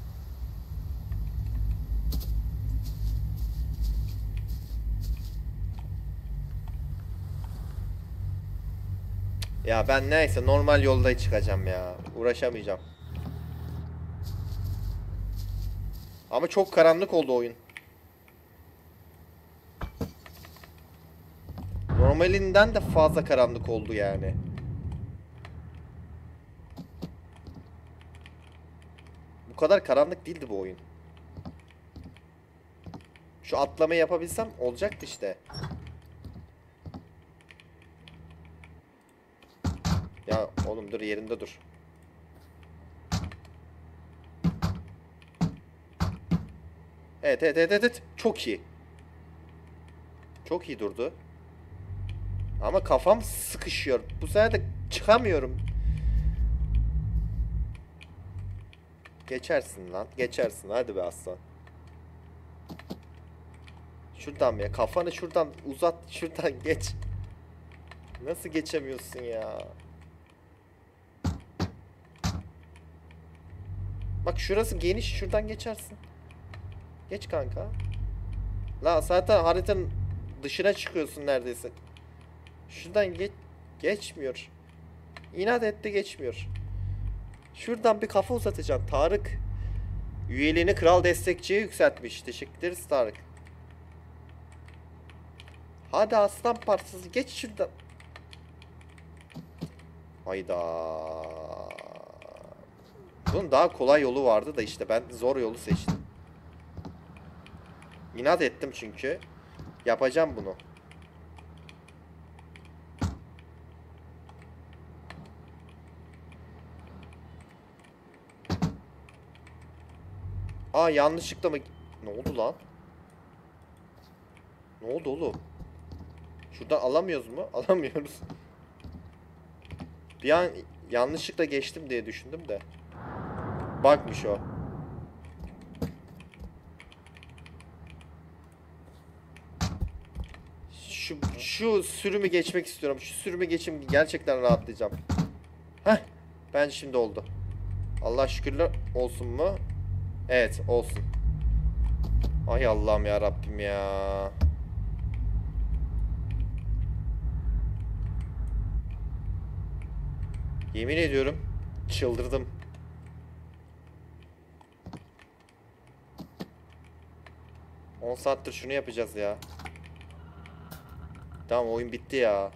Ya ben neyse normal yolda çıkacağım ya. Uğraşamayacağım. Ama çok karanlık oldu oyun. Normalinden de fazla karanlık oldu yani. Bu kadar karanlık değildi bu oyun. Şu atlamayı yapabilsem olacaktı işte. Ya oğlum dur, yerinde dur. Evet evet evet evet. Çok iyi. Çok iyi durdu. Ama kafam sıkışıyor. Bu sefer de çıkamıyorum. Geçersin lan. Geçersin. Hadi be aslan. Şuradan mı ya? Kafanı şuradan uzat. Şuradan geç. Nasıl geçemiyorsun ya? Bak şurası geniş. Şuradan geçersin. Geç kanka. La zaten haritanın dışına çıkıyorsun neredeyse. Şuradan geç, geçmiyor. İnat etti, geçmiyor. Şuradan bir kafa uzatacaksın Tarık. Üyeliğini kral destekçiye yükseltmiş. Teşekkür ederiz Tarık. Hadi aslan parçası, geç şuradan. Hayda. Bunun daha kolay yolu vardı da işte ben zor yolu seçtim. İnat ettim çünkü. Yapacağım bunu. Aa yanlışlıkla mı? Ne oldu lan? Ne oldu oğlum? Şuradan alamıyoruz mu? Alamıyoruz. Bir an yanlışlıkla geçtim diye düşündüm de. Bakmış o. Şu, şu sürümü geçmek istiyorum. Şu sürümü geçim, gerçekten rahatlayacağım. Heh. Ben şimdi oldu. Allah şükürler olsun mu? Evet olsun. Ay Allah'ım ya Rabbim ya. Yemin ediyorum çıldırdım. on saattir şunu yapacağız ya. Tamam, oyun bitti ya.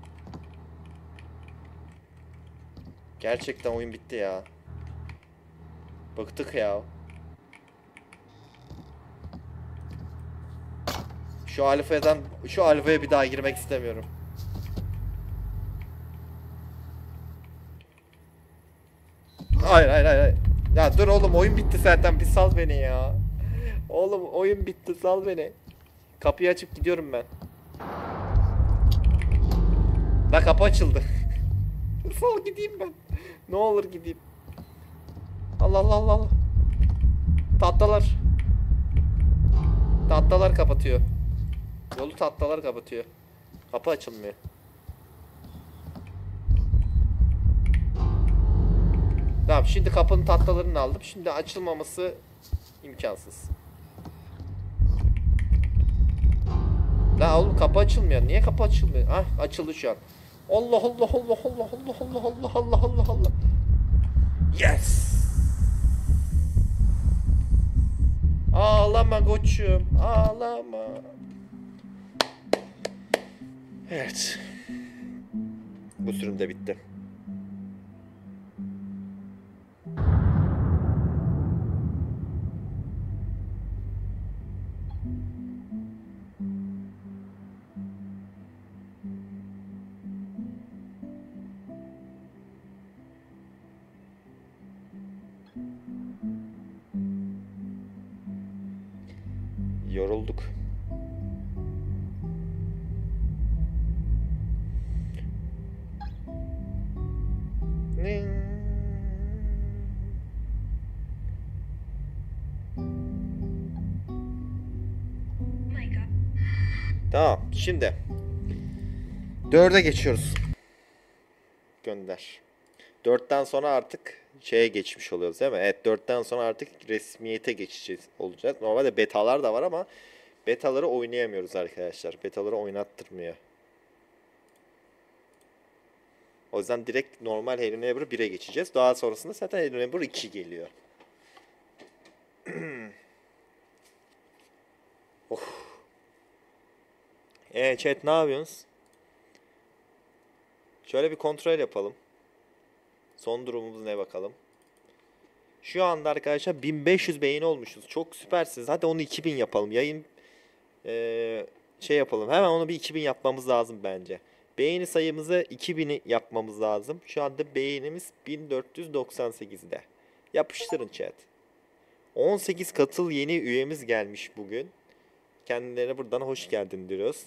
Gerçekten oyun bitti ya. Bıktık ya. Şu alfadan, şu alfaya bir daha girmek istemiyorum. Hayır hayır hayır. Ya dur oğlum, oyun bitti zaten, bir sal beni ya. Oğlum oyun bitti, sal beni. Kapıyı açıp gidiyorum ben. La kapı açıldı. Sal gideyim ben. Ne olur gideyim. Allah Allah Allah Allah. Tahtalar. Tahtalar kapatıyor. Yolu tahtalar kapatıyor. Kapı açılmıyor. Tamam, şimdi kapının tahtalarını aldım. Şimdi açılmaması imkansız. La oğlum, kapı açılmıyor. Niye kapı açılmıyor? Ah, açıldı şu an. Allah Allah Allah Allah Allah Allah Allah Allah Allah Allah. Yes. Ağlama koçum, ağlama. Evet. Bu sürüm de bitti. Yorulduk. Ne? Tamam, şimdi dörde geçiyoruz. Gönder. dörtten sonra artık şeye geçmiş oluyoruz değil mi? Evet, dörtten sonra artık resmiyete geçeceğiz olacağız. Normalde betalar da var ama betaları oynayamıyoruz arkadaşlar. Betaları oynattırmıyor. O yüzden direkt normal Hello Neighbor bire geçeceğiz. Daha sonrasında zaten Hello Neighbor iki geliyor. Oh. Eee chat, ne yapıyorsunuz? Şöyle bir kontrol yapalım. Son durumumuz ne bakalım. Şu anda arkadaşlar bin beş yüz beğeni olmuşuz. Çok süpersiniz. Hadi onu iki bin yapalım. Yayın ee, şey yapalım. Hemen onu bir iki bin yapmamız lazım bence. Beğeni sayımızı iki bini yapmamız lazım. Şu anda beğenimiz bin dört yüz doksan sekizde. Yapıştırın chat. on sekiz katıl yeni üyemiz gelmiş bugün. Kendilerine buradan hoş geldin diyoruz.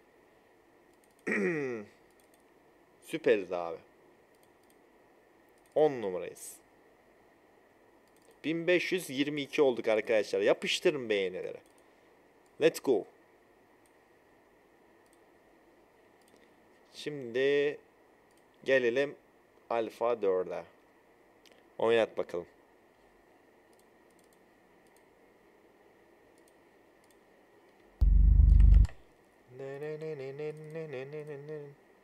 Süperiz abi. on numarayız. bin beş yüz yirmi iki olduk arkadaşlar. Yapıştırın beğenileri. Let's go. Şimdi gelelim Alfa dörde. Oynat bakalım. Ne ne ne ne ne ne ne ne ne.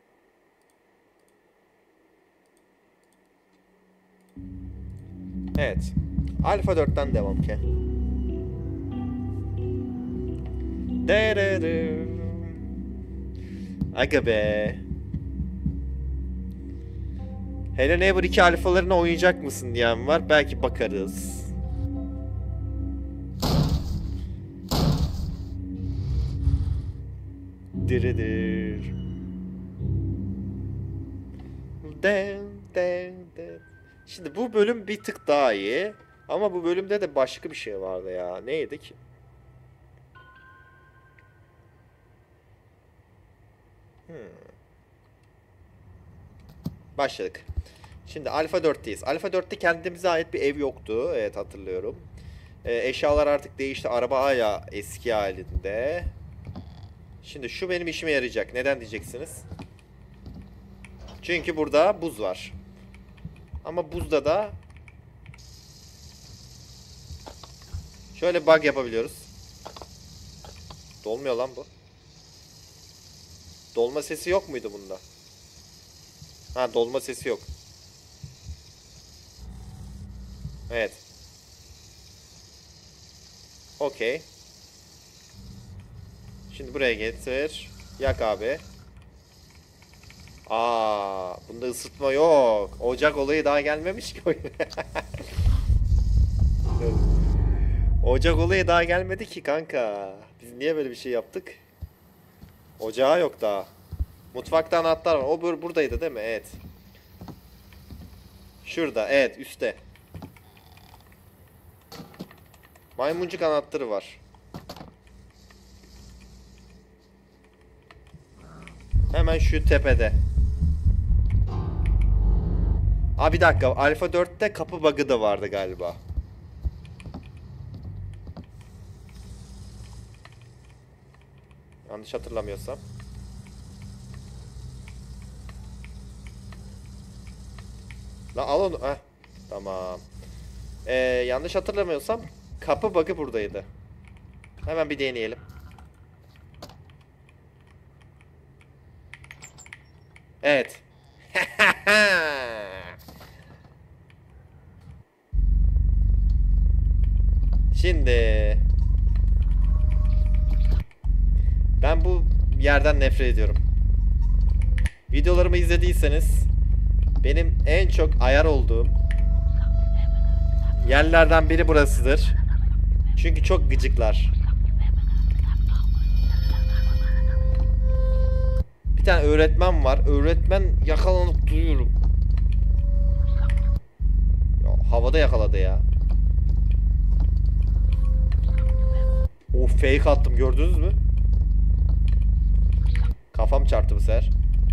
Evet. Alfa dörtten devam ki. Aga be. Hello Neighbor iki alfalarını oynayacak mısın diyen var. Belki bakarız. Diridir. Den den den. Şimdi bu bölüm bir tık daha iyi. Ama bu bölümde de başka bir şey vardı ya. Neydi ki? Hmm. Başladık. Şimdi Alfa dörtteyiz. Alfa dörtte kendimize ait bir ev yoktu. Evet, hatırlıyorum. Ee, eşyalar artık değişti. Araba hala eski halinde. Şimdi şu benim işime yarayacak. Neden diyeceksiniz? Çünkü burada buz var. Ama buzda da şöyle bug yapabiliyoruz. Dolmuyor lan bu. Dolma sesi yok muydu bunda? Ha, dolma sesi yok. Evet. Okey. Şimdi buraya getir. Yak abi. Aa, bunda ısıtma yok. Ocak olayı daha gelmemiş ki. Ocak olayı daha gelmedi ki kanka. Biz niye böyle bir şey yaptık? Ocağı yok daha. Mutfakta anahtar var. O bur buradaydı değil mi? Evet. Şurada. Evet, üstte. Maymuncuk anahtarı var. Hemen şu tepede. Aa bir dakika, Alpha dörtte kapı bug'ı da vardı galiba. Yanlış hatırlamıyorsam. La al onu. Heh. Tamam. Ee, yanlış hatırlamıyorsam kapı bug'ı buradaydı. Hemen bir deneyelim. Evet. Şimdi ben bu yerden nefret ediyorum. Videolarımı izlediyseniz benim en çok ayar olduğum yerlerden biri burasıdır. Çünkü çok gıcıklar. Bir tane öğretmen var. Öğretmen yakalanıp duruyorum. Ya, havada yakaladı ya. O fake attım, gördünüz mü? Kafam çarptı bu sefer.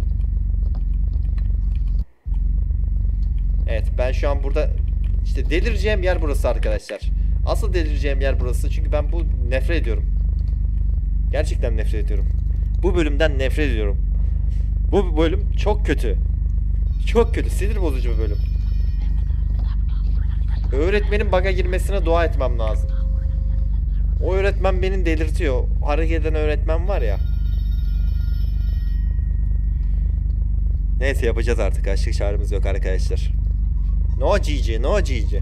Evet, ben şu an burada işte delireceğim yer burası arkadaşlar. Asıl delireceğim yer burası, çünkü ben bu nefret ediyorum. Gerçekten nefret ediyorum. Bu bölümden nefret ediyorum. Bu bölüm çok kötü. Çok kötü, sinir bozucu bir bölüm. Öğretmenin bug'a girmesine dua etmem lazım. O öğretmen beni delirtiyor. Hareket eden öğretmen var ya. Neyse, yapacağız artık. Açlık çağrımız yok arkadaşlar. No G G, no G G.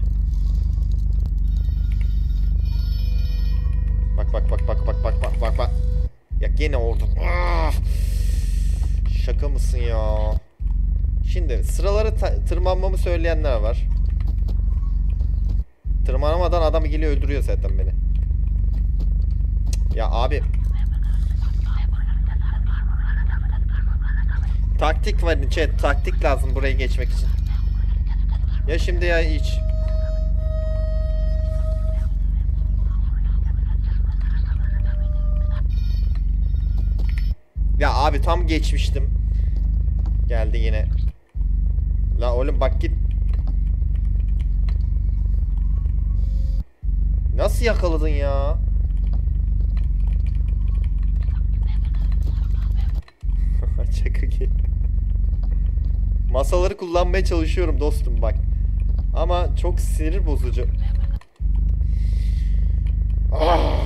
Bak bak bak bak bak bak bak bak bak. Ya yine orada. Ah! Şaka mısın ya? Şimdi sıraları tırmanmamı söyleyenler var. Tırmanamadan adam geliyor öldürüyor zaten beni. Ya abi. Taktik var chat. Taktik lazım buraya geçmek için. Ya şimdi ya hiç. Ya abi tam geçmiştim. Geldi yine. La oğlum bak git. Nasıl yakaladın ya? Çakı ki. Masaları kullanmaya çalışıyorum dostum bak. Ama çok sinir bozucu. Ah.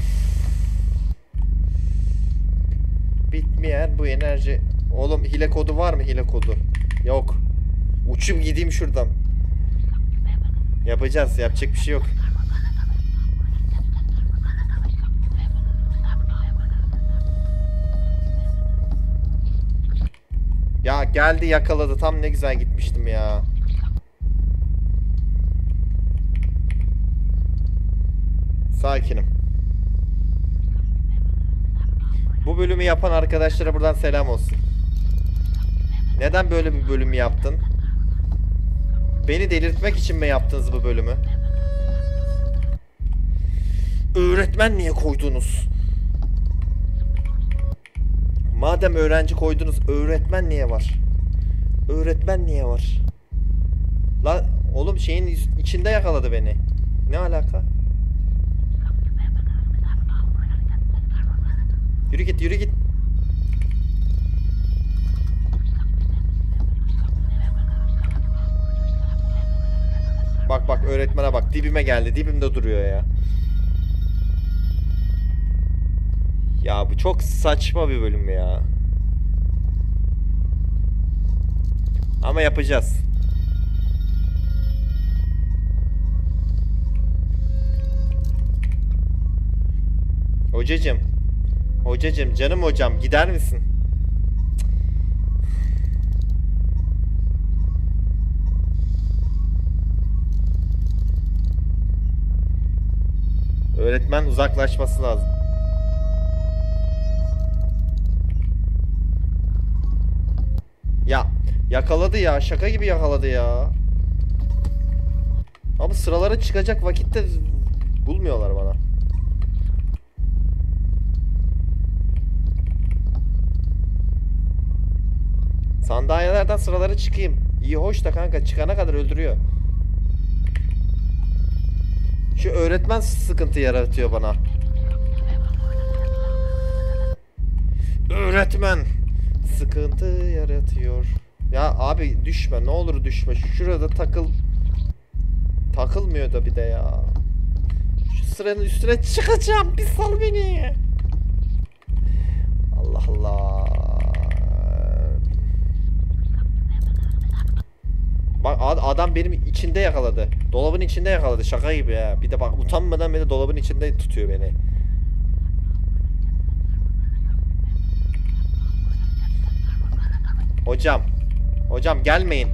Bitmeyen bu enerji. Oğlum hile kodu var mı, hile kodu? Yok. Uçup gideyim şuradan. Yapacağız, yapacak bir şey yok. Ya geldi yakaladı, tam ne güzel gitmiştim ya. Sakinim. Bu bölümü yapan arkadaşlara buradan selam olsun. Neden böyle bir bölüm yaptın? Beni delirtmek için mi yaptınız bu bölümü? Öğretmen niye koydunuz? Madem öğrenci koydunuz, öğretmen niye var? Öğretmen niye var? La oğlum şeyin içinde yakaladı beni. Ne alaka? Yürü git, yürü git. Bak bak öğretmene bak, dibime geldi, dibimde duruyor ya. Ya bu çok saçma bir bölüm ya. Ama yapacağız. Hocacığım. Hocacığım, canım hocam, gider misin? Öğretmen uzaklaşması lazım. Ya yakaladı ya, şaka gibi yakaladı ya. Ama sıralara çıkacak vakitte bulmuyorlar bana. Sandalyelerden sıralara çıkayım. İyi hoş da kanka çıkana kadar öldürüyor. Şu öğretmen sıkıntı yaratıyor bana. Öğretmen sıkıntı yaratıyor. Ya abi düşme, ne olur düşme. Şurada takıl. Takılmıyor da bir de ya. Şu sıranın üstüne çıkacağım. Bir sal beni. Allah Allah. Bak adam benim içinde yakaladı. Dolabın içinde yakaladı. Şaka gibi ya. Bir de bak utanmadan beni dolabın içinde tutuyor beni. Hocam. Hocam gelmeyin.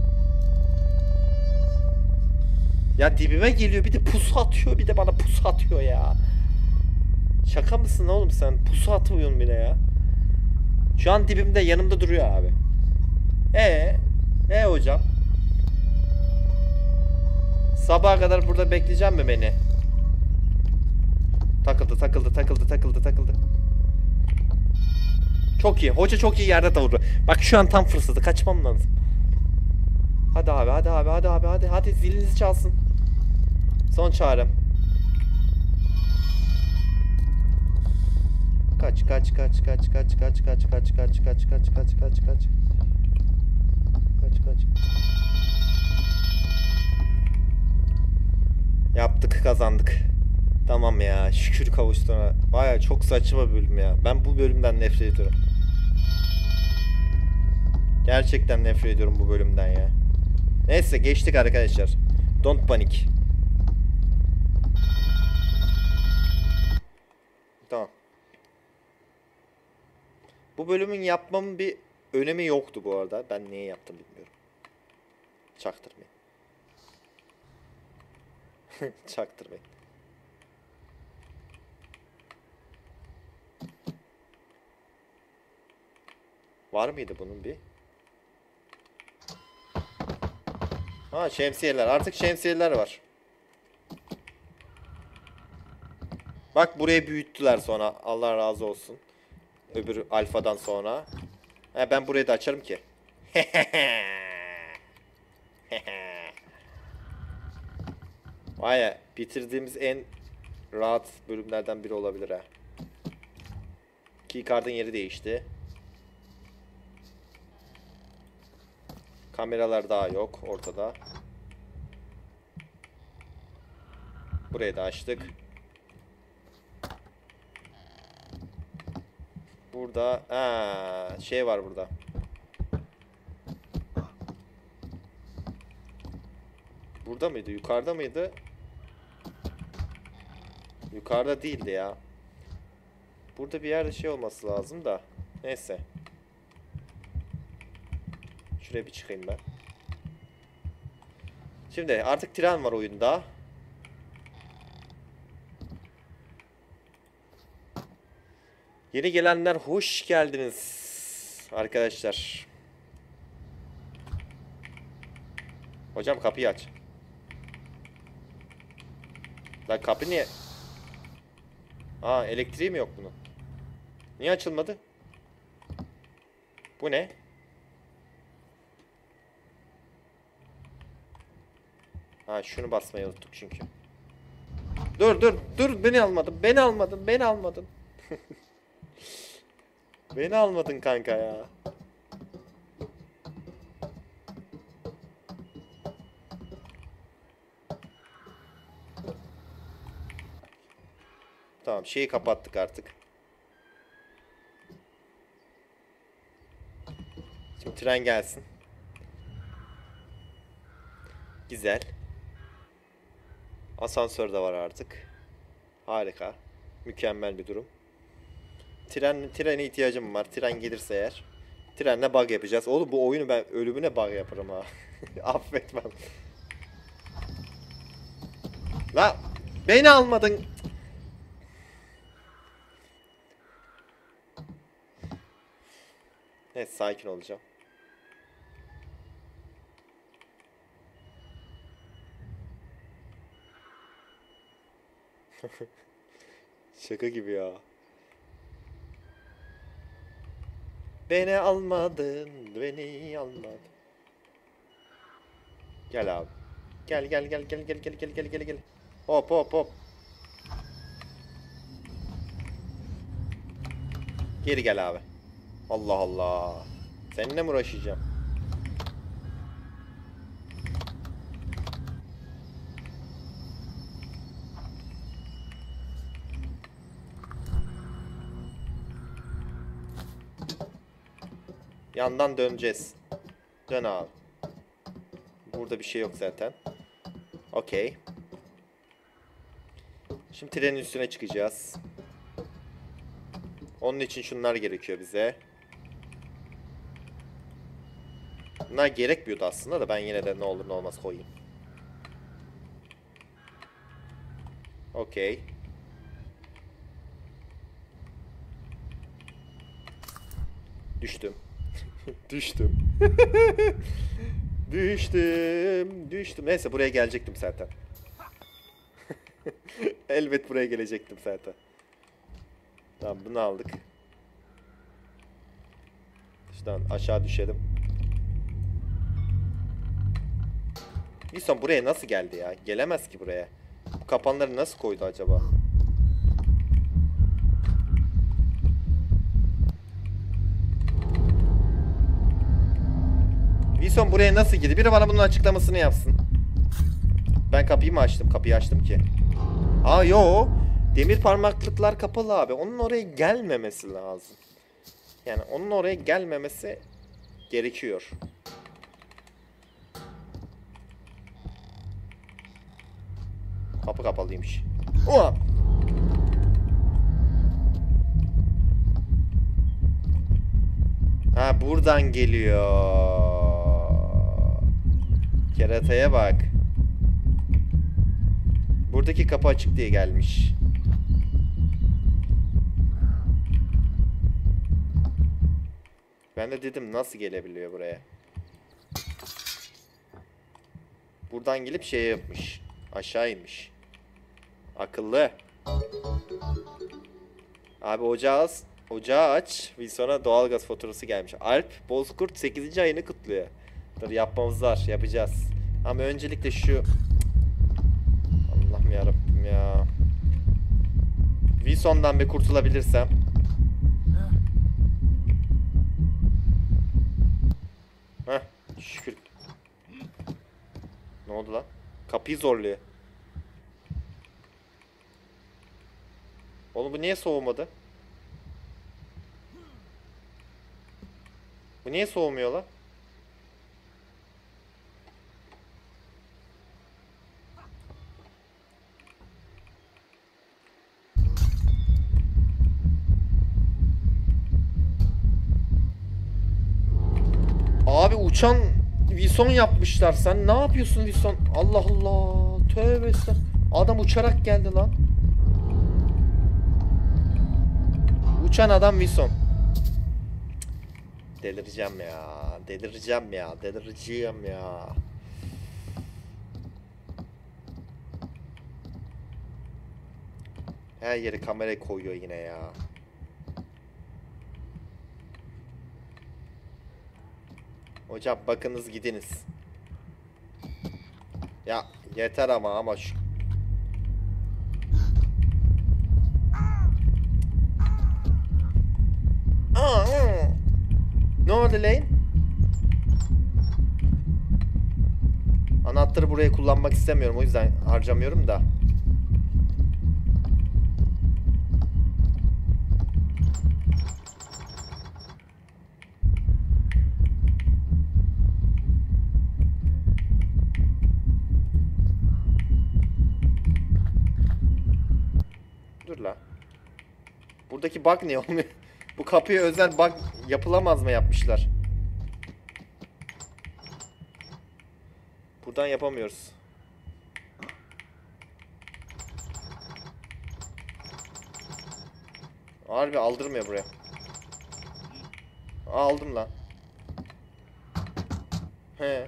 Ya dibime geliyor bir de pusu atıyor, bir de bana pusu atıyor ya. Şaka mısın oğlum sen? Pusu atıyorsun bile ya. Şu an dibimde, yanımda duruyor abi. Ee, ee hocam. Sabaha kadar burada bekleyeceğim mi beni? Takıldı, takıldı, takıldı, takıldı, takıldı. Çok iyi. Hoca çok iyi yerde tavırdı. Bak şu an tam fırsatı. Kaçmam lazım. Hadi abi, hadi abi, hadi abi, hadi. Hadi zilinizi çalsın. Son çağrım. Kaç, kaç, kaç, kaç, kaç, kaç, kaç, kaç, kaç, kaç, kaç, kaç, kaç, kaç. Kaç, kaç. Yaptık, kazandık. Tamam ya, şükür kavuştuğuna. Baya çok saçma bir bölüm ya. Ben bu bölümden nefret ediyorum. Gerçekten nefret ediyorum bu bölümden ya. Neyse geçtik arkadaşlar. Don't panic. Tamam. Bu bölümün yapmamın bir önemi yoktu bu arada. Ben niye yaptım bilmiyorum. Çaktırmayın. Çaktırmayın. Var mıydı bunun bir? Ha şemsiyeler. Artık şemsiyeler var. Bak burayı büyüttüler sonra. Allah razı olsun. Öbür alfadan sonra. He, ben burayı da açarım ki. Vay ya, bitirdiğimiz en rahat bölümlerden biri olabilir ha. Keycard'ın yeri değişti. Kameralar daha yok ortada. Burayı da açtık. Burada aa, şey var burada. Burada mıydı? Yukarıda mıydı? Yukarıda değildi ya. Burada bir yerde şey olması lazım da. Neyse. Şuraya bir çıkayım ben. Şimdi artık tren var oyunda. Yeni gelenler hoş geldiniz arkadaşlar. Hocam kapıyı aç. Lan kapı niye? Aa, elektriği mi yok bunun? Niye açılmadı? Bu ne? Ha, şunu basmayı unuttuk çünkü. Dur dur dur, beni almadın beni almadın beni almadın. Beni almadın kanka ya. Tamam, şeyi kapattık artık. Şimdi tren gelsin. Güzel. Asansör de var artık. Harika. Mükemmel bir durum. Tren, trene ihtiyacım var. Tren gelirse eğer. Trenle bug yapacağız. Oğlum bu oyunu ben ölümüne bug yaparım ha. Affetmem. La beni almadın. Evet, sakin olacağım. Şaka gibi ya. Beni almadın, beni almadın. Gel abi. Gel gel gel gel gel gel gel gel gel gel. Hop hop hop. Geri gel abi. Allah Allah. Seninle mi uğraşacağım? Yandan döneceğiz. Dön abi. Burada bir şey yok zaten. Okey. Şimdi trenin üstüne çıkacağız. Onun için şunlar gerekiyor bize. Bunlar gerekmiyordu aslında da ben yine de ne olur ne olmaz koyayım. Okey. Düştüm. Düştüm. Düştüm. Düştüm. Neyse buraya gelecektim zaten. Elbet buraya gelecektim zaten. Tamam bunu aldık. Şuradan aşağı düşelim. Wilson buraya nasıl geldi ya? Gelemez ki buraya. Bu kapanları nasıl koydu acaba? Wilson buraya nasıl girdi? Biri bana bunun açıklamasını yapsın. Ben kapıyı mı açtım? Kapıyı açtım ki. Aa yo. Demir parmaklıklar kapalı abi. Onun oraya gelmemesi lazım. Yani onun oraya gelmemesi gerekiyor. Kapı kapalıymış. Oha! Ha buradan geliyor. Kerataya bak. Buradaki kapı açık diye gelmiş. Ben de dedim nasıl gelebiliyor buraya. Buradan gelip şey yapmış. Aşağı inmiş. Akıllı. Abi ocağı, ocağı aç. Wilson'a doğalgaz faturası gelmiş. Alp Bozkurt sekizinci ayını kutluyor. Dur yapmamız var. Yapacağız. Ama öncelikle şu... Allah'ım yarabbim ya. Wilson'dan bir kurtulabilirsem. Heh şükür. Ne oldu lan? Kapıyı zorluyor. Oğlum bu niye soğumadı? Bu niye soğumuyor lan? Abi uçan Wilson yapmışlar. Sen ne yapıyorsun Wilson? Allah Allah. Tövbe estağfurullah. Adam uçarak geldi lan. Uçan adam Wilson. Delireceğim ya. Delireceğim ya. Delireceğim ya. Her yeri kameraya koyuyor yine ya. Hocam bakınız gidiniz. Ya yeter ama ama şu... Aa, ne oldu lan? Anahtarı buraya kullanmak istemiyorum. O yüzden harcamıyorum da. Dur la. Buradaki bug ne olmuyor? Bu kapıya özel bug yapılamaz mı yapmışlar? Buradan yapamıyoruz. Harbi aldırmıyor buraya. Aa, aldım lan. He.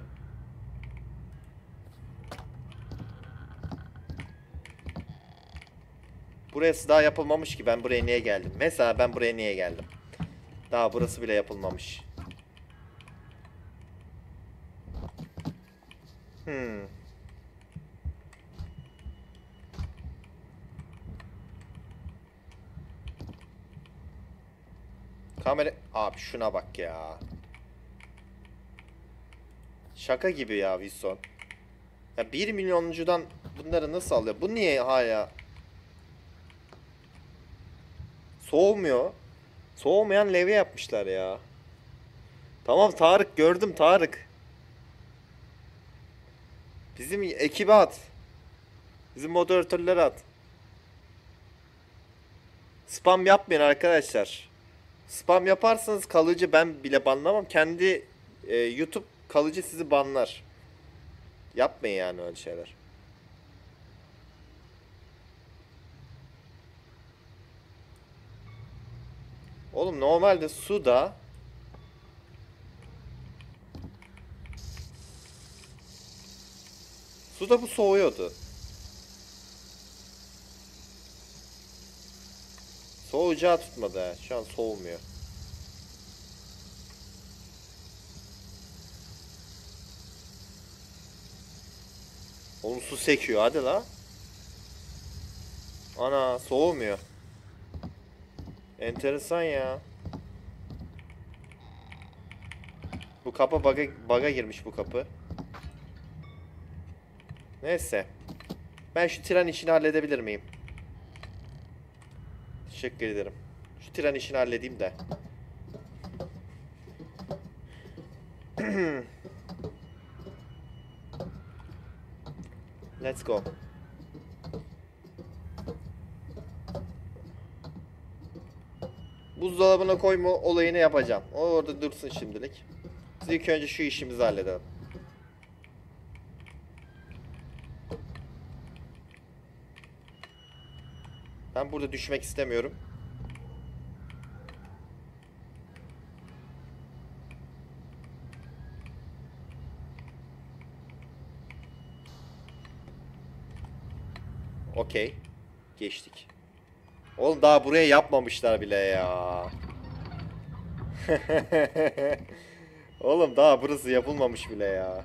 Burası daha yapılmamış ki ben buraya niye geldim? Mesela ben buraya niye geldim? Daha burası bile yapılmamış. Hmm. Kamera... Abi şuna bak ya. Şaka gibi ya Wilson. Ya bir milyoncudan bunları nasıl alıyor? Bu niye hala soğumuyor? Soğumayan levye yapmışlar ya. Tamam Tarık, gördüm Tarık. Bizim ekibe at. Bizim moderatörlere at. Spam yapmayın arkadaşlar. Spam yaparsanız kalıcı, ben bile banlamam. Kendi e, YouTube kalıcı sizi banlar. Yapmayın yani öyle şeyler. Oğlum normalde suda suda bu soğuyordu. Soğucağı tutmadı ha. Şu an soğumuyor. Oğlum su sekiyor hadi la. Ana soğumuyor. Enteresan ya. Bu kapı baga, baga girmiş bu kapı. Neyse. Ben şu tren işini halledebilir miyim? Teşekkür ederim. Şu tren işini halledeyim de. Let's go. Buzdolabına koyma olayını yapacağım. O orada dursun şimdilik. Biz ilk önce şu işimizi halledelim. Ben burada düşmek istemiyorum. Okey. Geçtik. Oğlum daha buraya yapmamışlar bile ya. Oğlum daha burası yapılmamış bile ya.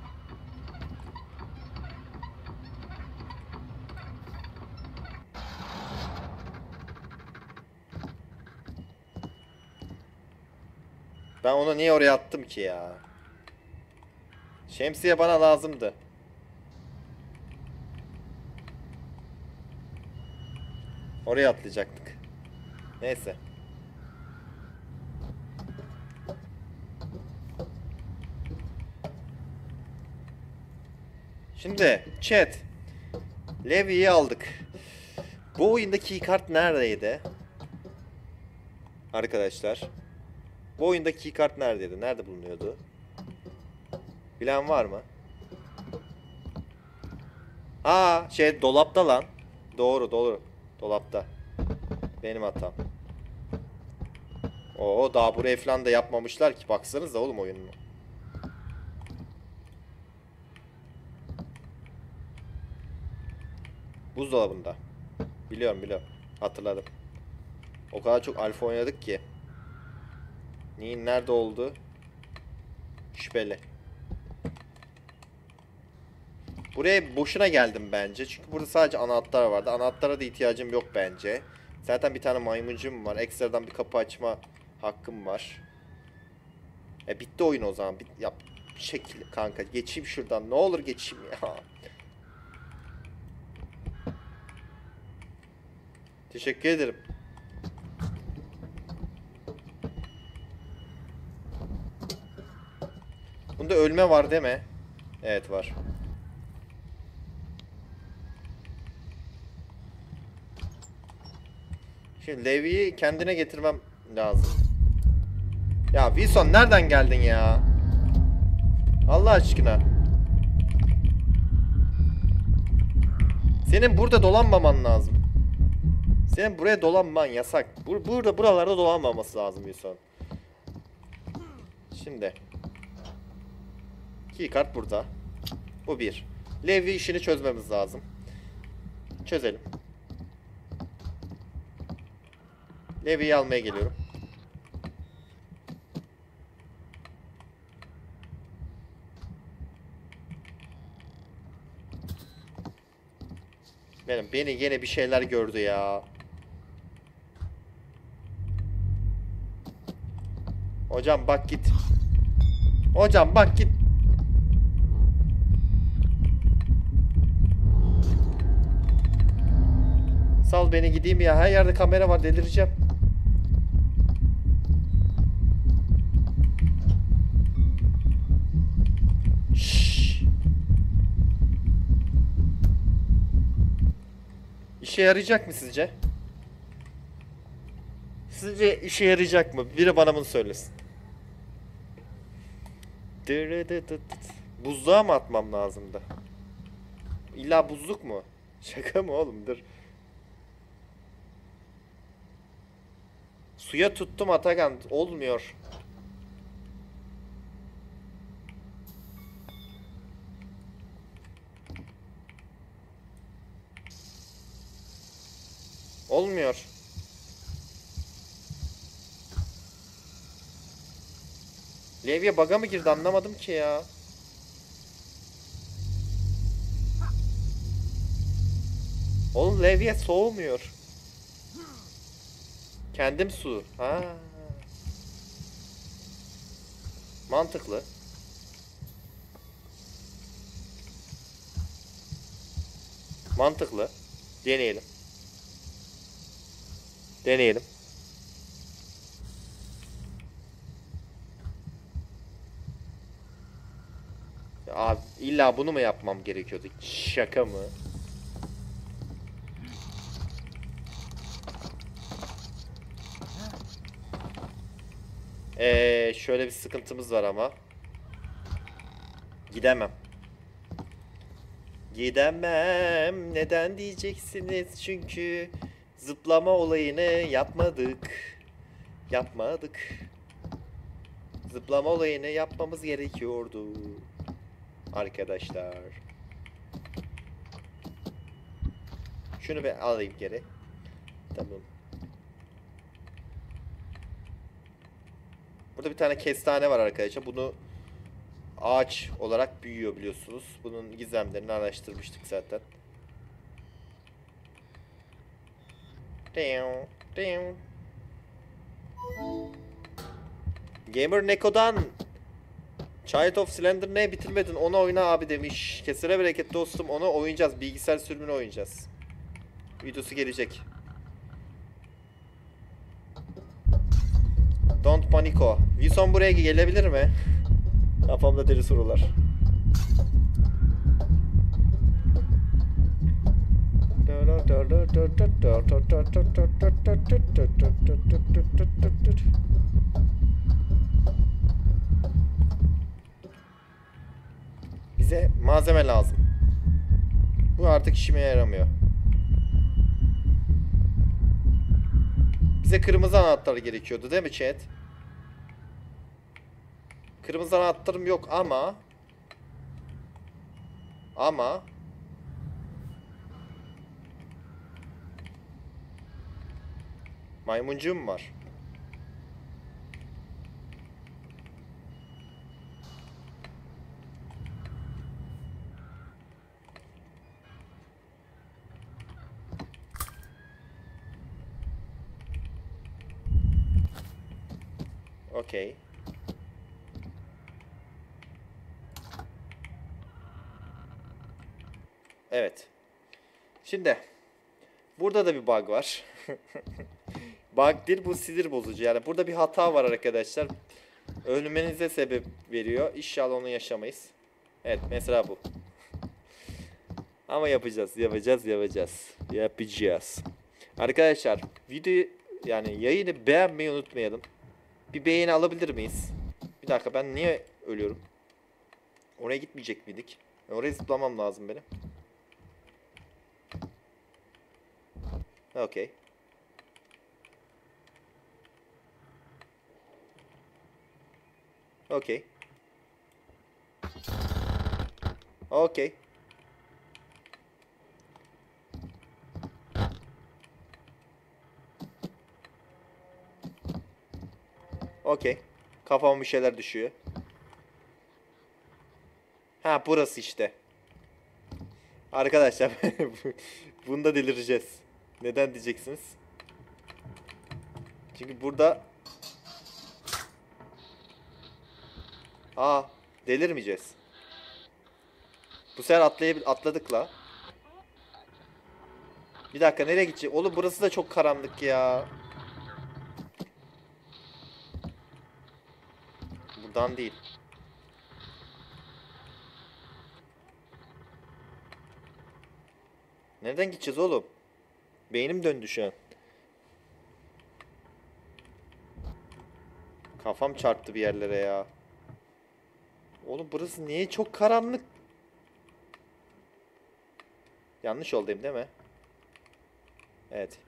Ben onu niye oraya attım ki ya? Şemsiye bana lazımdı. Oraya atlayacaktık. Neyse. Şimdi chat. Levi'yi aldık. Bu oyunda keycard neredeydi? Arkadaşlar. Bu oyunda keycard neredeydi? Nerede bulunuyordu? Bilen var mı? Aa, şey dolapta lan. Doğru, doğru. Dolapta. Benim hatam. Oo, daha buraya falan da yapmamışlar ki. Baksanıza oğlum oyununu. Buzdolabında. Biliyorum biliyorum. Hatırladım. O kadar çok alfa oynadık ki. Neyin nerede oldu? Şüpheli. Buraya boşuna geldim bence. Çünkü burada sadece anahtar vardı. Anahtara da ihtiyacım yok bence. Zaten bir tane maymuncum var. Ekstradan bir kapı açma hakkım var. E bitti oyun o zaman. Bit yap bir şekilde kanka. Geçeyim şuradan. Ne olur geçeyim ya. Teşekkür ederim. Bunda ölme var değil mi? Evet var. Şimdi Levi'yi kendine getirmem lazım. Ya Wilson nereden geldin ya? Allah aşkına. Senin burada dolanmaman lazım. Senin buraya dolanman yasak. Bur burada buralarda dolanmaması lazım Wilson. Şimdi. Keycard burada. Bu bir. Levi işini çözmemiz lazım. Çözelim. Levi'yi almaya geliyorum. Benim beni gene bir şeyler gördü ya. Hocam bak git. Hocam bak git. Sal beni gideyim ya. Her yerde kamera var, delireceğim. Şşş. İşe yarayacak mı sizce? Sizce işe yarayacak mı? Biri bana bunu söylesin. Buzluğa mı atmam lazımdı? İlla buzluk mu? Şaka mı oğlum? Dur. Suya tuttum Atakan. Olmuyor. Olmuyor. Levye bug'a mı girdi anlamadım ki ya. Oğlum levye soğumuyor. Kendim su. Ha. Mantıklı. Mantıklı. Deneyelim. Deneyelim. Abi illa bunu mu yapmam gerekiyordu? Şaka mı? Ee, şöyle bir sıkıntımız var ama. Gidemem. Gidemem. Neden diyeceksiniz? Çünkü zıplama olayını yapmadık. Yapmadık. Zıplama olayını yapmamız gerekiyordu. Arkadaşlar. Şunu bir alayım geri. Tamam. Burada bir tane kestane var arkadaşlar. Bunu ağaç olarak büyüyor biliyorsunuz. Bunun gizemlerini araştırmıştık zaten. Gamer Neko'dan Child of Slender ne bitirmedin onu oyna abi demiş. Kesire bereket dostum, onu oynayacağız. Bilgisayar sürümünü oynayacağız. Videosu gelecek. Don't Panico. Wilson buraya gelebilir mi? Kafamda deli sorular. Bize malzeme lazım. Bu artık işime yaramıyor. Bize kırmızı anahtar gerekiyordu değil mi chat? Kırmızı anahtarım yok ama ama maymuncuğum var. Okey. Evet. Şimdi burada da bir bug var. Bug değil, bu sinir bozucu. Yani burada bir hata var arkadaşlar. Ölmenize sebep veriyor. İnşallah onu yaşamayız. Evet, mesela bu. Ama yapacağız, yapacağız, yapacağız. Yapacağız. Arkadaşlar, videoyu yani yayını beğenmeyi unutmayalım. Bir beğeni alabilir miyiz? Bir dakika, ben niye ölüyorum? Oraya gitmeyecek miydik? Oraya zıplamam lazım benim. Okey. Okey. Okey. Okey. Kafama bir şeyler düşüyor. Ha, burası işte. Arkadaşlar bunda delireceğiz. Neden diyeceksiniz? Çünkü burada Aa, delirmeyeceğiz. Bu sefer atlayabil atladık la. Bir dakika, nereye gidecek? Oğlum burası da çok karanlık ya. Buradan değil. Nereden gideceğiz oğlum? Beynim döndü şu an. Kafam çarptı bir yerlere ya. Oğlum burası niye çok karanlık? Yanlış yoldayım değil mi? Evet.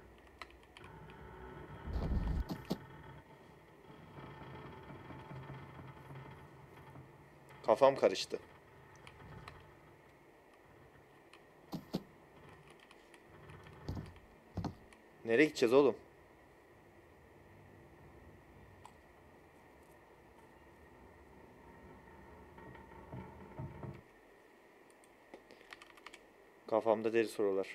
Kafam karıştı. Nereye gideceğiz oğlum? Kafamda deli sorular.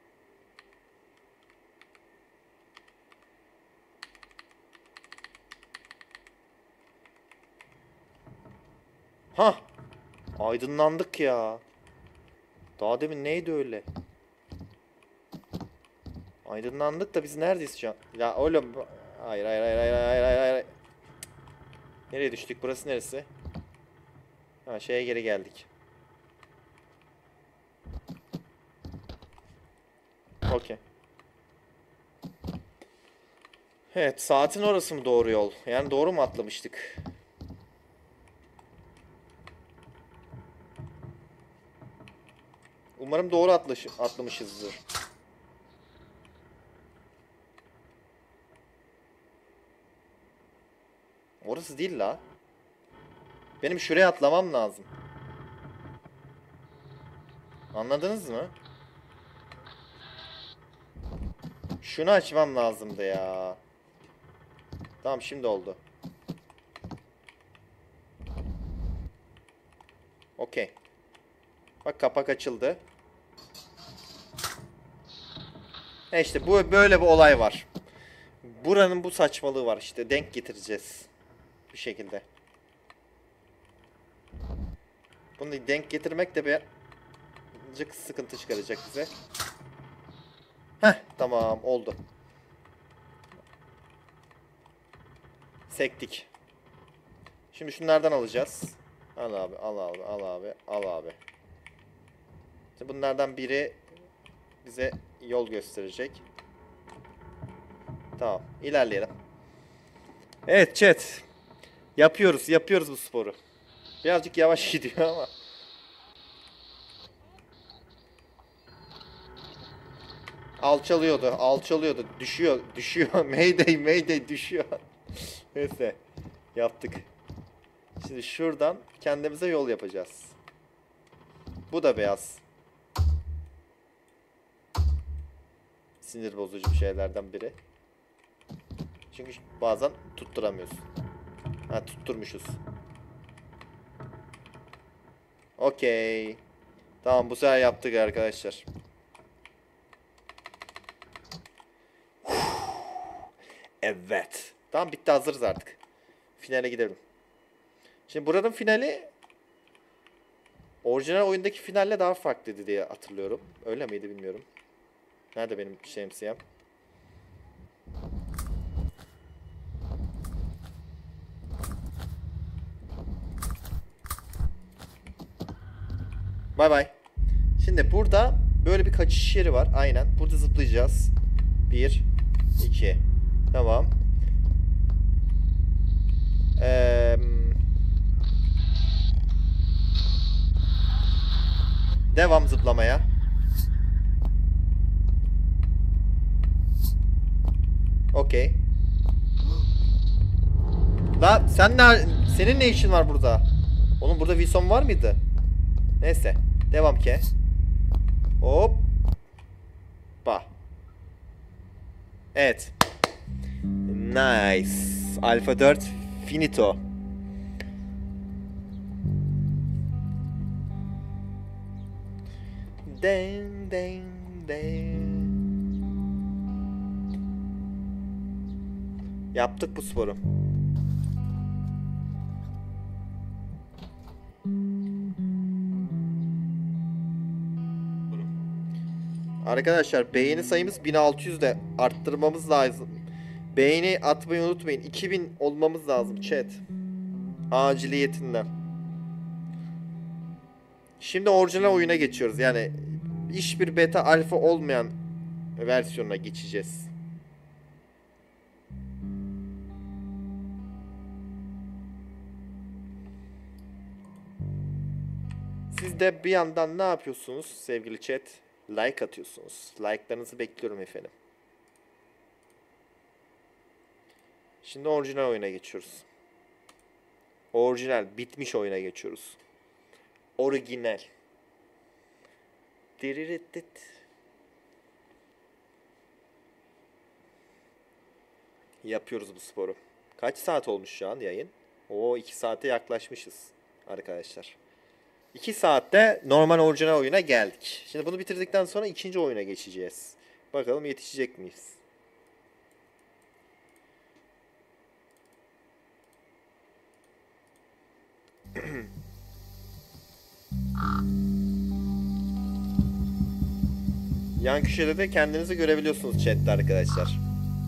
Hah! Aydınlandık ya. Daha demin neydi öyle? Aydınlandık da biz neredeyiz şu an? Ya oğlum, hayır hayır hayır hayır hayır hayır hayır. Nereye düştük? Burası neresi? Ha, şeye geri geldik. Okey. Evet, saatin orası mı doğru yol? Yani doğru mu atlamıştık? Umarım doğru atlaş atlamışızdır. Orası değil la. Benim şuraya atlamam lazım. Anladınız mı? Şunu açmam lazımdı ya. Tamam, şimdi oldu. Okey. Bak, kapak açıldı. E işte bu böyle bir olay var. Buranın bu saçmalığı var işte. Denk getireceğiz. Bir şekilde. Bunu denk getirmek de birazcık sıkıntı çıkaracak bize. Heh, tamam oldu. Sektik. Şimdi şunlardan alacağız. Al abi, al abi, al abi, al abi. İşte bunlardan biri bize yol gösterecek. Tamam, ilerleyelim. Evet chat. Yapıyoruz, yapıyoruz bu sporu. Birazcık yavaş gidiyor ama. Alçalıyordu, alçalıyordu. Düşüyor, düşüyor. Mayday, mayday düşüyor. Neyse, yaptık. Şimdi şuradan kendimize yol yapacağız. Bu da beyaz. Sinir bozucu bir şeylerden biri. Çünkü bazen tutturamıyorsun. Ha, tutturmuşuz. Okey. Tamam, bu sefer yaptık arkadaşlar. Evet. Tamam, bitti, hazırız artık. Finale gidelim. Şimdi buranın finali orijinal oyundaki finalle daha farklıydı diye hatırlıyorum. Öyle miydi bilmiyorum. Nerede benim şemsiyem? Bay bay. Şimdi burada böyle bir kaçış yeri var. Aynen. Burada zıplayacağız. Bir, iki. Tamam. Eee... Devam zıplamaya. Okey. La sen ne, senin ne işin var burada? Oğlum burada Wilson var mıydı? Neyse. Devam ki. Hop. Ba. Evet. Nice. Alpha dört finito. Den den den. Yaptık bu sporu. Arkadaşlar beğeni sayımız bin altı yüzde arttırmamız lazım. Beğeni atmayı unutmayın. iki bin olmamız lazım chat. Aciliyetinden. Şimdi orijinal oyuna geçiyoruz. Yani hiçbir beta alfa olmayan versiyonuna geçeceğiz. Siz de bir yandan ne yapıyorsunuz sevgili chat? Like atıyorsunuz. Like'larınızı bekliyorum efendim. Şimdi orijinal oyuna geçiyoruz. Orijinal, bitmiş oyuna geçiyoruz. Orijinal. Diririttit. Yapıyoruz bu sporu. Kaç saat olmuş şu an yayın? Oo, iki saate yaklaşmışız arkadaşlar. iki saatte normal orijinal oyuna geldik. Şimdi bunu bitirdikten sonra ikinci oyuna geçeceğiz. Bakalım yetişecek miyiz? Yan köşede de kendinizi görebiliyorsunuz chatte arkadaşlar.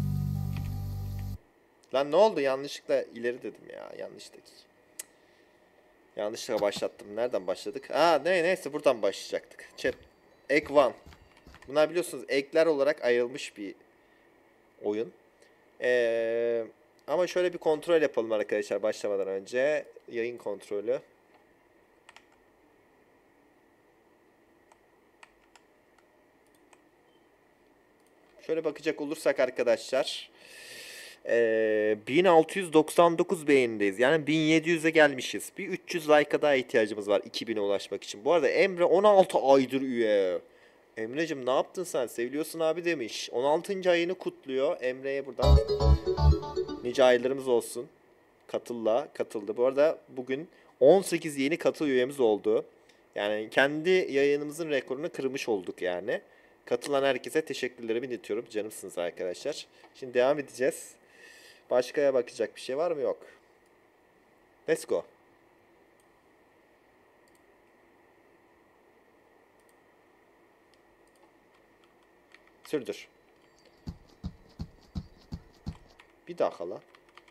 Lan ne oldu? Yanlışlıkla ileri dedim ya. Yanlışlıkla. Yanlışlıkla başlattım. Nereden başladık? Aa ne neyse buradan başlayacaktık. Chat. Egg One. Bunlar biliyorsunuz ekler olarak ayrılmış bir oyun. Ee, ama şöyle bir kontrol yapalım arkadaşlar başlamadan önce. Yayın kontrolü. Şöyle bakacak olursak arkadaşlar. Ee, bin altı yüz doksan dokuz beğenindeyiz. Yani bin yedi yüze gelmişiz. Bir üç yüz like'a daha ihtiyacımız var iki bine ulaşmak için. Bu arada Emre on altı aydır üye. Emre'cim ne yaptın sen? Seviliyorsun abi demiş. on altıncı ayını kutluyor. Emre'ye buradan nice aylarımız olsun. Katılla katıldı. Bu arada bugün on sekiz yeni katıl üyemiz oldu. Yani kendi yayınımızın rekorunu kırmış olduk yani. Katılan herkese teşekkürlerimi iletiyorum. Canımsınız arkadaşlar. Şimdi devam edeceğiz. Başkaya bakacak bir şey var mı? Yok. Let's go. Sürdür. Bir daha kala.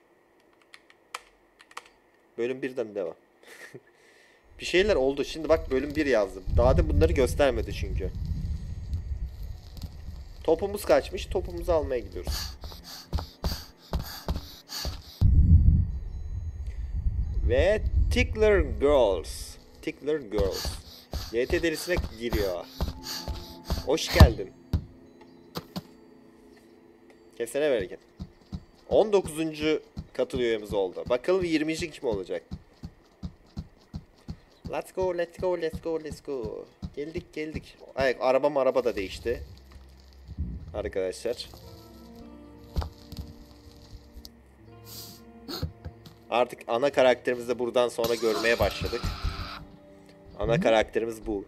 Bölüm birden devam. Bir şeyler oldu. Şimdi bak bölüm bir yazdım. Daha da bunları göstermedi çünkü. Topumuz kaçmış. Topumuzu almaya gidiyoruz. Ve Tickler Girls. Tickler Girls. Y T derisine giriyor. Hoş geldin. Kesene bereket. on dokuzuncu katıl üyemiz oldu. Bakalım yirminci kim olacak? Let's go, let's go, let's go, let's go. Geldik, geldik. Ay, arabam araba da değişti. Arkadaşlar. Artık ana karakterimizi de buradan sonra görmeye başladık. Ana karakterimiz bu.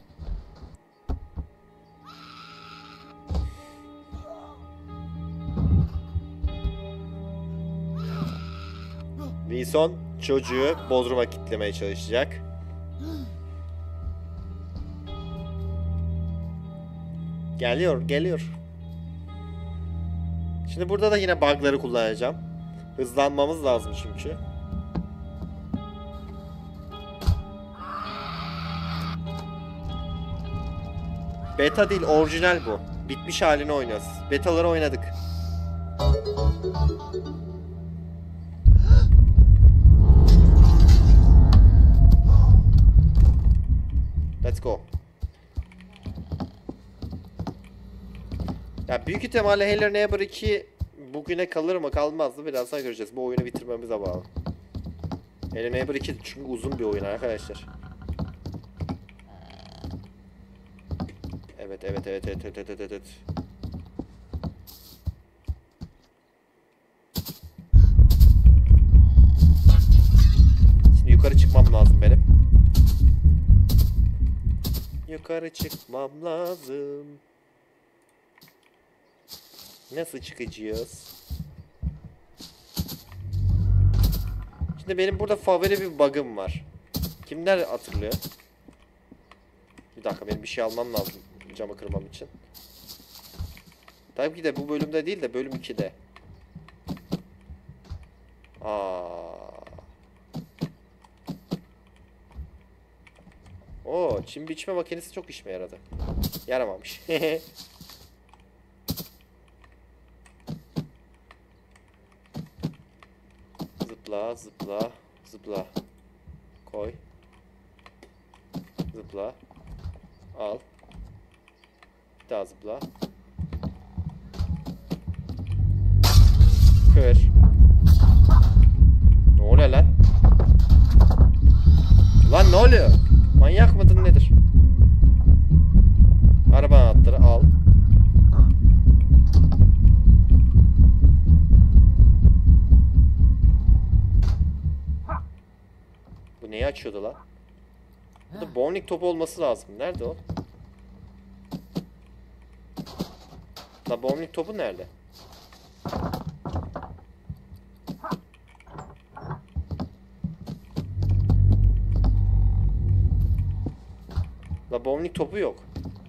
Wilson çocuğu Bodrum'a kitlemeye çalışacak. Geliyor, geliyor. Şimdi burada da yine bug'ları kullanacağım. Hızlanmamız lazım çünkü. Beta değil, orijinal bu. Bitmiş halini oynuyoruz. Betaları oynadık. Let's go. Ya büyük ihtimalle Hello Neighbor iki bugüne kalır mı kalmaz mı birazdan göreceğiz. Bu oyunu bitirmemize bağlı. Hello Neighbor iki çünkü uzun bir oyun arkadaşlar. Evet evet evet evet evet evet evet. Şimdi yukarı çıkmam lazım benim. Yukarı çıkmam lazım. Nasıl çıkacağız? Şimdi benim burada favori bir bug'ım var. Kimler hatırlıyor? Bir dakika, benim bir şey almam lazım camı kırmam için. Tabii ki de bu bölümde değil de bölüm ikide. Aa. Oo, çim biçme makinesi çok işime yaradı. Yaramamış. Zıpla, zıpla, zıpla. Koy. Zıpla. Al. Bir daha zıpla. Kır. Ne oluyor lan? Lan ne oluyor? Manyak mıdın nedir? Araba anahtarı al. Bu neyi açıyordu lan? Burada bowling topu olması lazım. Nerede o? La bowling topu nerede? La bowling topu yok.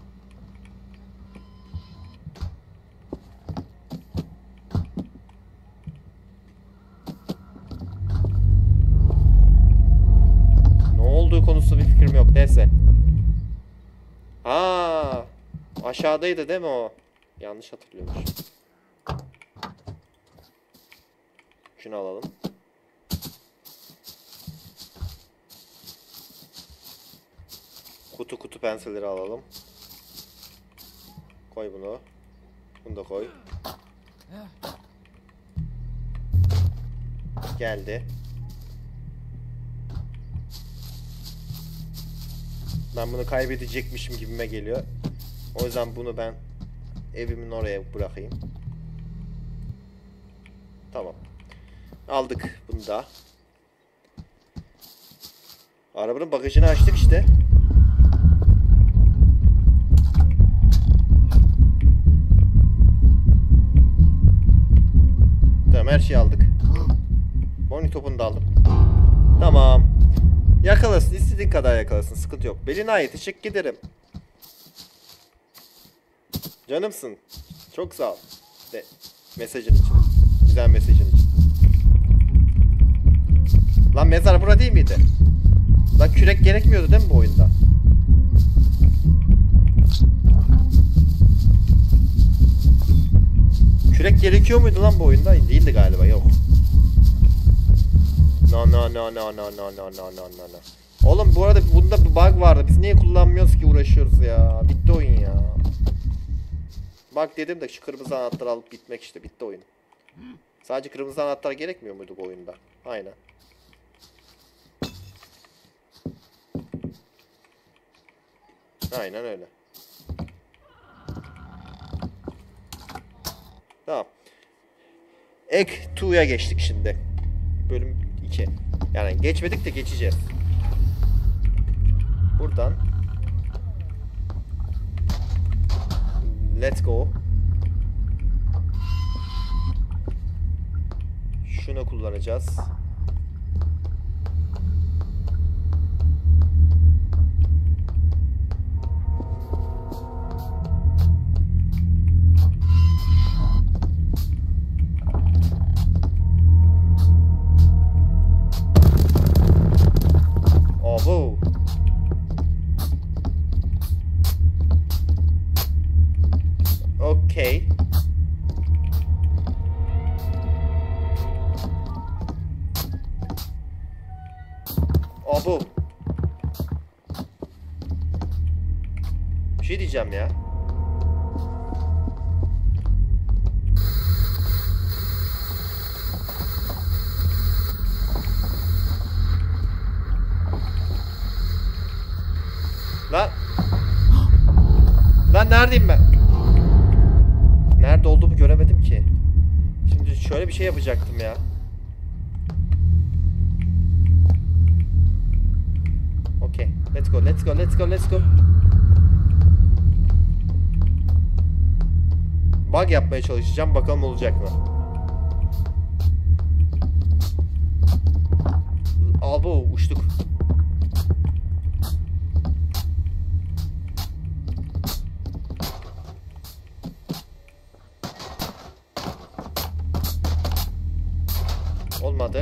Ne olduğu konusu bir fikrim yok. Neyse. Aa, aşağıdaydı değil mi o? Yanlış hatırlıyormuş. Şunu alalım. Kutu kutu pensilleri alalım. Koy bunu. Bunu da koy. Geldi. Ben bunu kaybedecekmişim gibime geliyor. O yüzden bunu ben evimin oraya bırakayım. Tamam. Aldık bunu da. Arabanın bagajını açtık işte. Tamam, her şeyi aldık. Bowling topunu da aldım. Tamam. Yakalasın, istediğin kadar yakalasın, sıkıntı yok. Beline ait, teşekkür giderim. Canımsın. Çok sağ ol. De, mesajın için. Güzel mesajın için. Lan mezar bura değil miydi? Lan kürek gerekmiyordu değil mi bu oyunda? Kürek gerekiyor muydu lan bu oyunda? Değildi galiba, yok. No no no no no no no no no no. Oğlum bu arada bunda bir bug vardı. Biz niye kullanmıyoruz ki, uğraşıyoruz ya. Bitti oyun ya. Bak dedim de şu kırmızı anahtarı alıp bitmek işte. Bitti oyun. Sadece kırmızı anahtar gerekmiyor muydu bu oyunda? Aynen. Aynen öyle. Tamam. Ek iki'ya geçtik şimdi. Bölüm iki. Yani geçmedik de geçeceğiz. Buradan let's go. Şunu kullanacağız. Oh. Okay. Abo. Bir şey diyeceğim ya. Lan. Lan neredeyim ben? Nerede olduğumu göremedim ki. Şimdi şöyle bir şey yapacaktım ya. Okay. Let's go, let's go, let's go, let's go. bug yapmaya çalışacağım. Bakalım olacak mı? Abo uçtuk. Olmadı.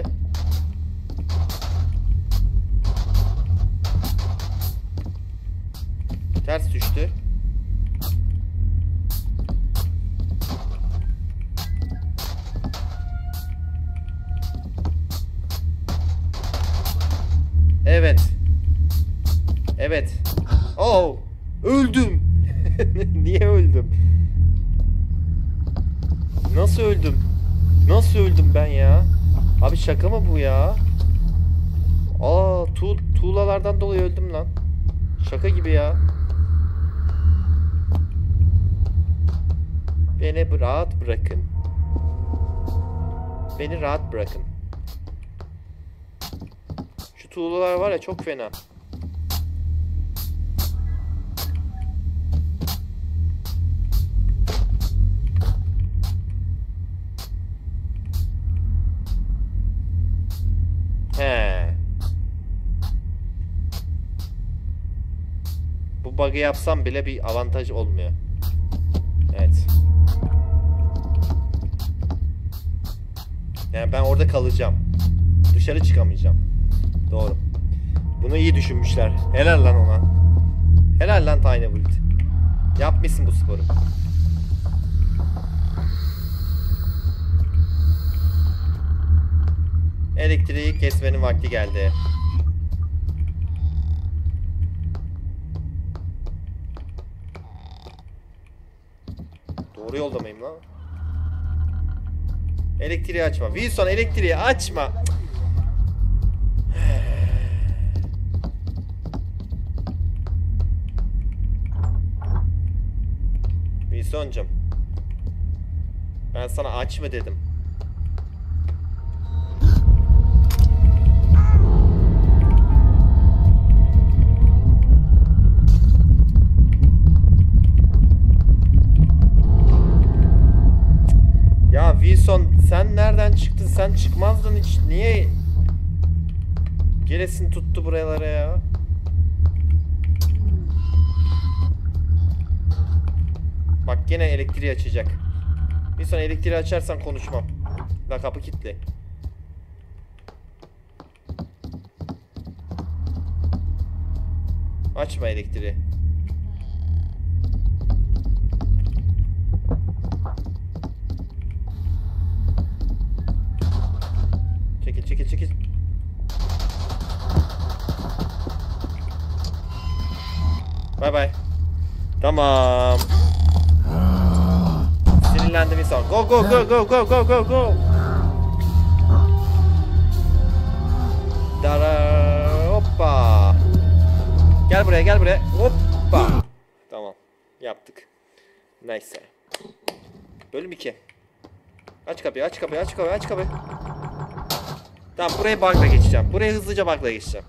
Ters düştü. Evet. Evet. Oh! Öldüm. Niye öldüm? Nasıl öldüm? Nasıl öldüm ben ya? Abi şaka mı bu ya? Aa, tu tuğlalardan dolayı öldüm lan. Şaka gibi ya. Beni rahat bırakın. Beni rahat bırakın. Şu tuğlalar var ya, çok fena. He. Bu bug'ı yapsam bile bir avantaj olmuyor. Evet. Yani ben orada kalacağım. Dışarı çıkamayacağım. Doğru. Bunu iyi düşünmüşler. Helal lan ona. Helal lan Tiny Build. Yapmışsın bu sporu. Elektriği kesmenin vakti geldi. Doğru yolda mıyım lan? Elektriği açma. Wilson, elektriği açma. Wilson'cum, ben sana aç mı dedim? Ya Wilson, sen nereden çıktın? Sen çıkmazdın hiç. Niye gelesin tuttu buralara ya? Bak gene elektriği açacak. Wilson, elektriği açarsan konuşmam. La kapı kilitli. Açma elektriği. Çekil çekil çekil. Bay bay. Tamam. Sinirlendim insan. Go go go go go go go go. Dara hoppa. Gel buraya gel buraya. Hoppa. Tamam. Yaptık. Neyse. Bölüm iki. Aç kapıyı aç kapıyı aç kapıyı aç kapıyı. Tamam, buraya bug'la geçeceğim. Buraya hızlıca bug'la geçeceğim.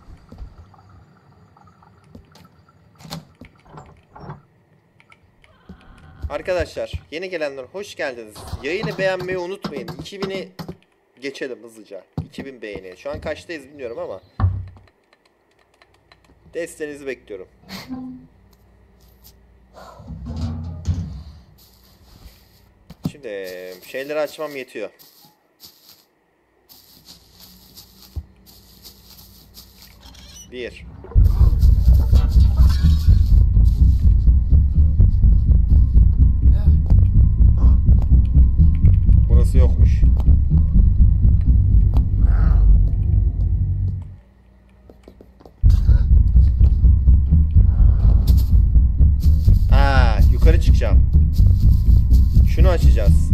Arkadaşlar, yeni gelenler hoş geldiniz. Yayını beğenmeyi unutmayın. iki bini geçelim hızlıca. iki bin beğeni. Şu an kaçtayız bilmiyorum ama desteğinizi bekliyorum. Şimdi şeyleri açmam yetiyor. Bir. Burası yokmuş. Aa, yukarı çıkacağım. Şunu açacağız.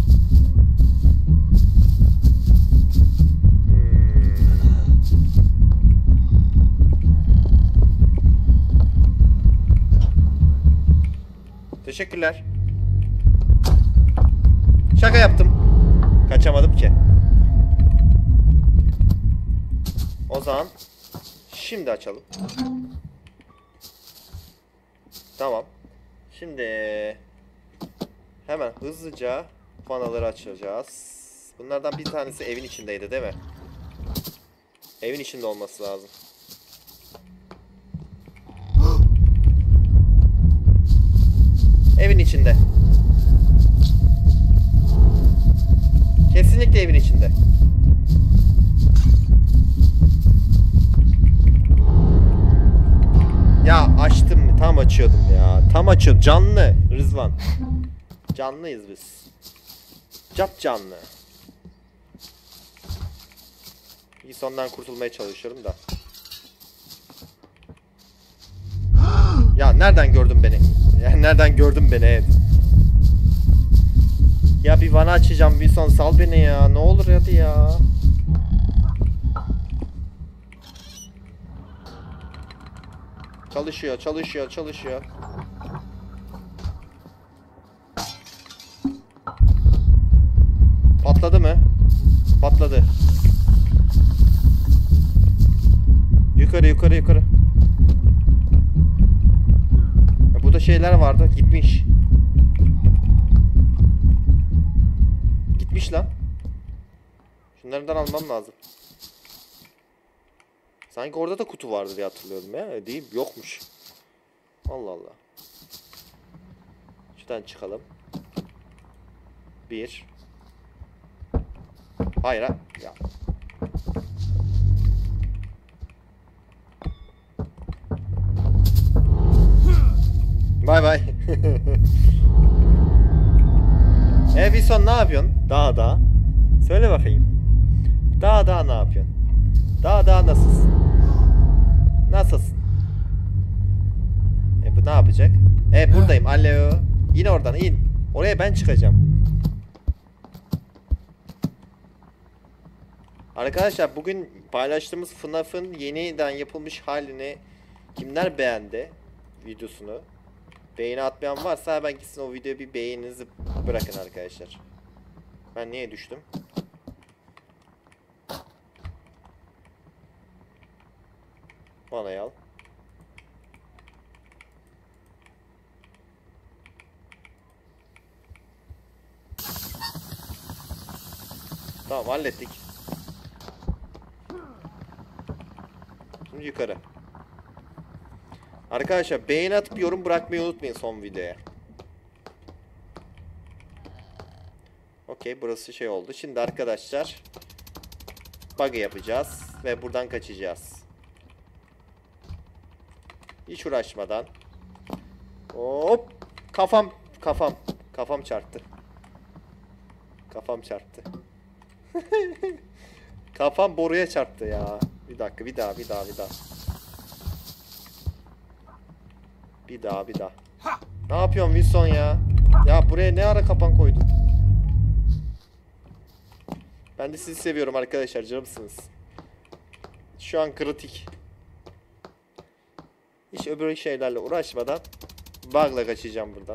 Teşekkürler. Şaka yaptım. Kaçamadım ki. O zaman şimdi açalım. Tamam. Şimdi Hemen hızlıca vanaları açacağız. Bunlardan bir tanesi evin içindeydi değil mi? Evin içinde olması lazım. Evin içinde. Kesinlikle evin içinde. Ya açtım mı? Tam açıyordum ya. Tam açıyordum. Canlı Rızvan. Canlıyız biz. Cap canlı. İyi, sondan kurtulmaya çalışıyorum da. Ya nereden gördün beni? Ya nereden gördün beni? Evet. Ya bir vana açacağım, bir son sal beni ya. Ne olur hadi ya. Çalışıyor, çalışıyor, çalışıyor. Patladı mı? Patladı. Yukarı, yukarı, yukarı. Ya burada şeyler vardı, gitmiş. Gitmiş lan. Şunlardan almam lazım. Sanki orada da kutu vardı diye hatırlıyorum ya. Değil, yokmuş. Allah Allah. Şuradan çıkalım. Bir. Hayır ha. Ya. Bay bay. E Wilson ne yapıyorsun? Daha daha. Söyle bakayım. Daha daha ne yapıyorsun? Daha daha nasılsın? Nasılsın? E bu ne yapacak? E buradayım. Alo. İn oradan in. Oraya ben çıkacağım. Arkadaşlar bugün paylaştığımız F NAF'ın yeniden yapılmış halini kimler beğendi videosunu? Beğeni atmayan varsa hemen gitsin o videoya bir beğeninizi bırakın arkadaşlar. Ben niye düştüm? Bana al. Tamam hallettik. Şimdi yukarı. Arkadaşlar beğeni atıp yorum bırakmayı unutmayın son videoya. Okey, burası şey oldu. Şimdi arkadaşlar bug yapacağız ve buradan kaçacağız. Hiç uğraşmadan. Hop, kafam kafam kafam çarptı. Kafam çarptı. Kafam boruya çarptı ya. Bir dakika, bir daha, bir daha, bir daha. Bir daha, bir daha. Ne yapıyorsun Wilson ya? Ya buraya ne ara kapan koydun? Ben de sizi seviyorum arkadaşlar, canımsınız. Şu an kritik. Hiç öbür şeylerle uğraşmadan bug'la kaçacağım buradan.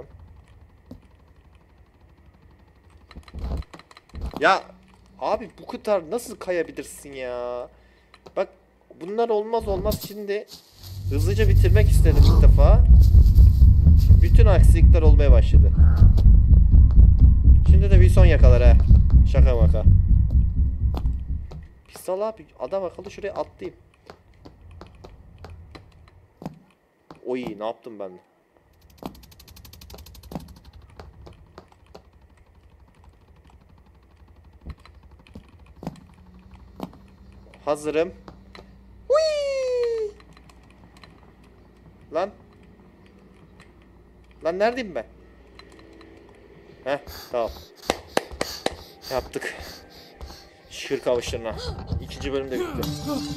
Ya abi bu kadar nasıl kayabilirsin ya? Bak bunlar olmaz olmaz, şimdi hızlıca bitirmek istedim ilk defa. Bütün aksilikler olmaya başladı. Şimdi de Wilson yakalar ha. Şaka maka. Pistol abi, adam akıllı şuraya atlayayım. Oy, ne yaptım ben de? Hazırım. Whee! Lan. Lan neredeyim ben? Heh, tamam. Yaptık. Şükür kavuşturuna. İkinci bölümde bitti.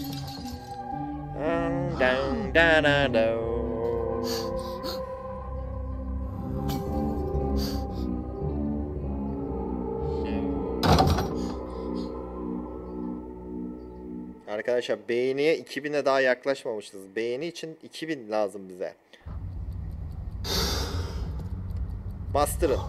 Arkadaşlar beğeniye iki bine daha yaklaşmamışız. Beğeni için iki bin lazım bize. Bastırın.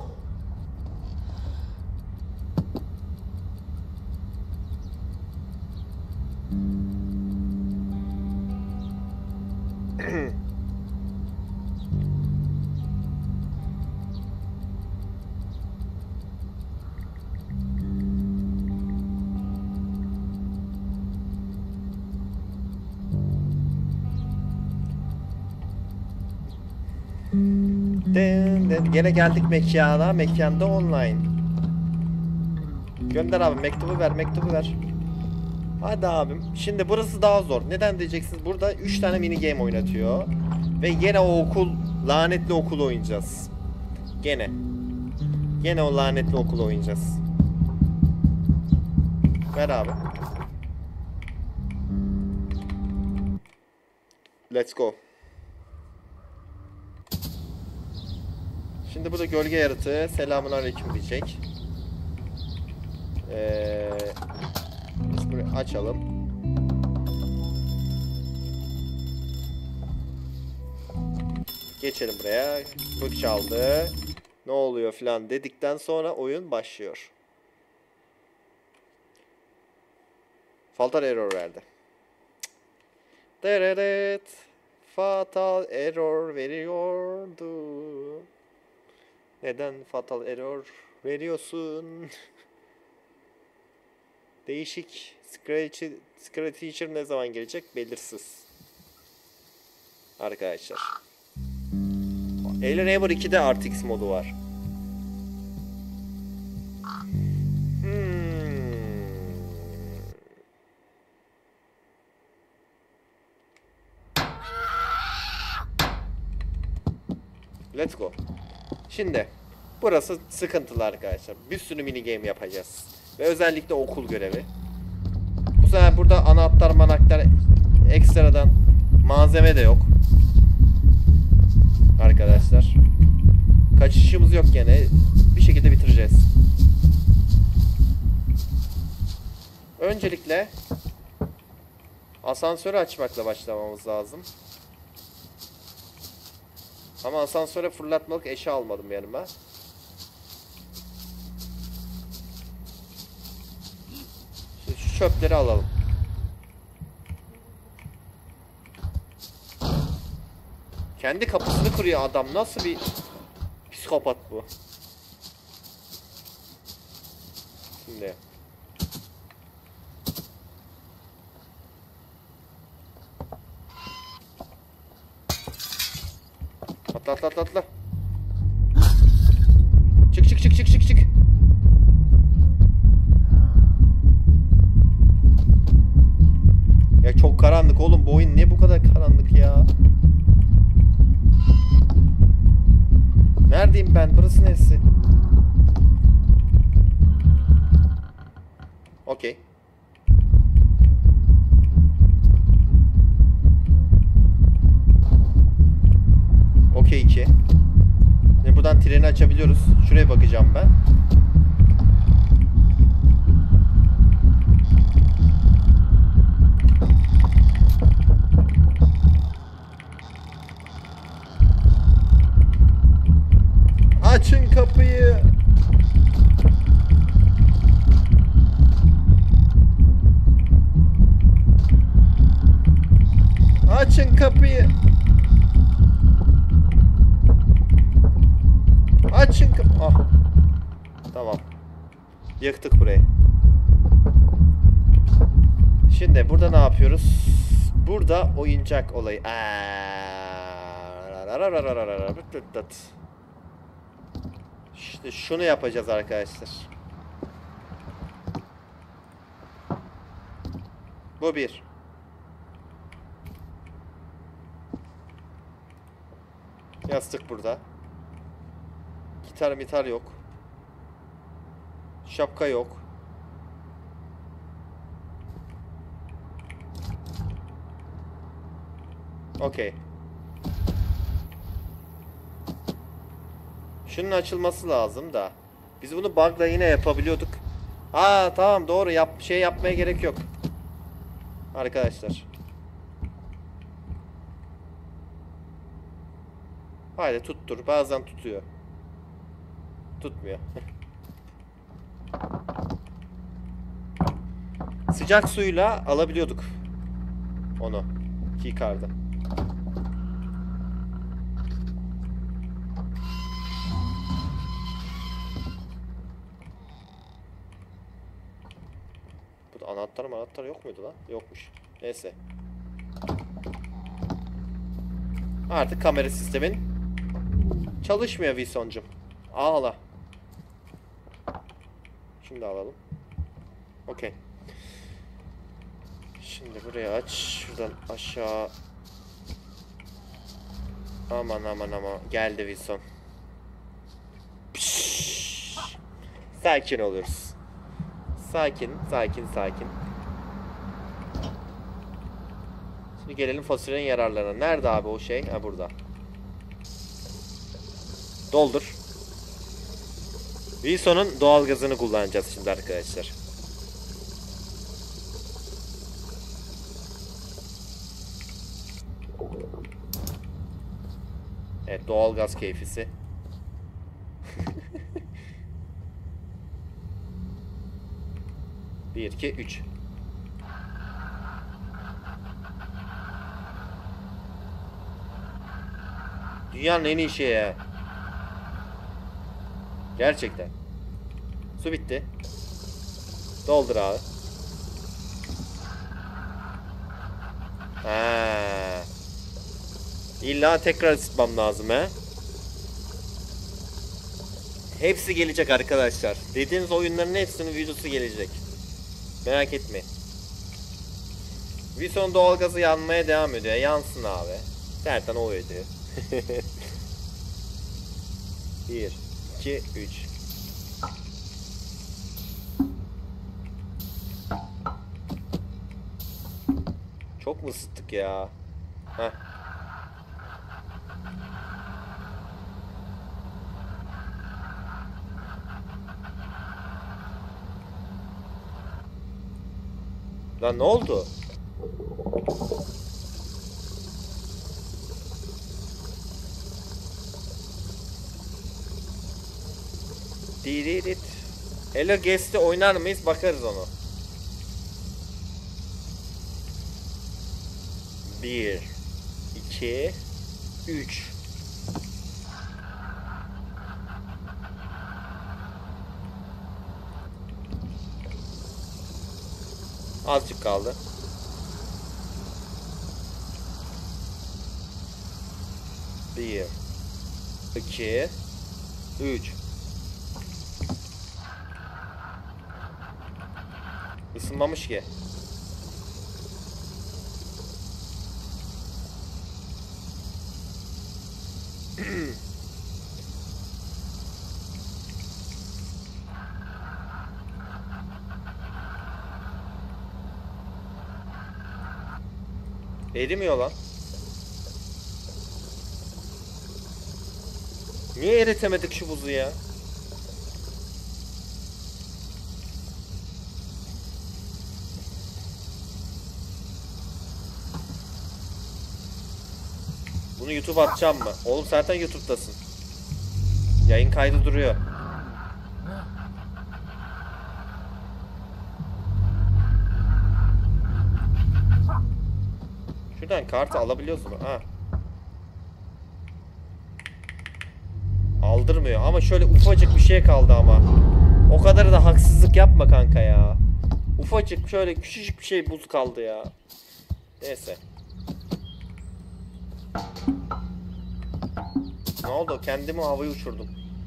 Den, den. Gene geldik mekana. Mekanda online. Gönder abi, mektubu ver, mektubu ver. Hadi abim. Şimdi burası daha zor. Neden diyeceksiniz? Burada üç tane mini game oynatıyor. Ve yine o okul, lanetli okulu oynayacağız. Gene. Gene o lanetli okulu oynayacağız. Ver abi. Let's go. Şimdi burada gölge yaratığı selamünaleyküm diyecek. Ee, biz burayı açalım. Geçelim buraya. Kök çaldı. Ne oluyor filan dedikten sonra oyun başlıyor. Fatal error verdi. Deret. Fatal error veriyordu. Neden fatal error veriyorsun? Değişik. Scratch, Scratch Teacher ne zaman gelecek belirsiz. Arkadaşlar. Alien Neighbor iki'de R T X modu var. Hmm. Let's go. Şimdi burası sıkıntılı arkadaşlar. Bir sürü mini game yapacağız. Ve özellikle okul görevi. Bu sefer burada anahtar manaktar ekstradan malzeme de yok. Arkadaşlar. Kaçışımız yok gene. Bir şekilde bitireceğiz. Öncelikle asansörü açmakla başlamamız lazım. Ama asansöre fırlatmalık eşya almadım yanıma. Şimdi şu çöpleri alalım. Kendi kapısını kırıyor adam. Nasıl bir psikopat bu? Şimdi. Atla atla atla atla. Çık çık çık çık çık çık. Ya çok karanlık oğlum, bu oyun niye bu kadar karanlık ya? Neredeyim ben? Burası neresi? Okey. Okey iki. Şimdi buradan treni açabiliyoruz. Şuraya bakacağım ben. Açın kapıyı. Açın kapıyı. Açın kapıyı. Ah. Tamam. Yıktık burayı. Şimdi burada ne yapıyoruz? Burada oyuncak olayı. İşte şunu yapacağız arkadaşlar. Bu bir. Yastık burada. Gitar mitar yok. Şapka yok. Okey. Şunun açılması lazım da. Biz bunu bug'la yine yapabiliyorduk. Aa tamam, doğru, yap şey yapmaya gerek yok. Arkadaşlar. Haydi tuttur. Bazen tutuyor. Tutmuyor. Sıcak suyla alabiliyorduk onu. Keycard'ı. Burada anahtar anahtar yok muydu lan? Yokmuş. Neyse. Artık kamera sistemin Çalışmıyor Wilson'cum. Ağla. Şimdi alalım. Okey. Şimdi burayı aç. Şuradan aşağı. Aman aman aman. Geldi Wilson. Pişş. Sakin oluruz. Sakin, sakin, sakin. Şimdi gelelim fasulyenin yararlarına. Nerede abi o şey? Ha burada. Doldur. Wilson'un doğalgazını kullanacağız şimdi arkadaşlar. Evet, doğalgaz keyfisi. Bir, iki, üç. Dünyanın en iyi şeyi ya. Gerçekten. Su bitti. Doldur abi. Ha. İlla tekrar ısıtmam lazım he. Hepsi gelecek arkadaşlar. Dediğiniz oyunların hepsinin videosu gelecek. Merak etmeyin. Wilson doğalgazı yanmaya devam ediyor. Yansın abi. Zaten o ödüyor. Bir, iki, üç. Çok mu ısıttık ya? Heh. Lan ne oldu? Diririt. Elo Guest'i oynar mıyız? Bakarız onu. Bir, iki, üç. Azıcık kaldı. Bir, iki, üç. Isınmamış ki. Erimiyor lan. Niye eritemedik şu buzu ya? Bunu YouTube'a atacağım mı? Oğlum zaten YouTube'dasın. Yayın kaydı duruyor. Şuradan kartı alabiliyorsun. Ha. Aldırmıyor ama şöyle ufacık bir şey kaldı ama. O kadar da haksızlık yapma kanka ya. Ufacık şöyle küçücük bir şey buz kaldı ya. Neyse. Ne oldu? Kendimi havaya uçurdum.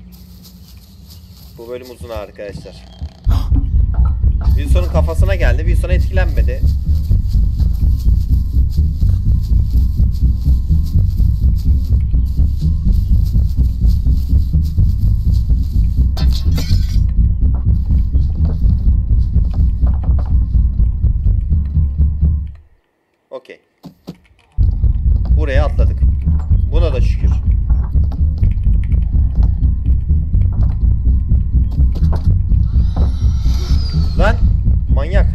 Bu bölüm uzun arkadaşlar. Wilson'un kafasına geldi. Wilson etkilenmedi. Okey. Buraya atladık. Buna da şükür. Lan manyak.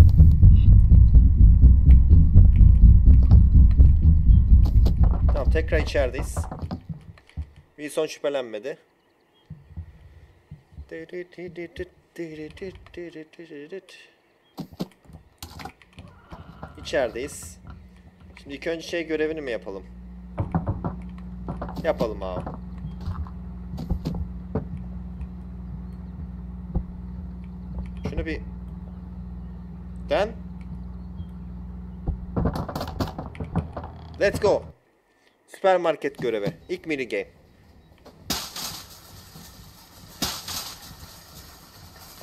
Tamam, tekrar içerideyiz. Wilson şüphelenmedi. İçerideyiz. Şimdi ilk önce şey görevini mi yapalım? Yapalım abi. Şunu bir... Ben... Let's go. Süpermarket görevi. İlk mini game.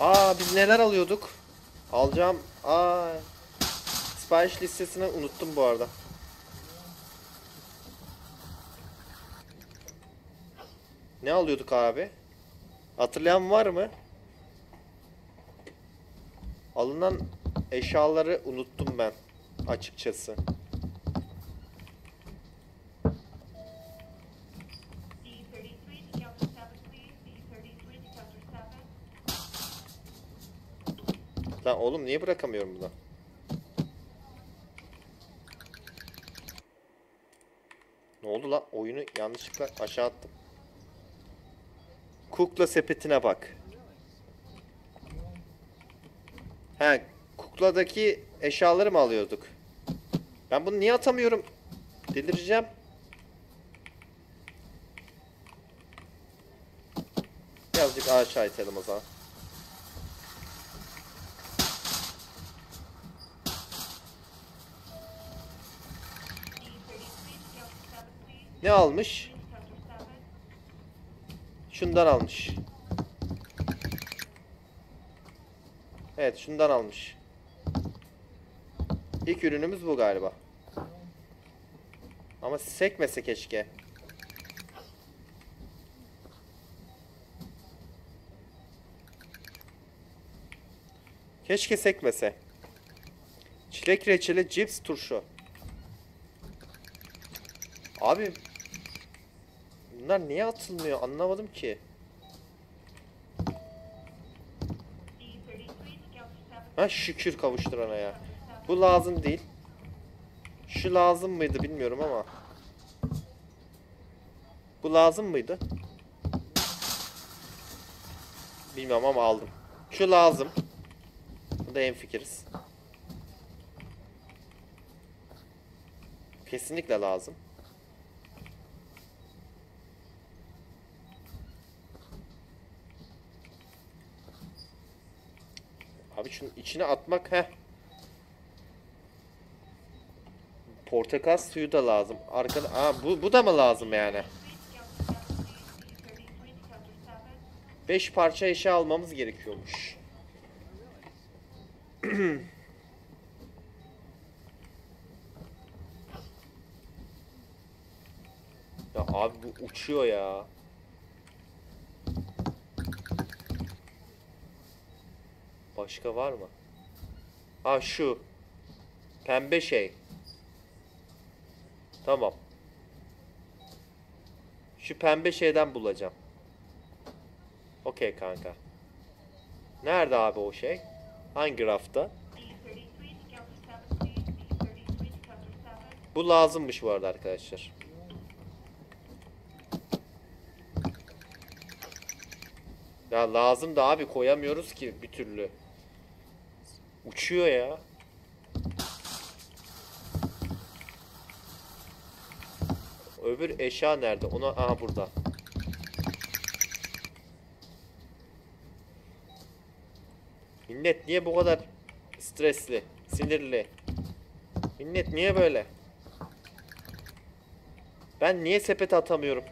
Aa biz neler alıyorduk? Alacağım. Aa sipariş listesini unuttum bu arada. Ne alıyorduk abi? Hatırlayan var mı? Alınan eşyaları unuttum ben açıkçası. Lan oğlum niye bırakamıyorum bunu? Ne oldu lan? Oyunu yanlışlıkla aşağı attım. Kukla sepetine bak. He, kukladaki eşyaları mı alıyorduk? Ben bunu niye atamıyorum? Delireceğim. Birazcık aşağı itelim o zaman. Ne almış? Şundan almış. Evet, şundan almış. İlk ürünümüz bu galiba. Ama sekmese keşke. Keşke sekmese. Çilek reçeli cips turşu. Abi bunlar niye atılmıyor anlamadım ki. Ha şükür kavuşturana ya. Bu lazım değil. Şu lazım mıydı bilmiyorum ama. Bu lazım mıydı? Bilmiyorum ama aldım. Şu lazım. Bu da hemfikiriz. Kesinlikle lazım. Abi şunun içine atmak he. Portakal suyu da lazım. Arkada aa bu bu da mı lazım yani? beş parça eşya almamız gerekiyormuş. Ya abi bu uçuyor ya. Başka var mı? Ha şu. Pembe şey. Tamam. Şu pembe şeyden bulacağım. Okey kanka. Nerede abi o şey? Hangi rafta? Bu lazımmış bu arada arkadaşlar. Ya lazım da abi koyamıyoruz ki bir türlü. Uçuyor ya. Öbür eşya nerede? Ona aha burada. Millet niye bu kadar stresli, sinirli? Millet niye böyle? Ben niye sepete atamıyorum?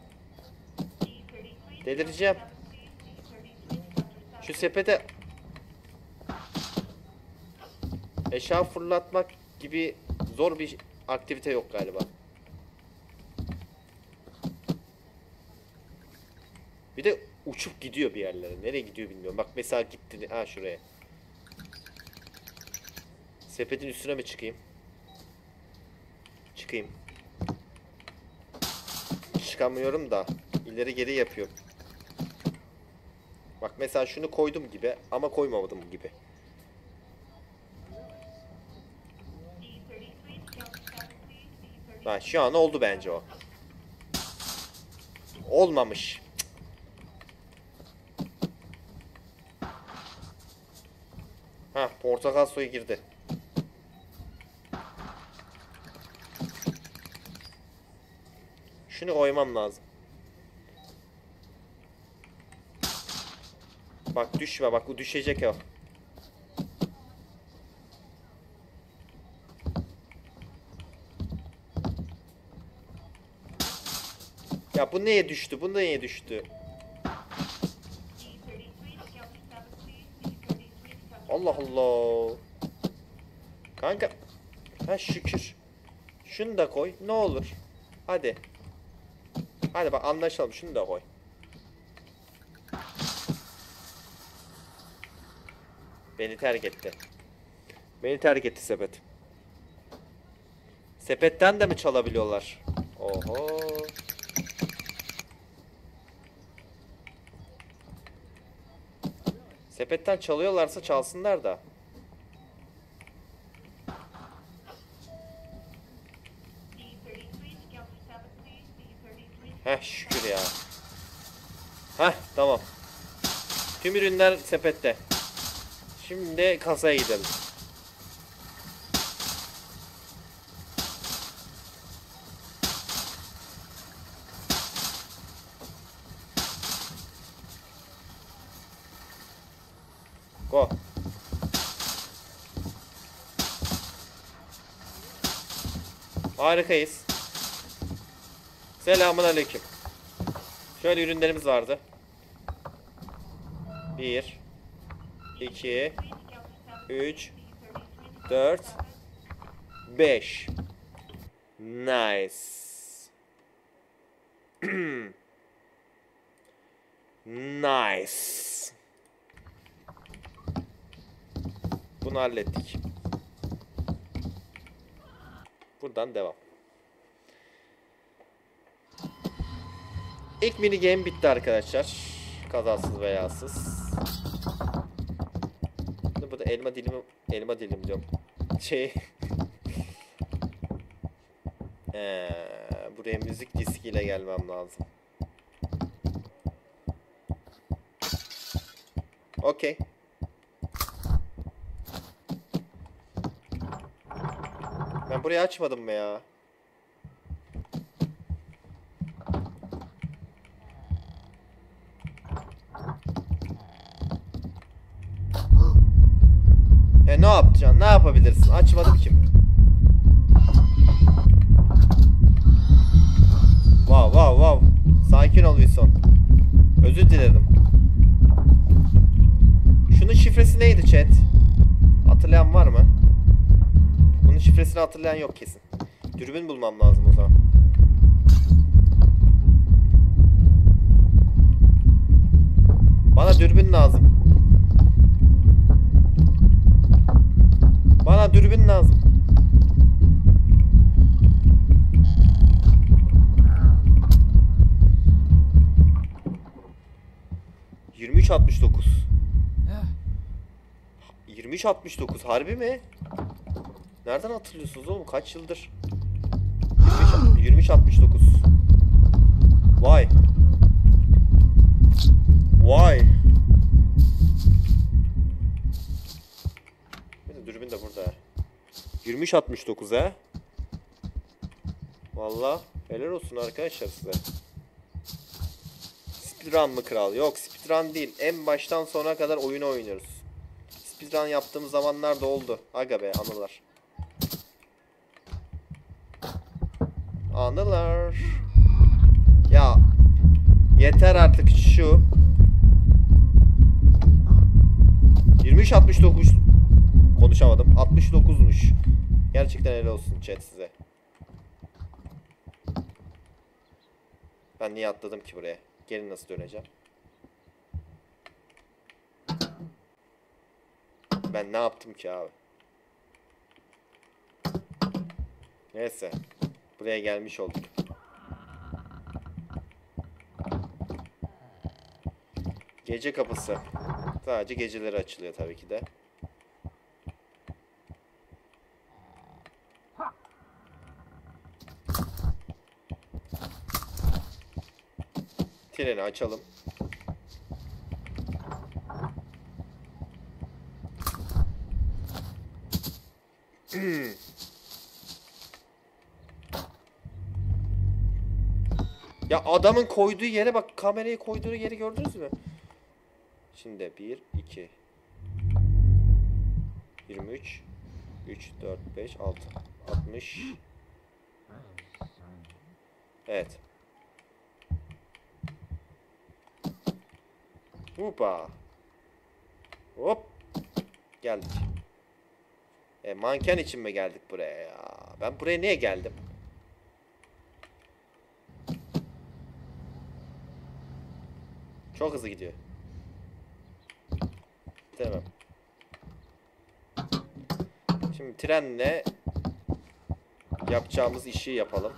Delireceğim. Şu sepete eşya fırlatmak gibi zor bir aktivite yok galiba. Bir de uçup gidiyor bir yerlere. Nereye gidiyor bilmiyorum. Bak mesela gitti. Ha şuraya. Sepetin üstüne mi çıkayım? Çıkayım. Çıkamıyorum da. İleri geri yapıyor. Bak mesela şunu koydum gibi ama koymamadım gibi. Ha, şu an oldu bence o. Olmamış. Ha, portakal suyu girdi. Şunu koymam lazım. Bak düşme, bak o düşecek o. Ya bu neye düştü? Bu neye düştü? Allah Allah. Kanka. Ha şükür. Şunu da koy. Ne olur. Hadi. Hadi bak anlaşalım. Şunu da koy. Beni terk etti. Beni terk etti sepet. Sepetten de mi çalabiliyorlar? Oho. Sepetten çalıyorlarsa çalsınlar da. Heh şükür ya. Heh tamam. Tüm ürünler sepette. Şimdi kasaya gidelim. Go. Harikayız. Selamun aleyküm. Şöyle ürünlerimiz vardı. Bir, iki, üç, dört, beş. Nice. Nice. Bunu hallettik. Buradan devam. İlk mini game bitti arkadaşlar. Kazasız beyazsız. Şimdi burada elma dilimi elma dilim diyorum. Şey ee, buraya müzik diskiyle gelmem lazım. Okey. Ben burayı açmadım mı ya? E ne yapacaksın? Ne yapabilirsin? Açmadım ki. Wow wow wow. Sakin ol Wilson. Özür dilerim. Şunun şifresi neydi chat? Hatırlayan var mı? Bunun şifresini hatırlayan yok kesin. Dürbün bulmam lazım o zaman. Bana dürbün lazım. Bana dürbün lazım. yirmi üç altmış dokuz. yirmi üç altmış dokuz harbi mi? Nereden hatırlıyorsunuz oğlum? Kaç yıldır? yirmi üç altmış dokuz. Vay. Vay. Dürbün de burada. yirmi üç altmış dokuz he. Vallahi helal olsun arkadaşlar size. Speedrun mı kral? Yok speedrun değil. En baştan sona kadar oyunu oynuyoruz. Speedrun yaptığımız zamanlar da oldu. Aga be anılar. Anılar. Ya yeter artık şu. yirmi üç altmış dokuz. Konuşamadım. altmış dokuzmuş. Gerçekten helal olsun chat size. Ben niye atladım ki buraya? Gelin nasıl döneceğim? Ben ne yaptım ki abi? Neyse. Buraya gelmiş olduk. Gece kapısı. Sadece geceleri açılıyor tabii ki de. Treni açalım. Ya adamın koyduğu yere bak, kamerayı koyduğu yeri gördünüz mü? Şimdi bir, iki, yirmi üç, üç, dört, beş, altı, altmış. Evet. Hoppa. Hop. geldik. E, manken için mi geldik buraya ya? Ben buraya niye geldim? Çok hızlı gidiyor. Tamam. Şimdi trenle yapacağımız işi yapalım.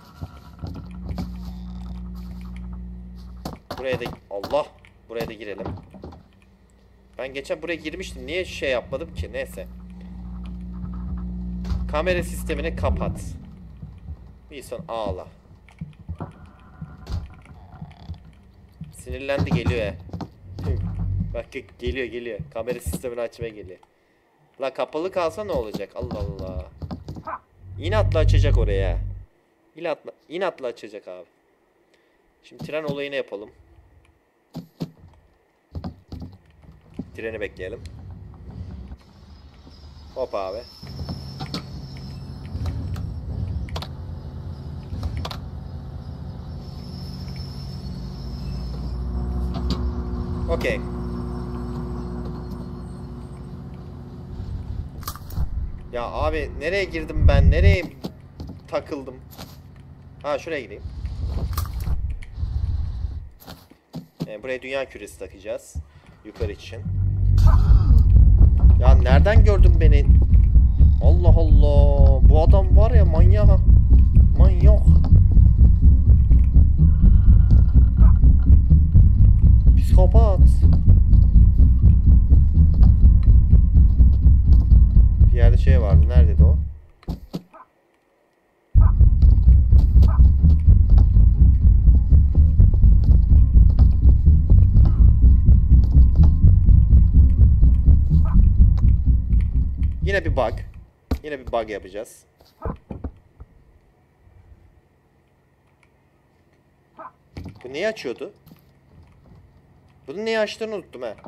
Buraya da Allah, buraya da girelim. Ben geçen buraya girmiştim. Niye şey yapmadım ki? Neyse. Kamera sistemini kapat. Bir son ağla. Sinirlendi, geliyor ya. Bak geliyor geliyor. Kamera sistemini açmaya geliyor. La kapalı kalsa ne olacak? Allah Allah. İnatla açacak oraya. İnatla, inatla açacak abi. Şimdi tren olayını yapalım. Treni bekleyelim. Hop abi. Okey. Ya abi nereye girdim ben? Nereye takıldım? Ha şuraya gideyim. Ee, buraya dünya küresi takacağız. Yukarı için. Ya nereden gördün beni? Allah Allah. Bu adam var ya manyak. Manyak. Psikopat. Bir yerde şey vardı. Neredeydi o? Yine bir bug. Yine bir bug yapacağız. Bu neyi açıyordu? Bunu neyi açtığını unuttum he.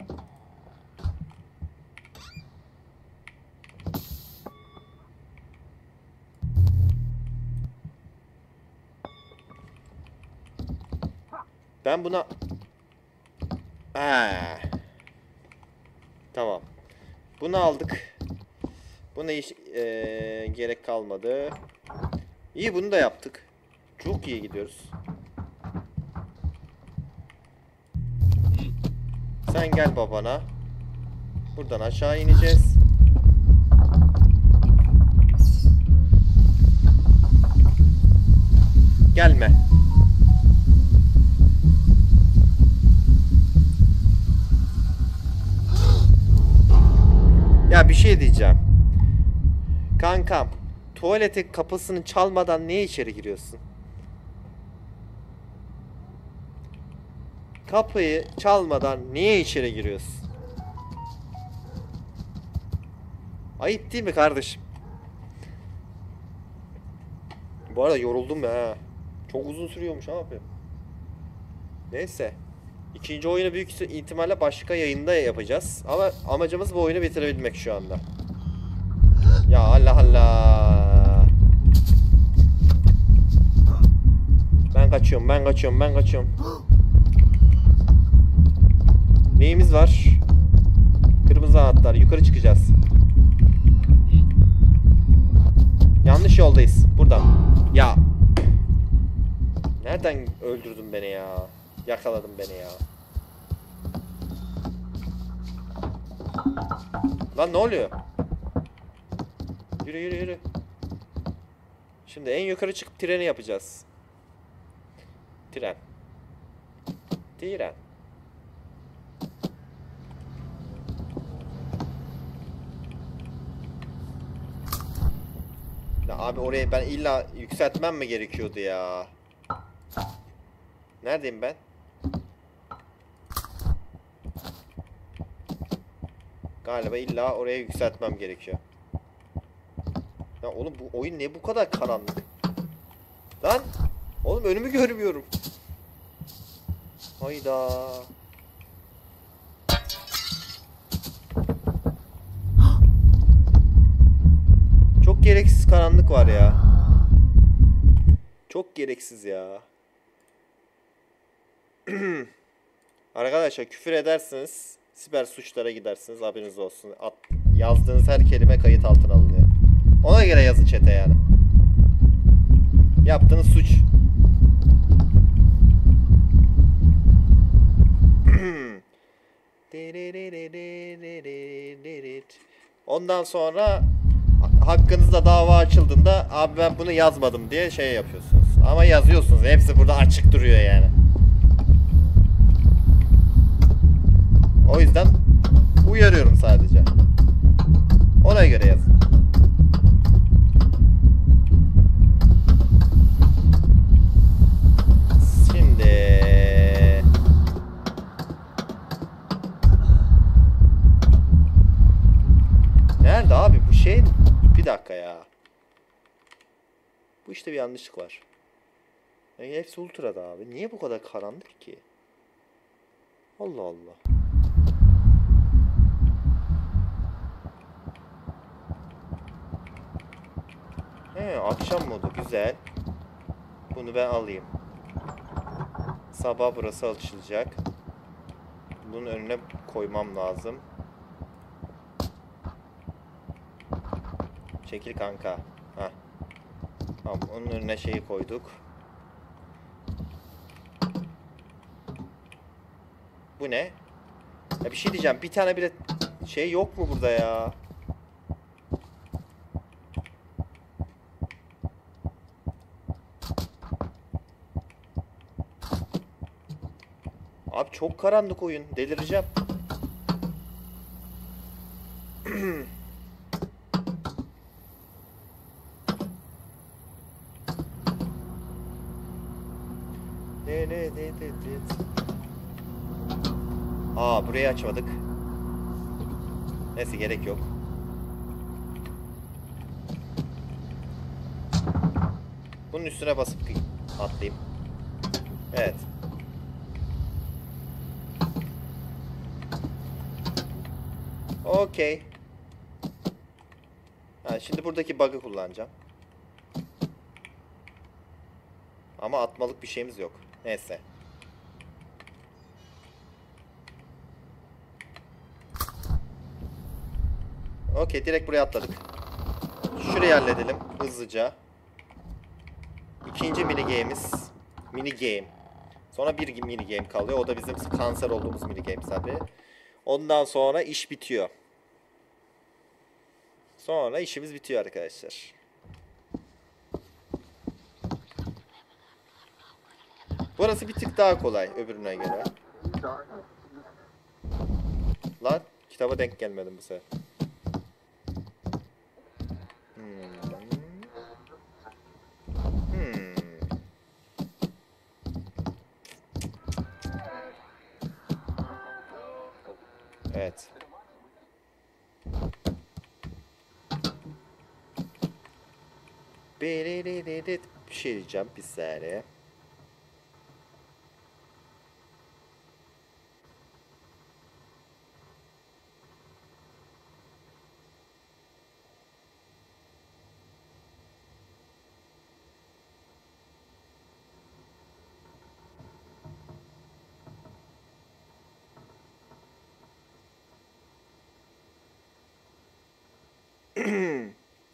Ben buna... Ha. Tamam. Bunu aldık. Buna hiç ee, gerek kalmadı. İyi, bunu da yaptık. Çok iyi gidiyoruz. Sen gel babana. Buradan aşağı ineceğiz. Gelme. Ya bir şey diyeceğim. Kankam, tuvaletin kapısını çalmadan niye içeri giriyorsun? Kapıyı çalmadan niye içeri giriyorsun? Ayıp değil mi kardeşim? Bu arada yoruldum ya. Çok uzun sürüyormuş abi. Neyse. İkinci oyunu büyük ihtimalle başka yayında yapacağız. Ama amacımız bu oyunu bitirebilmek şu anda. Ya Allah Allah. Ben kaçıyorum, ben kaçıyorum, ben kaçıyorum. Neyimiz var? Kırmızı anahtar. Yukarı çıkacağız. Yanlış yoldayız. Buradan. Ya. Nereden öldürdün beni ya? Yakaladın beni ya. Lan ne oluyor? Yürü yürü yürü. Şimdi en yukarı çıkıp treni yapacağız. Tren. Tren. Ya abi oraya ben illa yükseltmem mi gerekiyordu ya? Neredeyim ben? Galiba illa oraya yükseltmem gerekiyor. Ya oğlum bu oyun ne bu kadar karanlık? Lan! Oğlum önümü görmüyorum. Hayda. Çok gereksiz karanlık var ya. Çok gereksiz ya. Arkadaşlar küfür edersiniz siber suçlara gidersiniz, haberiniz olsun. At Yazdığınız her kelime kayıt altına alınıyor. Ona göre yazın chat'e yani. Yaptığınız suç. Ondan sonra hakkınızda dava açıldığında abi ben bunu yazmadım diye şey yapıyorsunuz. Ama yazıyorsunuz. Hepsi burada açık duruyor yani. O yüzden uyarıyorum sadece. Ona göre yazın. Şimdi nerede abi bu şey? Bir dakika ya. Bu işte bir yanlışlık var. Yani hepsi ultra'da abi. Niye bu kadar karanlık ki? Allah Allah. He, akşam modu güzel. Bunu ben alayım. Sabah burası açılacak. Bunun önüne koymam lazım. Çekil kanka. Heh. Tamam, onun önüne şeyi koyduk. Bu ne? Ya bir şey diyeceğim. Bir tane bile şey yok mu burada ya? Abi çok karanlık oyun. Delireceğim. ne ne ne ne ne. Aa burayı açmadık. Neyse gerek yok. Bunun üstüne basıp atlayayım. Evet. Okey. Ha, şimdi buradaki bug'ı kullanacağım. Ama atmalık bir şeyimiz yok. Neyse. Okey, direkt buraya atladık. Şurayı halledelim hızlıca. İkinci mini game'imiz. Mini game. Sonra bir mini game kalıyor. O da bizim kanser olduğumuz mini game tabii. Ondan sonra iş bitiyor. Sonra işimiz bitiyor arkadaşlar. Burası bir tık daha kolay öbürüne göre. Lan kitaba denk gelmedim bu sefer. Hmm. Hmm. Evet. Bir şey diyeceğim bir saniye. hmm.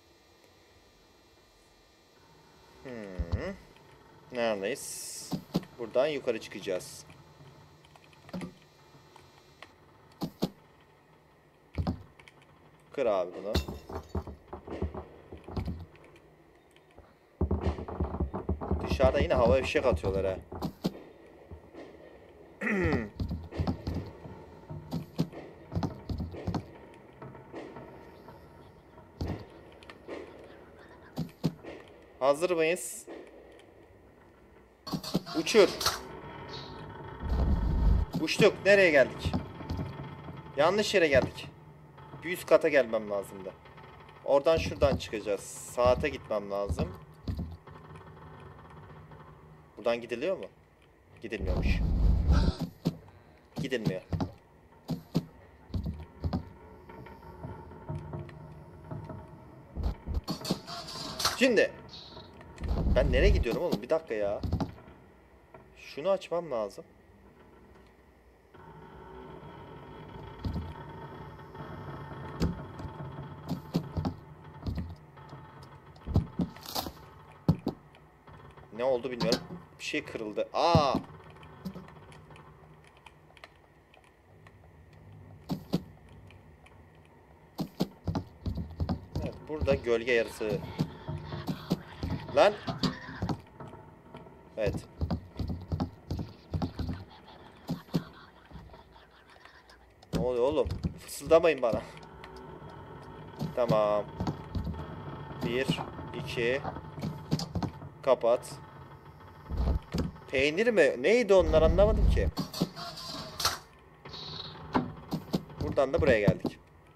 Neredeyiz? Buradan yukarı çıkacağız. Kır abi bunu. Dışarıda yine havaya fişek atıyorlar ha. Hazır mıyız? Uçur. Uçtuk. Nereye geldik? Yanlış yere geldik. Bir üst kata gelmem lazımdı. Oradan şuradan çıkacağız. Saate gitmem lazım. Buradan gidiliyor mu? Gidilmiyormuş. Gidilmiyor. Şimdi ben nereye gidiyorum oğlum? Bir dakika ya. Şunu açmam lazım. Ne oldu bilmiyorum. Bir şey kırıldı. Aa! Evet, burada gölge yarısı. Lan! Evet. Ne oluyor oğlum? Fısıldamayın bana. Tamam. Bir, iki. Kapat. Peynir mi? Neydi onlar, anlamadım ki. Buradan da buraya geldik.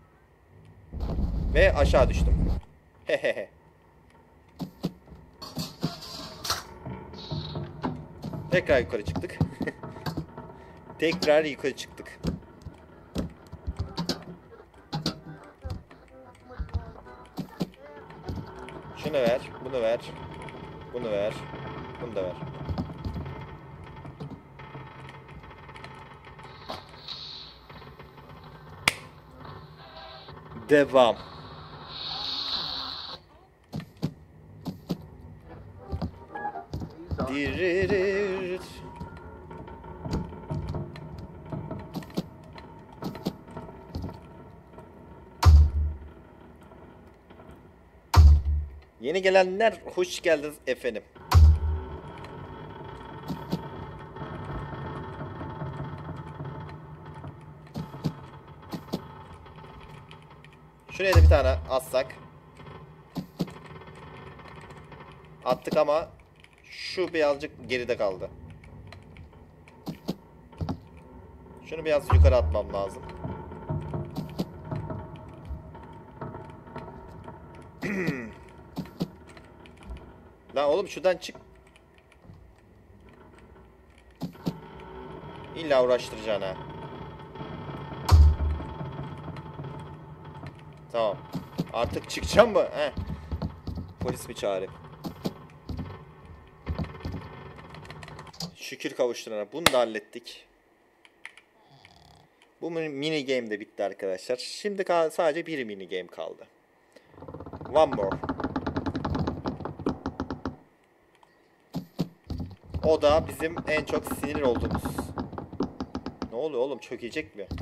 Ve aşağı düştüm. Hehehe. Tekrar yukarı çıktık. Tekrar yukarı çıktık. Şunu ver, bunu ver. Bunu ver. Bunu da ver. Devam. Diririt. Yeni gelenler hoş geldiniz efendim. Şuraya da bir tane atsak. Attık ama şu birazcık geride kaldı. Şunu biraz yukarı atmam lazım. Lan oğlum şuradan çık. İlla uğraştıracaksın ha. Tamam. Artık çıkacağım mı? Heh. Polis mi çağırayım? Şükür kavuşturana. Bunu da hallettik. Bu mini game de bitti arkadaşlar. Şimdi sadece bir mini game kaldı. One more. O da bizim en çok sinir olduğumuz. Ne oluyor oğlum, çökecek mi?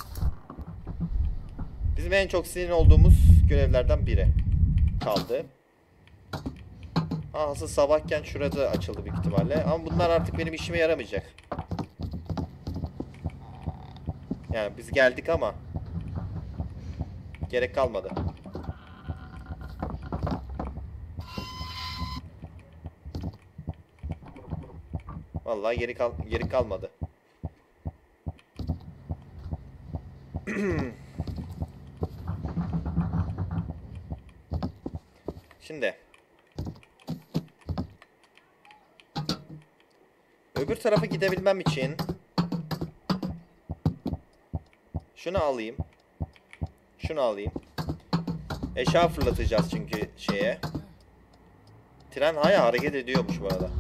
Bizim en çok sinir olduğumuz görevlerden biri kaldı. Aa, asıl sabahken şurada açıldı büyük ihtimalle. Ama bunlar artık benim işime yaramayacak. Yani biz geldik ama gerek kalmadı. Vallahi geri kal geri kalmadı. Şimdi öbür tarafa gidebilmem için şunu alayım. Şunu alayım. Eşya fırlatacağız çünkü şeye. Tren hala hareket ediyormuş bu arada.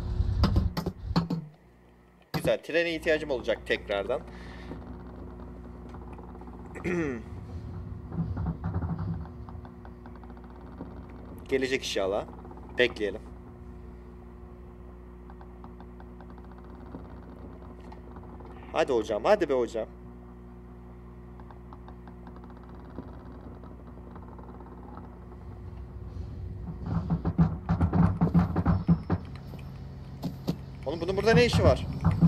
Güzel. Trene ihtiyacım olacak tekrardan. Gelecek inşallah. Bekleyelim. Hadi hocam. Hadi be hocam. Oğlum bunun burada ne işi var?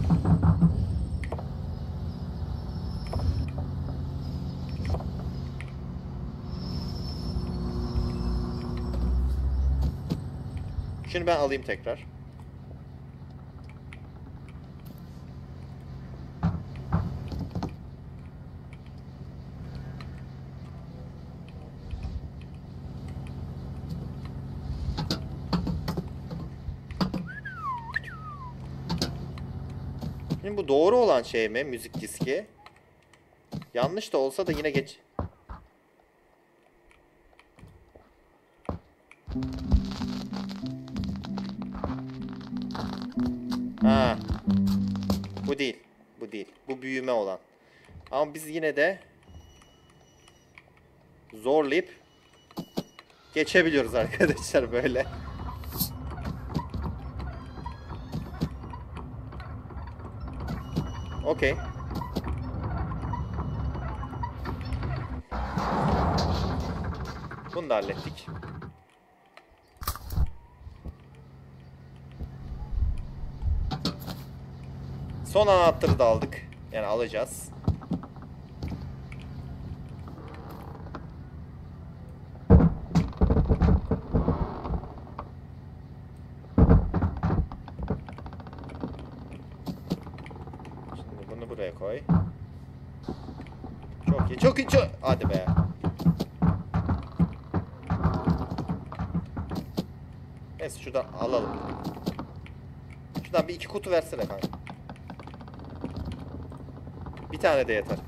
Şunu ben alayım tekrar. Şimdi bu doğru olan şey mi? Müzik diski. Yanlış da olsa da yine geç. Ha. Bu değil. Bu değil. Bu büyüme olan. Ama biz yine de zorlayıp geçebiliyoruz arkadaşlar böyle. Okey. Bunu da hallettik. Son anahtarı da aldık. Yani alacağız. Şimdi bunu buraya koy. Çok iyi, çok iyi, çok... Hadi be. Neyse şuradan alalım. Şuradan bir iki kutu versene kanka. Bir tane de yeter.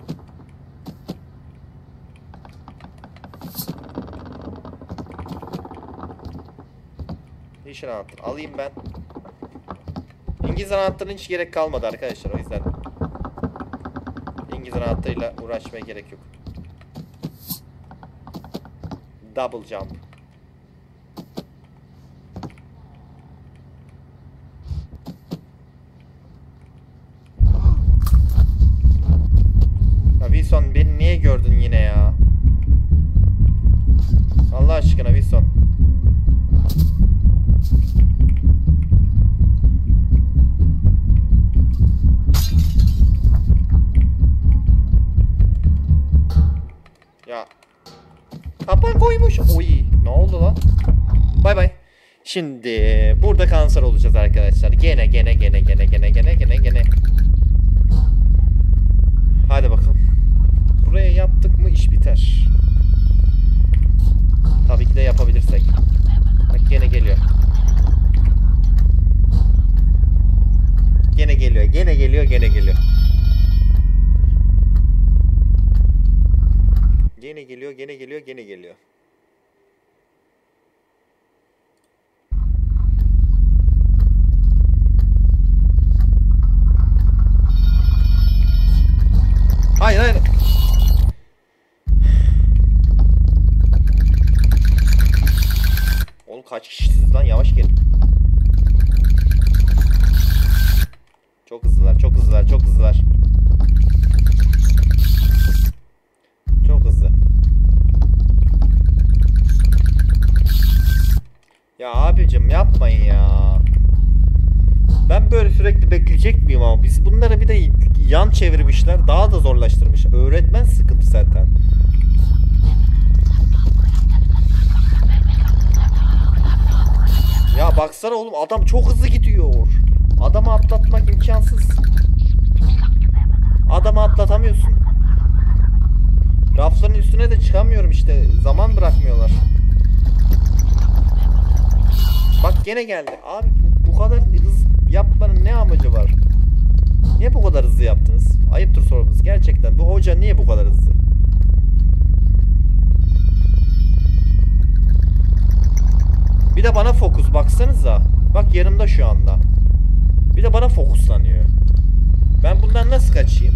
Yeşil anahtar alayım ben. İngiliz anahtarının hiç gerek kalmadı arkadaşlar, o yüzden İngiliz anahtarıyla uğraşmaya gerek yok. Double jump. Wilson, beni niye gördün yine ya? Allah aşkına Wilson. Ya. Kapan koymuş. Oy, ne oldu lan? Bay bay. Şimdi burada kanser olacağız arkadaşlar. Gene gene gene gene gene gene gene gene. Hadi bakalım. Buraya yaptık mı iş biter. Tabii ki de yapabilirsek. Bak gene geliyor. Gene geliyor, gene geliyor, gene geliyor. Gene geliyor, gene geliyor, gene geliyor. Hayır hayır. Oğlum kaç kişisiniz lan, yavaş gelin. Çok hızlılar, çok hızlılar, çok hızlılar. Çok hızlı. Ya abicim yapmayın ya. Ben böyle sürekli bekleyecek miyim ama biz bunları bir de yan çevirmişler, daha da zorlaştırmış. Öğretmen sıkıntı zaten. Ya baksana oğlum, adam çok hızlı gidiyor. Adamı atlatmak imkansız. Adamı atlatamıyorsun. Rafların üstüne de çıkamıyorum işte. Zaman bırakmıyorlar. Bak gene geldi. Abi bu, bu kadar hızlı yapmanın ne amacı var? Niye bu kadar hızlı yaptınız? Ayıptır sorumuz. Gerçekten bu hoca niye bu kadar hızlı? Bir de bana fokus, baksanıza. Bak yanımda şu anda. Bir de bana fokuslanıyor. Ben bundan nasıl kaçayım?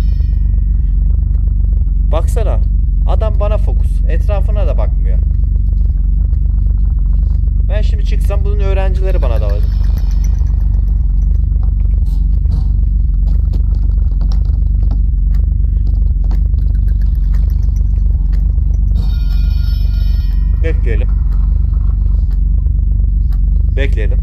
Baksana. Adam bana fokus. Etrafına da bakmıyor. Ben şimdi çıksam bunun öğrencileri bana dalacak. Bekleyelim. Bekleyelim.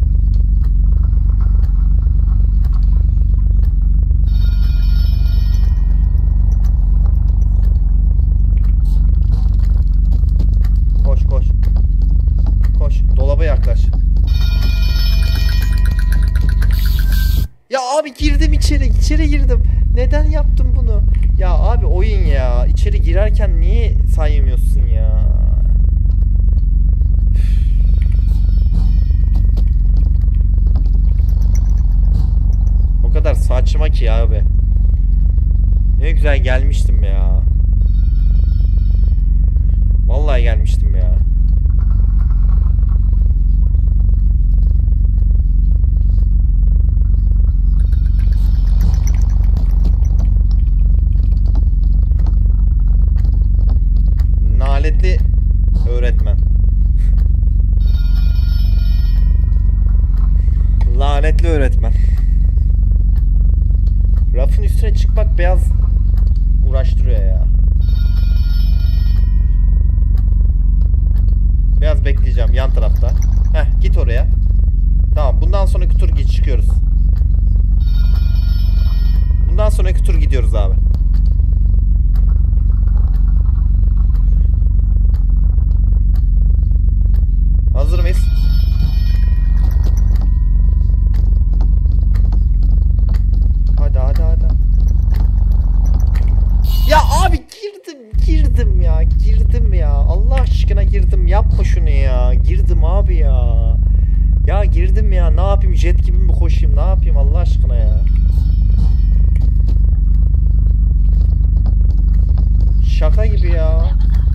Koş koş. Koş. Dolaba yaklaş. Ya abi girdim içeri. İçeri girdim. Neden yaptım bunu? Ya abi oyun ya. İçeri girerken niye saymıyorsun ya? O kadar saçma ki abi. Ne güzel gelmiştim ya. Vallahi gelmiştim ya. Naletli öğretmen. Lanetli öğretmen. rafın üstüne çıkmak beyaz uğraştırıyor ya. Biraz bekleyeceğim yan tarafta. Heh, git oraya. Tamam, bundan sonraki tur geç çıkıyoruz. Bundan sonraki tur gidiyoruz abi. Hazır mıyız? Hadi hadi hadi. Ya abi girdim girdim ya girdim ya Allah aşkına girdim, yapma şunu ya, girdim abi ya. Ya girdim ya, ne yapayım, jet gibi mi koşayım, ne yapayım Allah aşkına ya. Şaka gibi ya.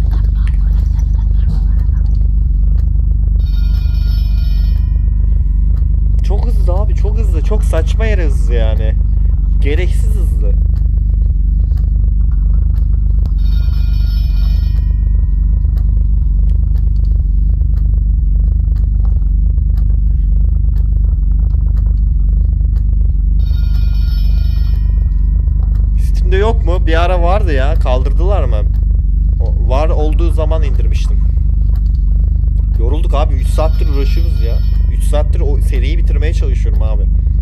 Çok hızlı abi, çok hızlı, çok saçma yere hızlı yani. Gereksiz hızlı. Steam'de yok mu? Bir ara vardı ya. Kaldırdılar mı? O, var olduğu zaman indirmiştim. Yorulduk abi. üç saattir uğraşıyoruz ya. üç saattir o seriyi bitirmeye çalışıyorum abi.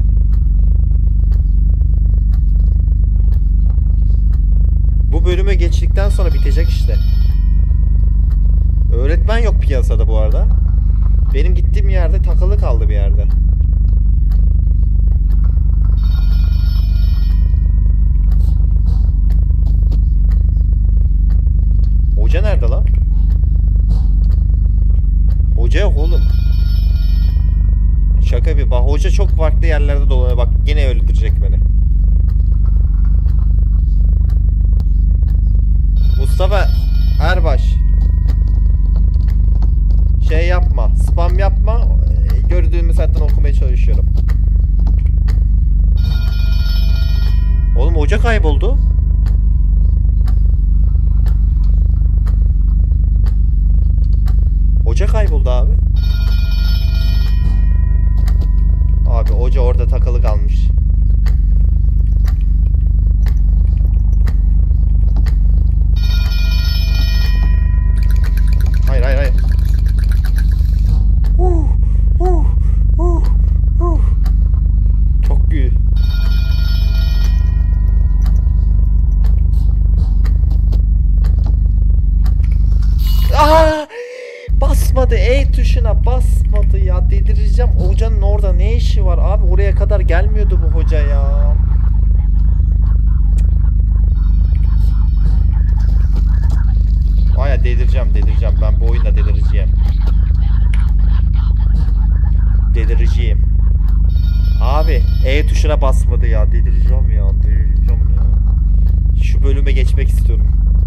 Bu bölüme geçtikten sonra bitecek işte. Öğretmen yok piyasada bu arada. Benim gittiğim yerde takılı kaldı bir yerde. Hoca nerede lan? Hoca yok oğlum. Şaka bir bak, hoca çok farklı yerlerde dolanıyor, bak yine öldürecek beni. Mustafa Erbaş, şey yapma, spam yapma, gördüğümü zaten okumaya çalışıyorum. Oğlum hoca kayboldu. Hoca kayboldu abi. Abi hoca orada takılı kalmış. Hayır hayır hayır. Uh, uh, uh, uh. Çok büyük. Aa! Basmadı, E tuşuna basmadı ya, delireceğim. Hocanın orada ne işi var abi, oraya kadar gelmiyordu bu hoca ya. Aya delireceğim delireceğim, ben bu oyunda delireceğim. Delireceğim. Abi E tuşuna basmadı ya, delireceğim ya, delireceğim ya. Şu bölüme geçmek istiyorum.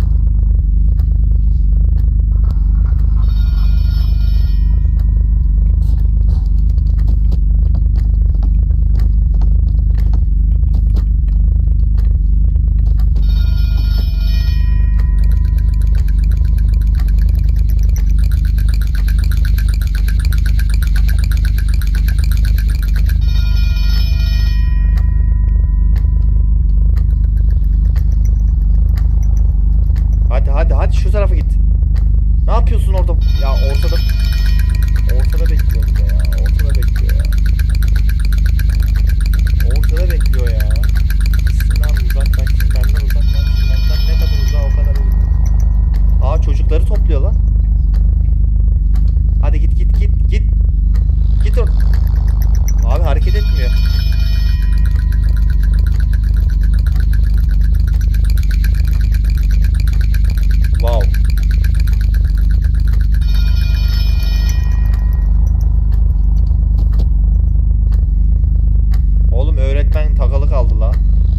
Hadi hadi hadi şu tarafa git. Ne yapıyorsun orada? Ya ortada ortada bekliyor ya. Ortada bekliyor ya. Ortada bekliyor ya. Gitsin uzaklaşsın, benden uzaklaşsın. Benden ne kadar uzağa o kadar uzak. Aa çocukları topluyor lan. Hadi git git git git. Git or. Abi hareket etmiyor. Wow. Oğlum öğretmen takılı kaldı la.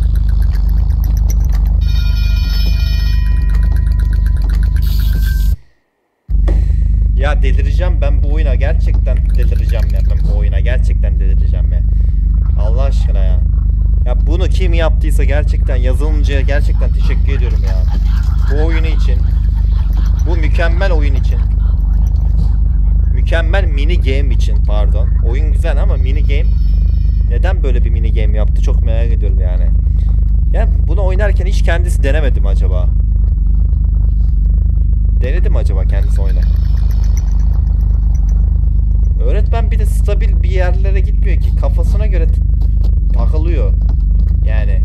Ya delireceğim ben bu oyuna, gerçekten delireceğim ya, ben bu oyuna gerçekten delireceğim ya. Allah aşkına ya. Ya bunu kim yaptıysa gerçekten, yazılımcıya gerçekten teşekkür ediyorum ya. Bu oyunu için. Bu mükemmel oyun için. Mükemmel mini game için, pardon. Oyun güzel ama mini game. Neden böyle bir mini game yaptı çok merak ediyorum yani. Yani bunu oynarken hiç kendisi denemedi mi acaba? Denedi mi acaba kendisi oyna? Öğretmen bir de stabil bir yerlere gitmiyor ki. Kafasına göre takılıyor. Yani.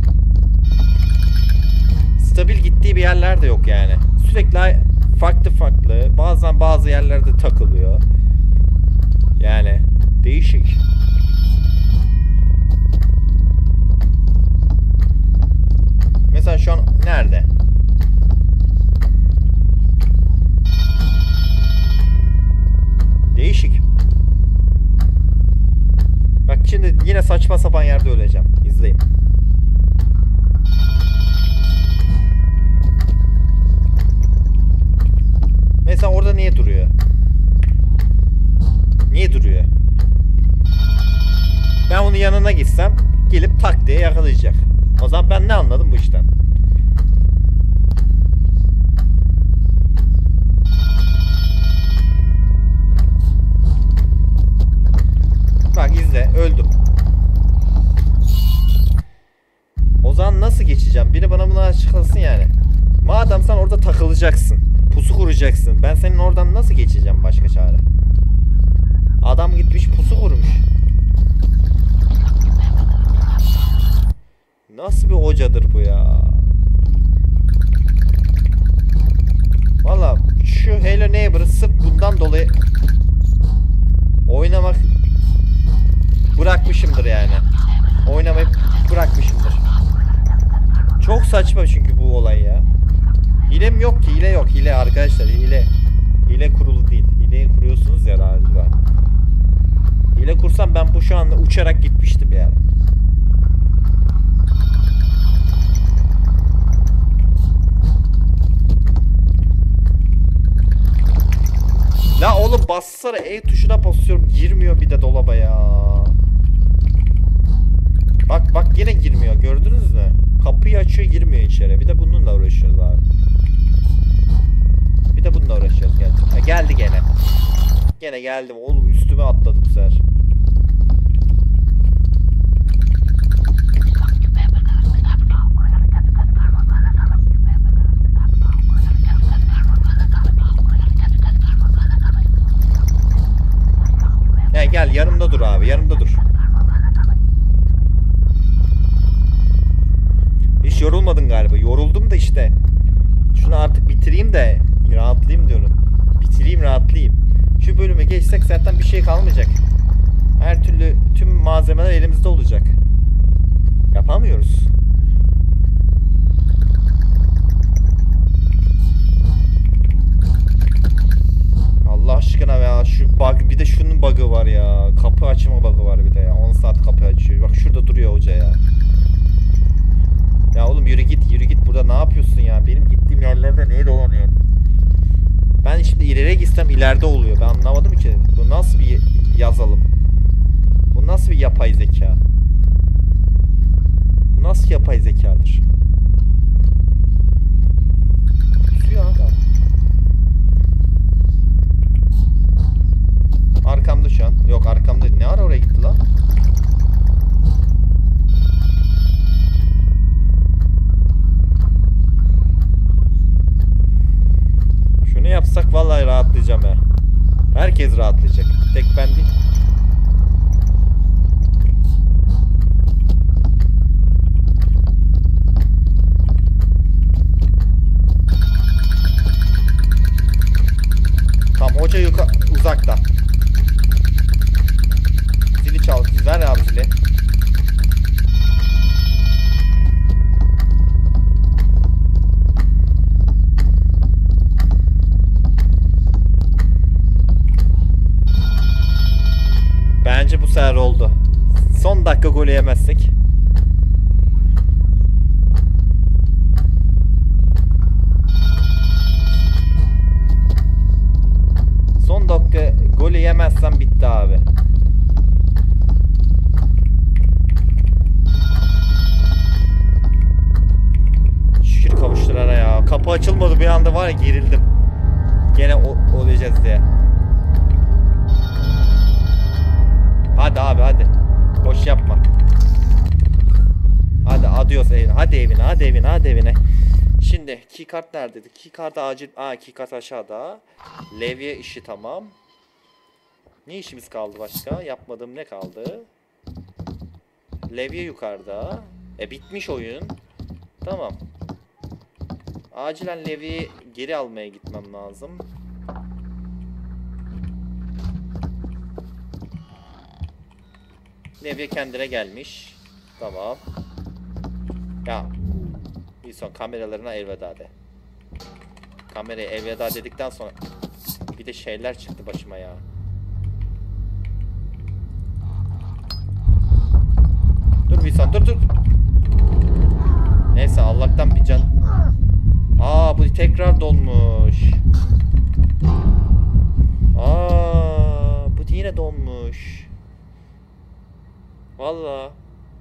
Stabil gittiği bir yerler de yok yani. Sürekli farklı farklı. Bazen bazı yerlerde takılıyor. Yani değişik. Mesela şu an nerede? Değişik. Bak şimdi yine saçma sapan yerde öleceğim. İzleyin. Mesela orada niye duruyor? Niye duruyor? Ben onun yanına gitsem gelip tak diye yakalayacak. O zaman ben ne anladım bu işten? Bak izle, öldüm. O zaman nasıl geçeceğim? Biri bana bunu açıklasın yani. Madem sen orada takılacaksın, pusu kuracaksın, ben senin oradan nasıl geçeceğim başka çare? Adam gitmiş pusu kurmuş. Nasıl bir hocadır bu ya? Valla şu Hello Neighbor'ı sırf bundan dolayı oynamak bırakmışımdır yani. Oynamayı bırakmışımdır. Çok saçma çünkü bu olay ya. Hilem yok ki, hile yok. Hile arkadaşlar, hile. Hile kurulu değil. Hileyi kuruyorsunuz ya daha önce. Hile kursam ben bu şu anda uçarak gitmiştim yani. La oğlum bassana, E tuşuna basıyorum, girmiyor bir de dolaba ya. Bak bak yine girmiyor, gördünüz mü? Kapıyı açıyor, girmiyor içeri. Bir de bununla uğraşıyoruz abi. Bir de bununla uğraşıyoruz gerçekten. Ha, geldi gene. Gene geldim oğlum, üstüme atladı bu sefer. He gel yanımda dur abi, yanımda dur. Hiç yorulmadın galiba. Yoruldum da işte. Şunu artık bitireyim de rahatlayayım diyorum. Bitireyim, rahatlayayım. Şu bölüme geçsek zaten bir şey kalmayacak. Her türlü tüm malzemeler elimizde olacak. Yapamıyoruz. Allah aşkına ya, şu bug, bir de şunun bug'ı var ya. Kapı açma bug'ı var bir de ya. on saat kapı açıyor. Bak şurada duruyor hoca ya. Ya oğlum yürü git, yürü git, burada ne yapıyorsun ya? Benim gittiğim yerlerde neye dolanıyorsun? Ben şimdi ileriye gitsem ileride oluyor. Ben anlamadım ki. Bu nasıl bir yazalım? Bu nasıl bir yapay zeka? Bu nasıl yapay zekadır? Kusuyor abi. Arkamda şu an. Yok arkamda. Ne ara oraya gitti lan? Şunu yapsak vallahi rahatlayacağım ya. Herkes rahatlayacak. Tek ben değil. Tamam hoca yuka uzakta. Zili çal. Ver abi zili. Bence bu sefer oldu. Son dakika golü yemezsek. Son dakika golü yemezsem bitti abi. Şükür kavuşturana ya. Kapı açılmadı bir anda, var ya gerildim. Gene olacağız diye. Hadi abi hadi. Boş yapma. Hadi adios. gidiyoruz evine. Hadi evine, hadi evine, hadi evine. Şimdi keycard neredeydi? Keycard acil. Aa, keycard aşağıda. Levye işi tamam. Ne işimiz kaldı başka? Yapmadığım ne kaldı? Levye yukarıda. E bitmiş oyun. Tamam. Acilen levyeyi geri almaya gitmem lazım. Levye kendine gelmiş. Tamam. Ya. Bir son kameralarına elveda de. Kameraya elveda dedikten sonra bir de şeyler çıktı başıma ya. Dur bir son, dur dur. Neyse Allah'tan bir can. Aa, bu tekrar dolmuş. Aa, bu yine dolmuş. Vallahi.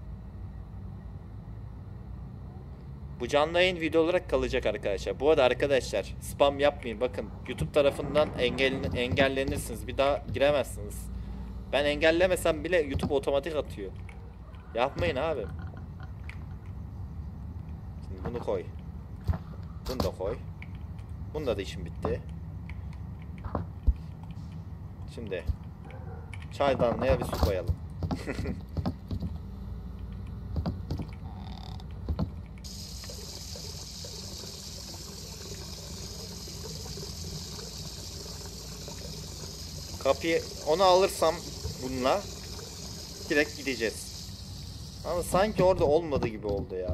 Bu canlı yayın video olarak kalacak arkadaşlar. Bu arada arkadaşlar spam yapmayın. Bakın YouTube tarafından engel, engellenirsiniz. Bir daha giremezsiniz. Ben engellemesem bile YouTube otomatik atıyor. Yapmayın abi. Şimdi bunu koy. Bunu da koy. Bunda da işim bitti. Şimdi çaydanlığa bir su koyalım. Kapıyı onu alırsam bununla direkt gideceğiz. Ama sanki orada olmadı gibi oldu ya.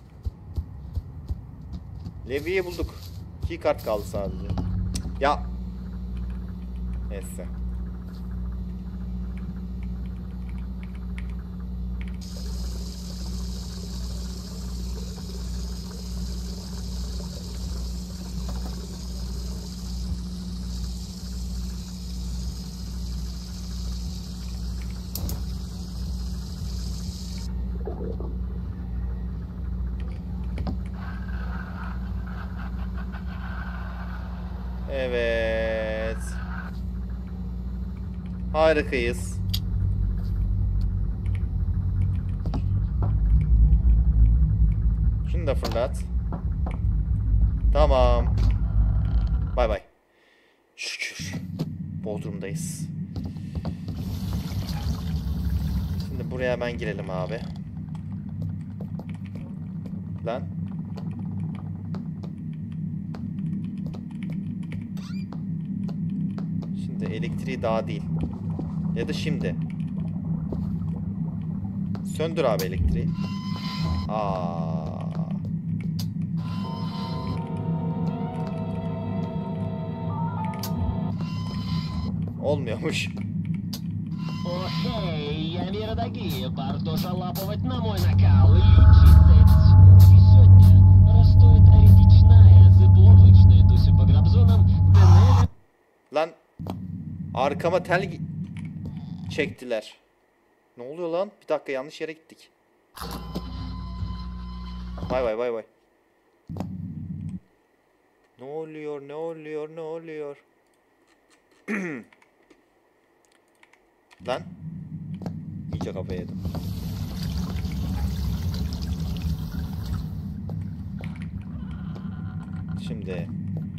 Levye'yi bulduk. Keycard kaldı sadece. Ya. Neyse. Evet. Harikayız. Şunu da fırlat. Tamam. Bay bay. Şükür. Bodrum'dayız. Şimdi buraya hemen girelim abi. Lan. Şimdi elektriği daha değil. Ya da şimdi. Söndür abi elektriği. Aa. Olmuyormuş. Окей, я мир дорогие, Барто залапывать на мой накал и лечиться. И сегодня растут эретичная, заблудочная туся по грабзонам, Денели. Lan arkama tel çektiler. Ne oluyor lan? Bir dakika, yanlış yere gittik. Vay vay vay vay. Ne oluyor? Ne oluyor? Ne oluyor? Lan. İyice kafaya yedim. Şimdi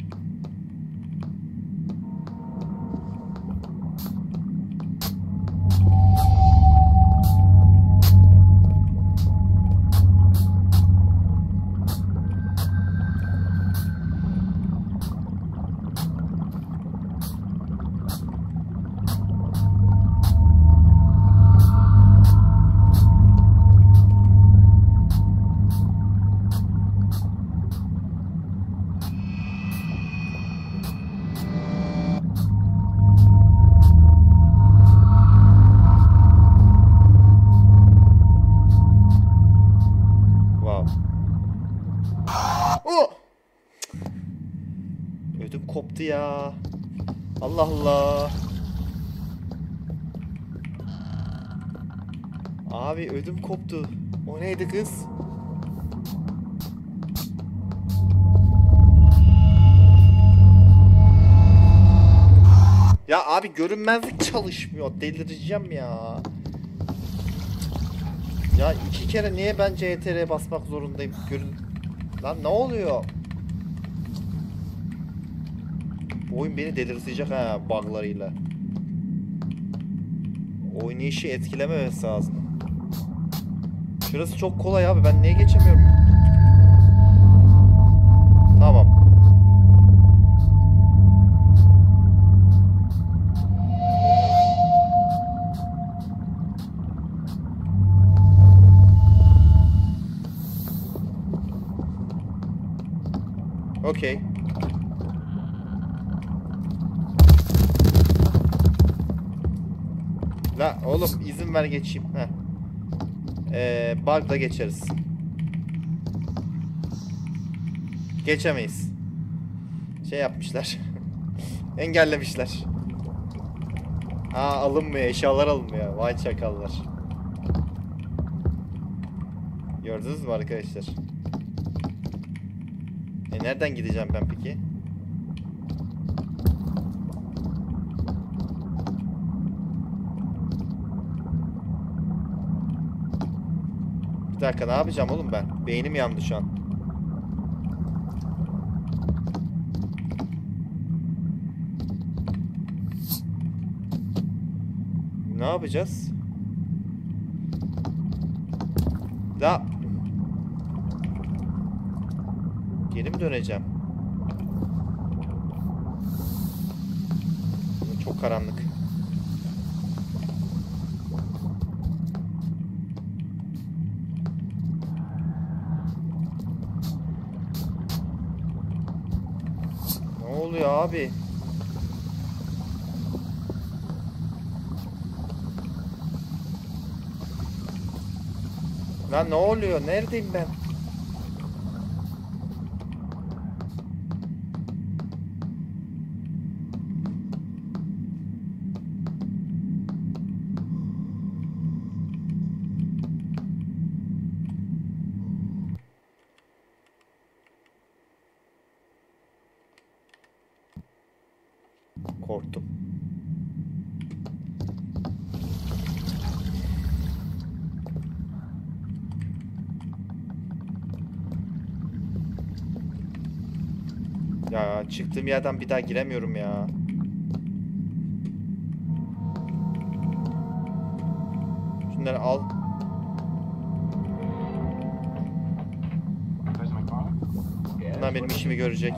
ödüm koptu ya. Allah Allah. Abi ödüm koptu. O neydi kız? Ya abi görünmezlik çalışmıyor. Delireceğim ya. Ya iki kere niye ben C T R'ye basmak zorundayım? Görün. Lan ne oluyor? Bu oyun beni delirtecek ha buglarıyla. Oynayışı etkilememesi lazım. Şurası çok kolay abi. Ben niye geçemiyorum? Tamam. Okey. La oğlum izin ver geçeyim. Heh. Ee, bug'la geçeriz. Geçemeyiz. Şey yapmışlar. Engellemişler. Aa alınmıyor. Eşyalar alınmıyor. Vay çakallar. Gördünüz mü arkadaşlar? E nereden gideceğim ben peki? Bir dakika ne yapacağım oğlum ben? Beynim yandı şu an. Ne yapacağız? Da geri mi döneceğim? Çok karanlık. Ne oluyor abi? Lan ne oluyor? Neredeyim ben? Korktum. Ya çıktığım yerden bir daha giremiyorum ya. Şunları al. Bunlar benim işimi görecek.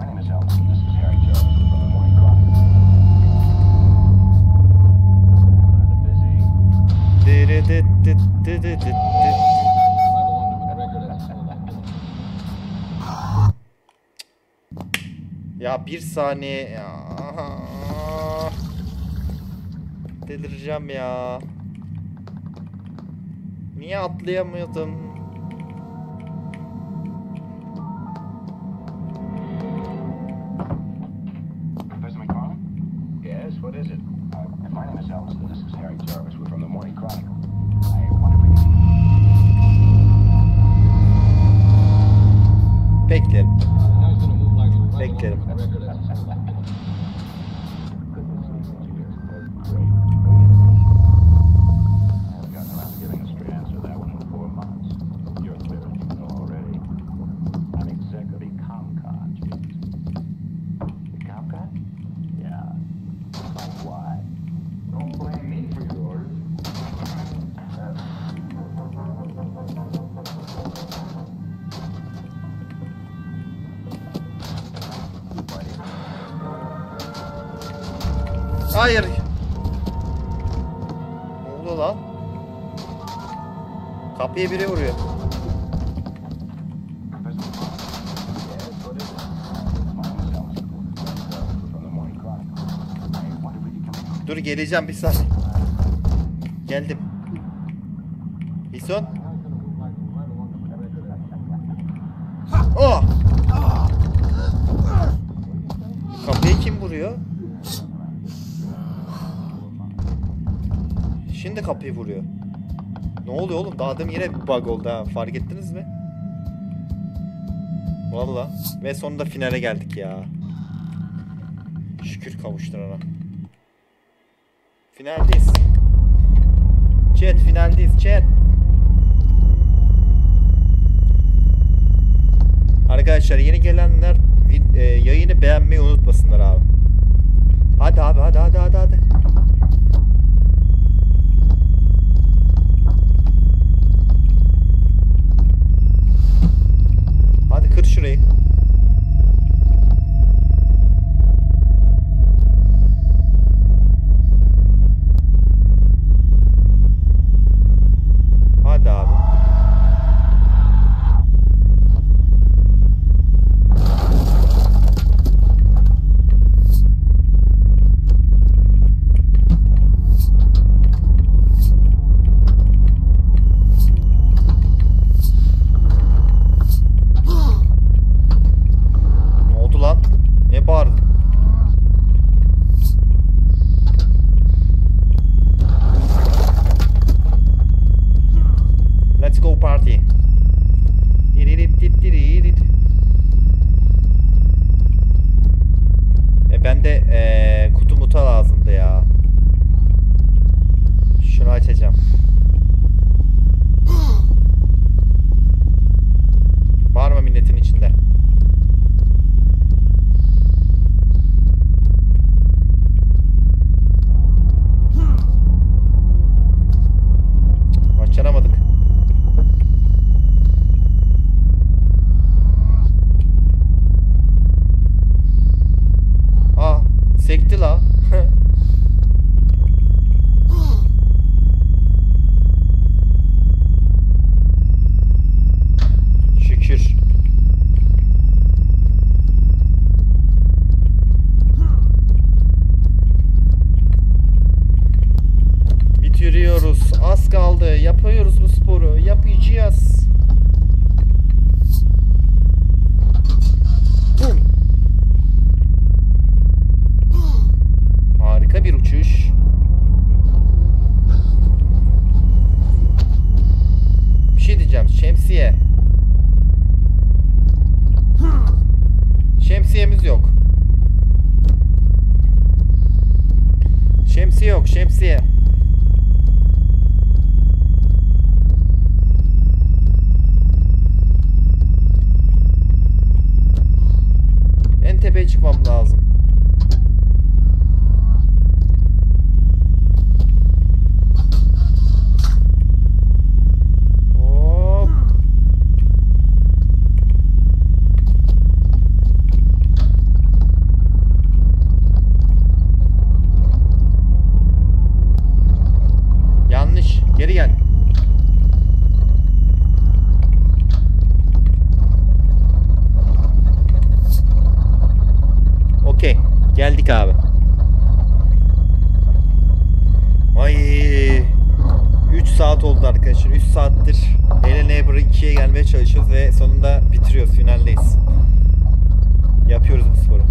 Ya bir saniye ya. Delireceğim ya. Niye atlayamıyordum? Professor McFarlane? Yes, what is it? Uh, my name is Ellison. This is Harry Jarvis. We're from the Morning Chronicle. I wonder if we can... Beklerim. Beklerim. Hayır. Ne oldu lan? Kapıya biri vuruyor. Dur geleceğim bir saniye. Geldim. Bison. Oh! Kapıyı kim vuruyor? Şimdi kapıyı vuruyor. Ne oluyor oğlum? Daha demin yine bir bug oldu ha. Fark ettiniz mi? Vallahi. Ve sonunda finale geldik ya. Şükür kavuşturana. Finaldeyiz. Chat finaldeyiz chat. Arkadaşlar yeni gelenler e, yayını beğenmeyi unutmasınlar abi. Hadi abi hadi hadi hadi hadi. Hadi kır şurayı. Hadi abi. Ne oldu lan? Ne bağırdın? Let's go party. E ben de ee, kutu muta lazımdı ya. Şunu açacağım. Var mı milletin içinde? Başaramadık. Aa, sekti la. Şükür. Bitiriyoruz. Az kaldı. Yapıyoruz bu sporu. Yapacağız. Bum. Harika bir uçuş. Bir şey diyeceğim. Şemsiye. Şemsiyemiz yok. Şemsiye yok. Şemsiye. En tepeye çıkmam lazım. Hop. Yanlış. Geri gel. Okey. Geldik abi. Ay. üç saat oldu arkadaşlar. üç saattir Hello Neighbor ikiye gelmeye çalışıyoruz ve sonunda bitiriyoruz. Finaldeyiz. Yapıyoruz bu sporu.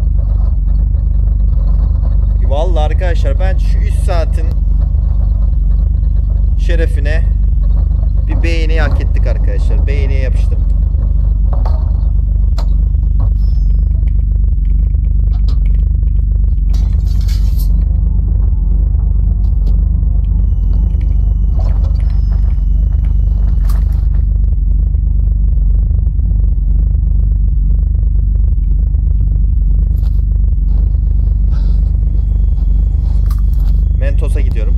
Vallahi arkadaşlar ben şu üç saatin şerefine bir beğeni hak ettik arkadaşlar. Beğeniye yapıştırdım. Mentos'a gidiyorum.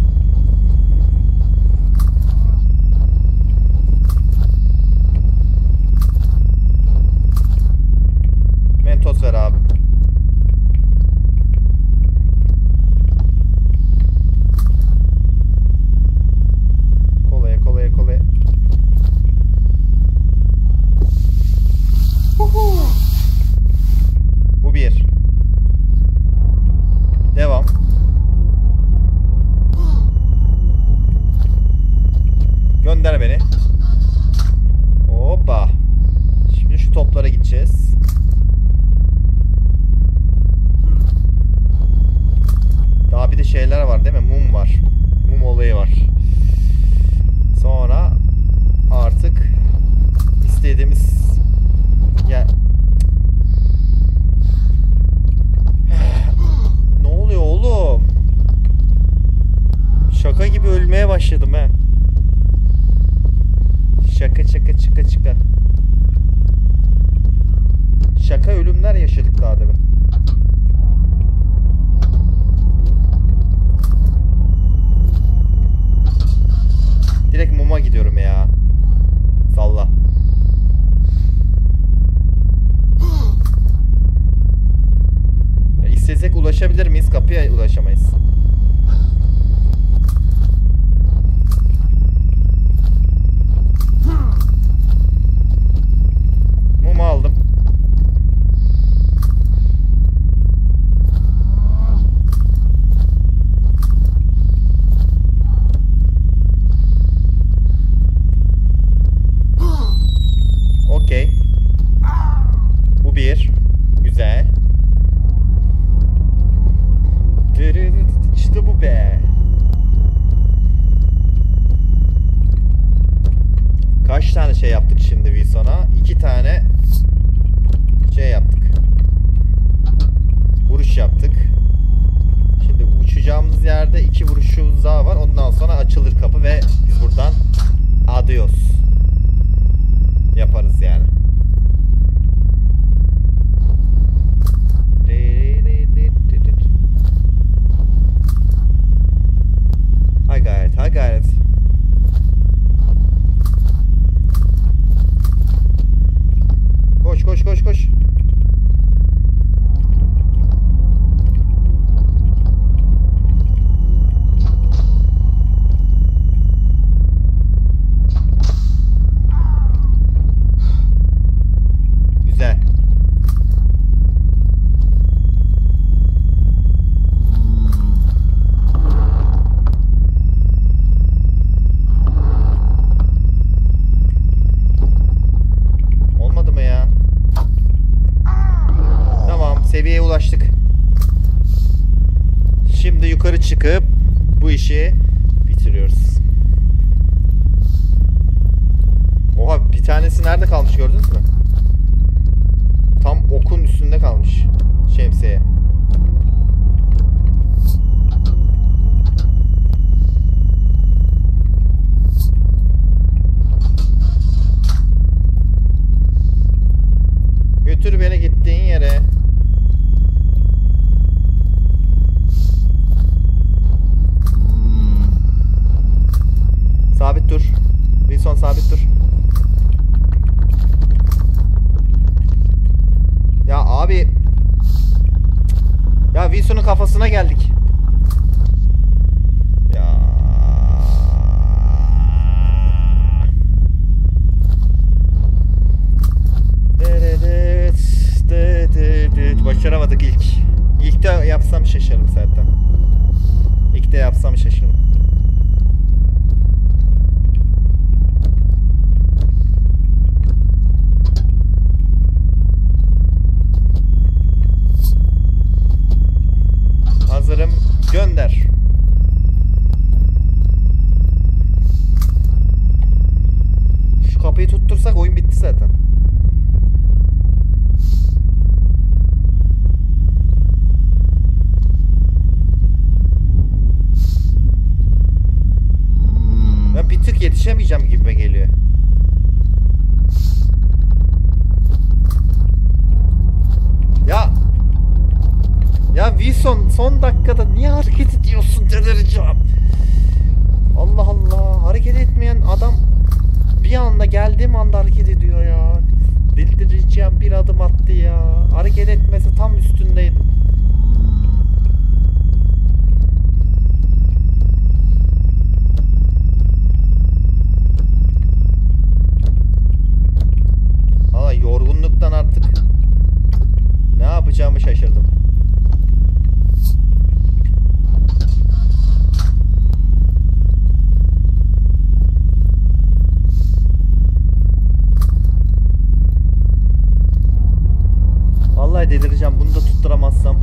Mentos ver abi. Kolaya kolaya kolaya. Huhu. Bu bir. Devam. Gönder beni. Hoppa. Şimdi şu toplara gideceğiz. Daha bir de şeyler var değil mi? Mum var. Mum olayı var. Sonra artık istediğimiz ya ne oluyor oğlum? Şaka gibi ölmeye başladım he. Şaka şaka çıka çıka. Şaka ölümler yaşadık daha demin. Direkt muma gidiyorum ya. Salla. Ya istesek ulaşabilir miyiz? Kapıya ulaşamayız. Mumu aldım. Okey. Bu bir. Güzel. İşte bu be. Kaç tane şey yaptık şimdi Wilson'a? İki tane şey yaptık. Vuruş yaptık. Şimdi uçacağımız yerde iki vuruşumuz daha var. Ondan sonra açılır kapı ve biz buradan adios yaparız yani. Ha gayret, ha gayret. Koş koş koş koş. Güzel. Olmadı mı ya? Tamam, seviyeye ulaştık. Şimdi yukarı çıkıp bu işi bitiriyoruz. Oha, bir tanesi nerede kalmış gördünüz mü? Tam okun üstünde kalmış şemsiye. Götür beni gittiğin yere. Sabit dur. Wilson sabit dur. Ya abi. Ya Wilson'un kafasına geldik. Ya. Başaramadık ilk. İlk de yapsam şaşırırım zaten. İlk de yapsam şaşırırım. Hazırım. Gönder. Şu kapıyı tuttursak oyun bitti zaten. Ben bir tık yetişemeyeceğim gibime geliyor. Ya Ya Wilson son dakikada niye hareket ediyorsun, delireceğim. Allah Allah, hareket etmeyen adam bir anda geldiğim anda hareket ediyor ya. Delireceğim, bir adım attı ya. Hareket etmese tam üstündeydim. Valla yorgunluktan artık ne yapacağımı şaşırdım. Vallahi delireceğim bunu da tutturamazsam.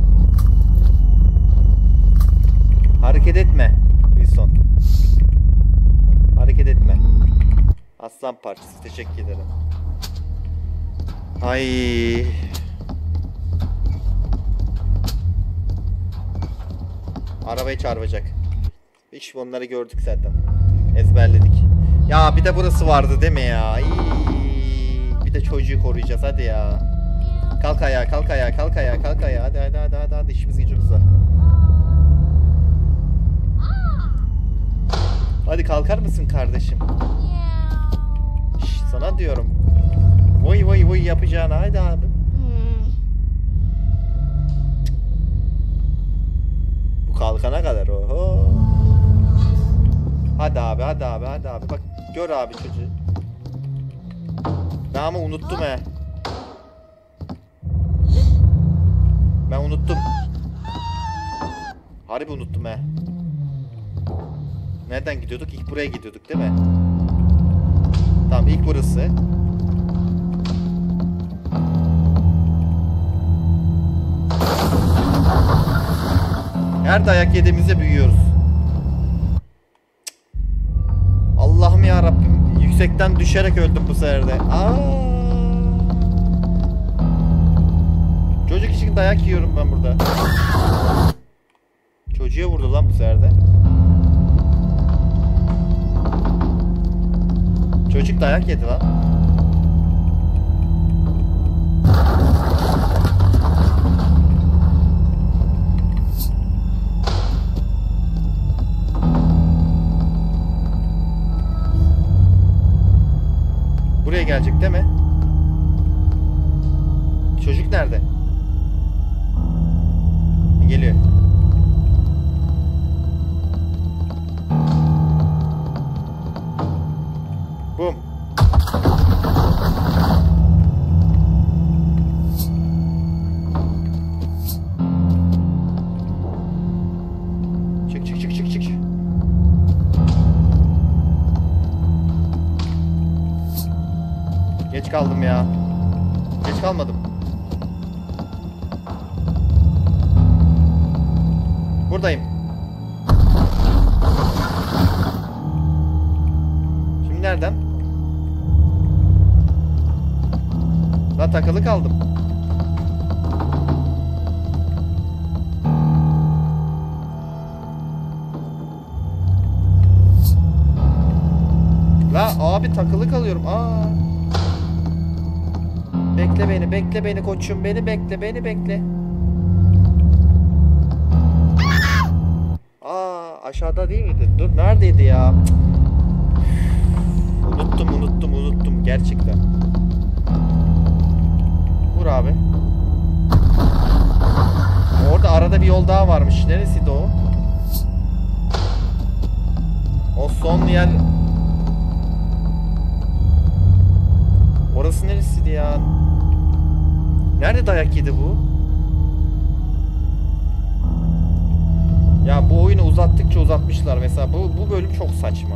Hareket etme Wilson. Hareket etme. Aslan parçası, teşekkür ederim. Ay. Arabayı çarpacak. Hiç onları gördük zaten. Ezberledik. Ya bir de burası vardı değil mi ya? Ay. Bir de çocuğu koruyacağız hadi ya. Kalk ayağa, kalk ayağa, kalk ayağa, kalk ayağa. Hadi hadi hadi hadi, hadi. İşimiz gücümüz var. Hadi kalkar mısın kardeşim? Şş, sana diyorum. Voy voy voy yapacağına, haydi abi. Bu kalkana kadar oho. Hadi abi, hadi abi, hadi abi. Bak gör abi çocuğu. Ben ama unuttum he. Ben unuttum. Harbi unuttum he. Nereden gidiyorduk? İlk buraya gidiyorduk değil mi? Tamam, ilk burası. Her dayak yediğimizde büyüyoruz. Allah'ım ya Rabbim, yüksekten düşerek öldüm bu sefer de. Aa! Çocuk için dayak yiyorum ben burada. Çocuğa vurdu lan bu sefer de. Çocuk dayak yedi lan. Buraya gelecek değil mi? Çocuk nerede? Geliyor. Bum. Çık çık çık çık çık. Geç kaldım ya. Geç kalmadım. Buradayım. Şimdi nereden? La takılı kaldım. La abi takılı kalıyorum. Aa. Bekle beni, bekle beni koçum, beni bekle, beni bekle. Aa, aşağıda değil miydi? Dur, neredeydi ya? Unuttum, unuttum, unuttum gerçekten. Vur abi. Orada arada bir yol daha varmış. Neresiydi o? O son yer. Orası neresiydi ya? Nerede dayak yedi bu? Ya bu oyunu uzattıkça uzatmışlar. Mesela bu, bu bölüm çok saçma.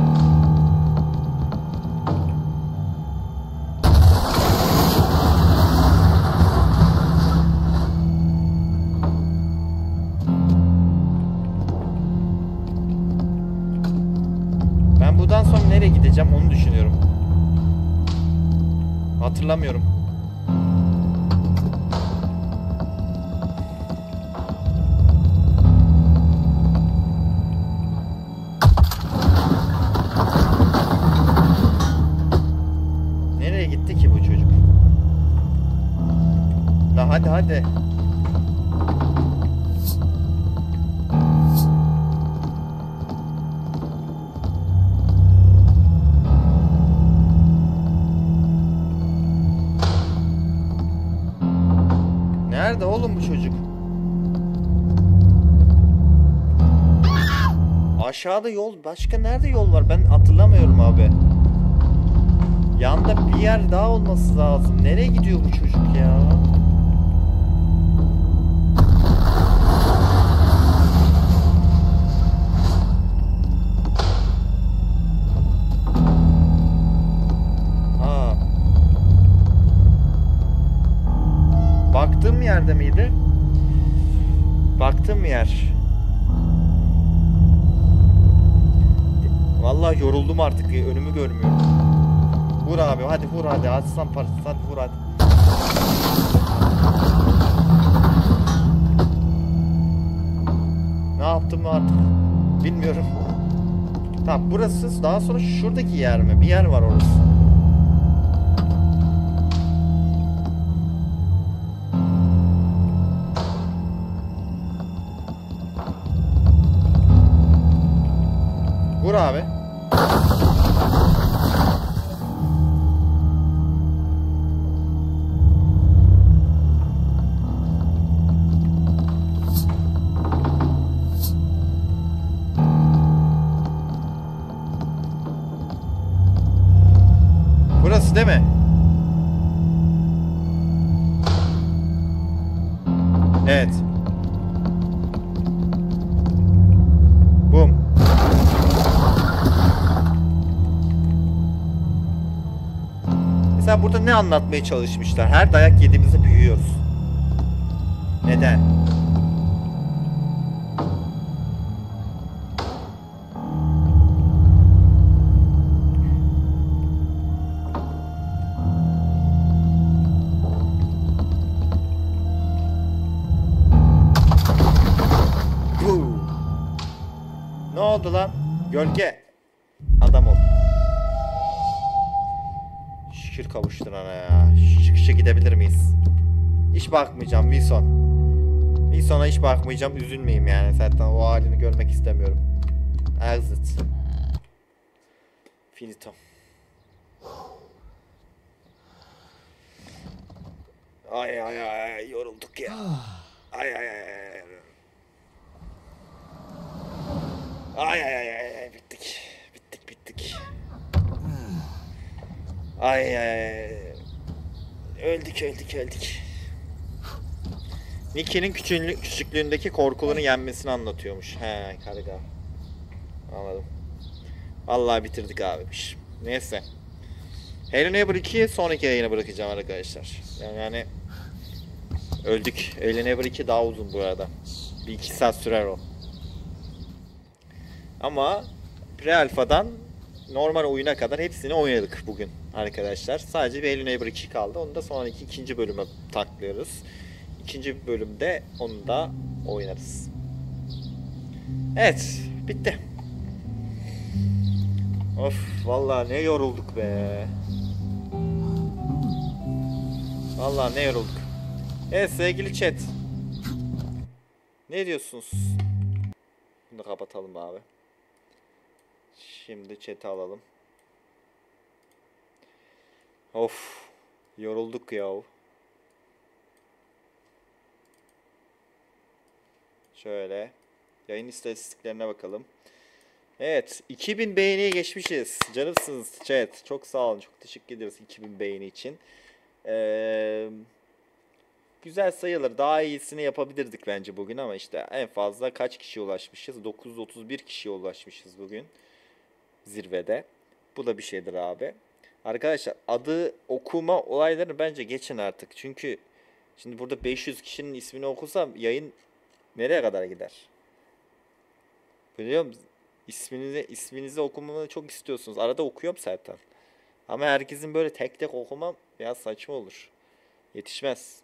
Ben buradan sonra nereye gideceğim onu düşünüyorum. Hatırlamıyorum. Nereye gitti ki bu çocuk? La hadi hadi. Nerede oğlum bu çocuk? Aşağıda yol, başka nerede yol var? Ben hatırlamıyorum abi. Yanda bir yer daha olması lazım. Nereye gidiyor bu çocuk ya? Ha. Baktığım yerde miydi? Baktığım yer. Vallahi yoruldum artık, önümü görmüyorum. Vur abi, hadi vur hadi, aslan parçası, hadi vur hadi. Ne yaptım artık bilmiyorum. Tamam, burası daha sonra şuradaki yer mi? Bir yer var orası. abi. Burası değil mi? Evet. Bum. Mesela burada ne anlatmaya çalışmışlar? Her dayak yediğimizde büyüyoruz. Neden? Ne oldu lan? Gölge. Adam ol. Şükür kavuştun ana ya. Çıkışa gidebilir miyiz? Hiç bakmayacağım Wilson. Wilson'a hiç bakmayacağım. Üzülmeyeyim yani. Zaten o halini görmek istemiyorum. Exit. Finito. Ay ay ay yorulduk ya. Ay ay ay ay. Ay ay ay ay bittik. Bittik bittik. Ay ay ay. Öldük öldük öldük. Nicky'nin küçüklü küçüklüğündeki korkularını yenmesini anlatıyormuş. He karga. Anladım. Vallahi bitirdik abimiş. Neyse. Hello Neighbor ikiyi sonraki yayına bırakacağım arkadaşlar. Yani, yani öldük. Hello Neighbor iki daha uzun bu arada. Bir iki saat sürer o. Ama pre-alfa'dan normal oyuna kadar hepsini oynadık bugün arkadaşlar. Sadece bir Hello Neighbor iki kaldı. Onu da sonraki ikinci bölüme taklıyoruz. İkinci bölümde onu da oynarız. Evet, bitti. Of, vallahi ne yorulduk be. Vallahi ne yorulduk. Evet sevgili chat. Ne diyorsunuz? Bunu da kapatalım abi. Şimdi chat'i alalım. Of, yorulduk ya. Şöyle yayın istatistiklerine bakalım. Evet, iki bin beğeniye geçmişiz. Canımsınız chat. Çok sağ olun. Çok teşekkür ederiz iki bin beğeni için. Ee, güzel sayılır. Daha iyisini yapabilirdik bence bugün ama işte en fazla kaç kişiye ulaşmışız? dokuz yüz otuz bir kişiye ulaşmışız bugün. Zirvede. Bu da bir şeydir abi. Arkadaşlar adı okuma olaylarını bence geçin artık. Çünkü şimdi burada beş yüz kişinin ismini okusam yayın nereye kadar gider? Biliyor musun? İsminizi, isminizi okumamı çok istiyorsunuz. Arada okuyorum zaten. Ama herkesin böyle tek tek okumam biraz saçma olur. Yetişmez.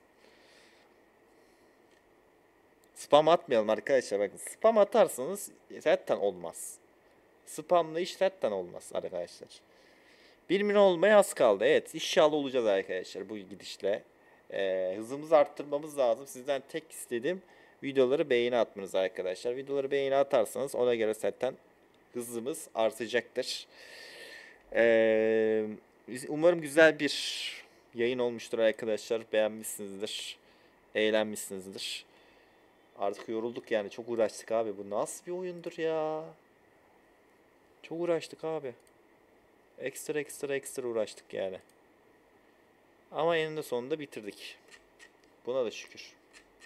Spam atmayalım arkadaşlar. Bakın spam atarsanız zaten olmaz. Spamla iş zaten olmaz arkadaşlar. bir milyon olmaya az kaldı. Evet inşallah olacağız arkadaşlar bu gidişle. Ee, hızımızı arttırmamız lazım. Sizden tek istediğim videoları beğeni atmanız arkadaşlar. Videoları beğeni atarsanız ona göre zaten hızımız artacaktır. Ee, umarım güzel bir yayın olmuştur arkadaşlar. Beğenmişsinizdir. Eğlenmişsinizdir. Artık yorulduk yani. Çok uğraştık abi. Bu nasıl bir oyundur ya? Çok uğraştık abi. Ekstra ekstra ekstra uğraştık yani. Ama eninde sonunda bitirdik. Buna da şükür.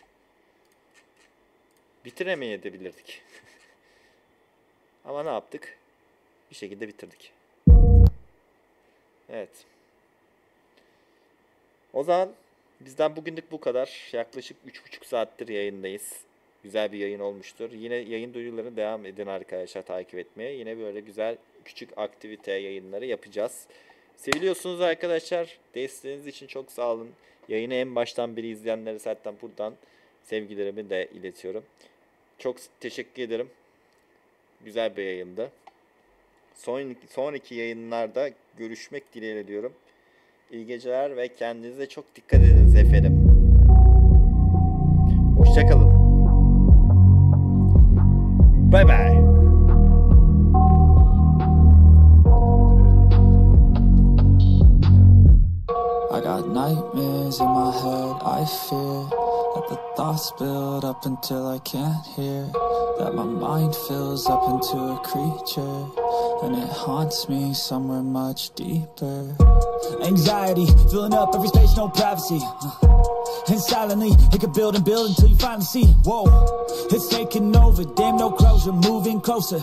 Bitiremeyebilirdik. Ama ne yaptık? Bir şekilde bitirdik. Evet. O zaman bizden bugünlük bu kadar. Yaklaşık üç buçuk saattir yayındayız. Güzel bir yayın olmuştur. Yine yayın duyurularına devam edin arkadaşlar takip etmeye. Yine böyle güzel küçük aktivite yayınları yapacağız. Seviliyorsunuz arkadaşlar. Desteğiniz için çok sağ olun. Yayını en baştan beri izleyenlere zaten buradan sevgilerimi de iletiyorum. Çok teşekkür ederim. Güzel bir yayındı. Sonraki, sonraki yayınlarda görüşmek dileğiyle diyorum. İyi geceler ve kendinize çok dikkat ediniz efendim. Hoşçakalın. Bye bye. nightmares in my head, I fear that the thoughts build up until I can't hear, that my mind fills up into a creature, and it haunts me somewhere much deeper. Anxiety, filling up every space, no privacy. And silently, it could build and build until you finally see, whoa, it's taking over, damn no closure, moving closer.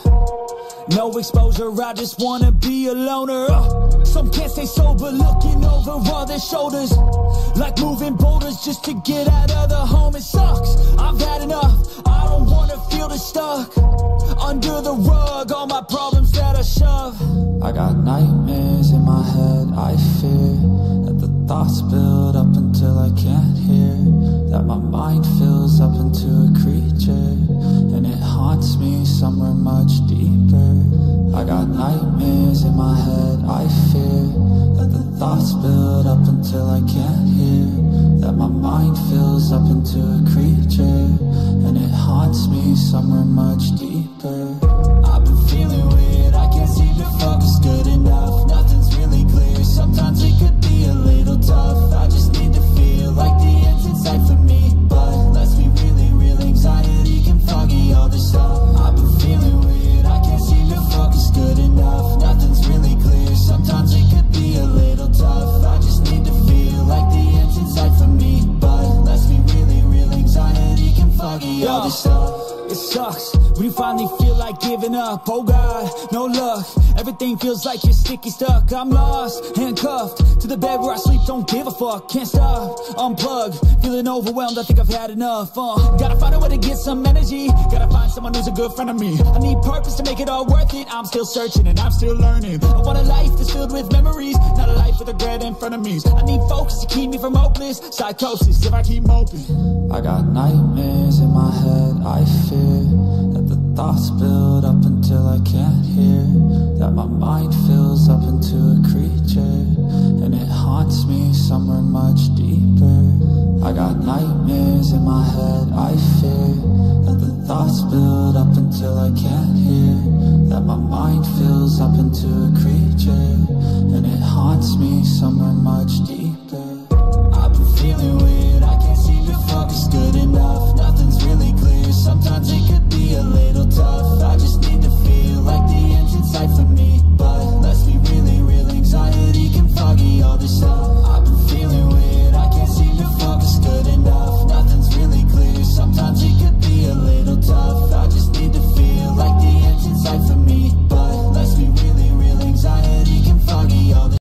No exposure, I just wanna be a loner. uh, Some can't stay sober, looking over all their shoulders, like moving boulders just to get out of the home. It sucks, I've had enough, I don't wanna feel the stuck under the rug, all my problems that I shove. I got nightmares in my head, I fear that the thoughts build up until I can't hear, that my mind fills up into a creature, and it haunts me somewhere much deeper. I got nightmares in my head, I fear that the thoughts build up until I can't hear, that my mind fills up into a creature, and it haunts me somewhere much deeper. I've been feeling weird, I can't seem to focus good enough. Nothing's really clear, sometimes it could be a little tough. I just need to feel like the end's in sight for me, but let's be really real, anxiety can foggy all this stuff. I've been feeling weird, I can't seem to focus good enough. Nothing's really clear, sometimes it could be a little tough. I just need to feel like the end's in sight for me, but let's be really real, anxiety can foggy all this stuff. It sucks when you finally feel like giving up. Oh God, no luck, everything feels like you're sticky stuck. I'm lost, handcuffed to the bed where I sleep, don't give a fuck. Can't stop, unplug, feeling overwhelmed, I think I've had enough. uh, Gotta find a way to get some energy, gotta find someone who's a good friend of me. I need purpose to make it all worth it, I'm still searching and I'm still learning. I want a life that's filled with memories, not a life with regret and frenemies. I need focus to keep me from hopeless psychosis if I keep moping. I got nightmares in my head, I fear that the thoughts build up until I can't hear, that my mind fills up into a creature, and it haunts me somewhere much deeper. I got nightmares in my head, I fear that the thoughts build up until I can't hear, that my mind fills up into a creature,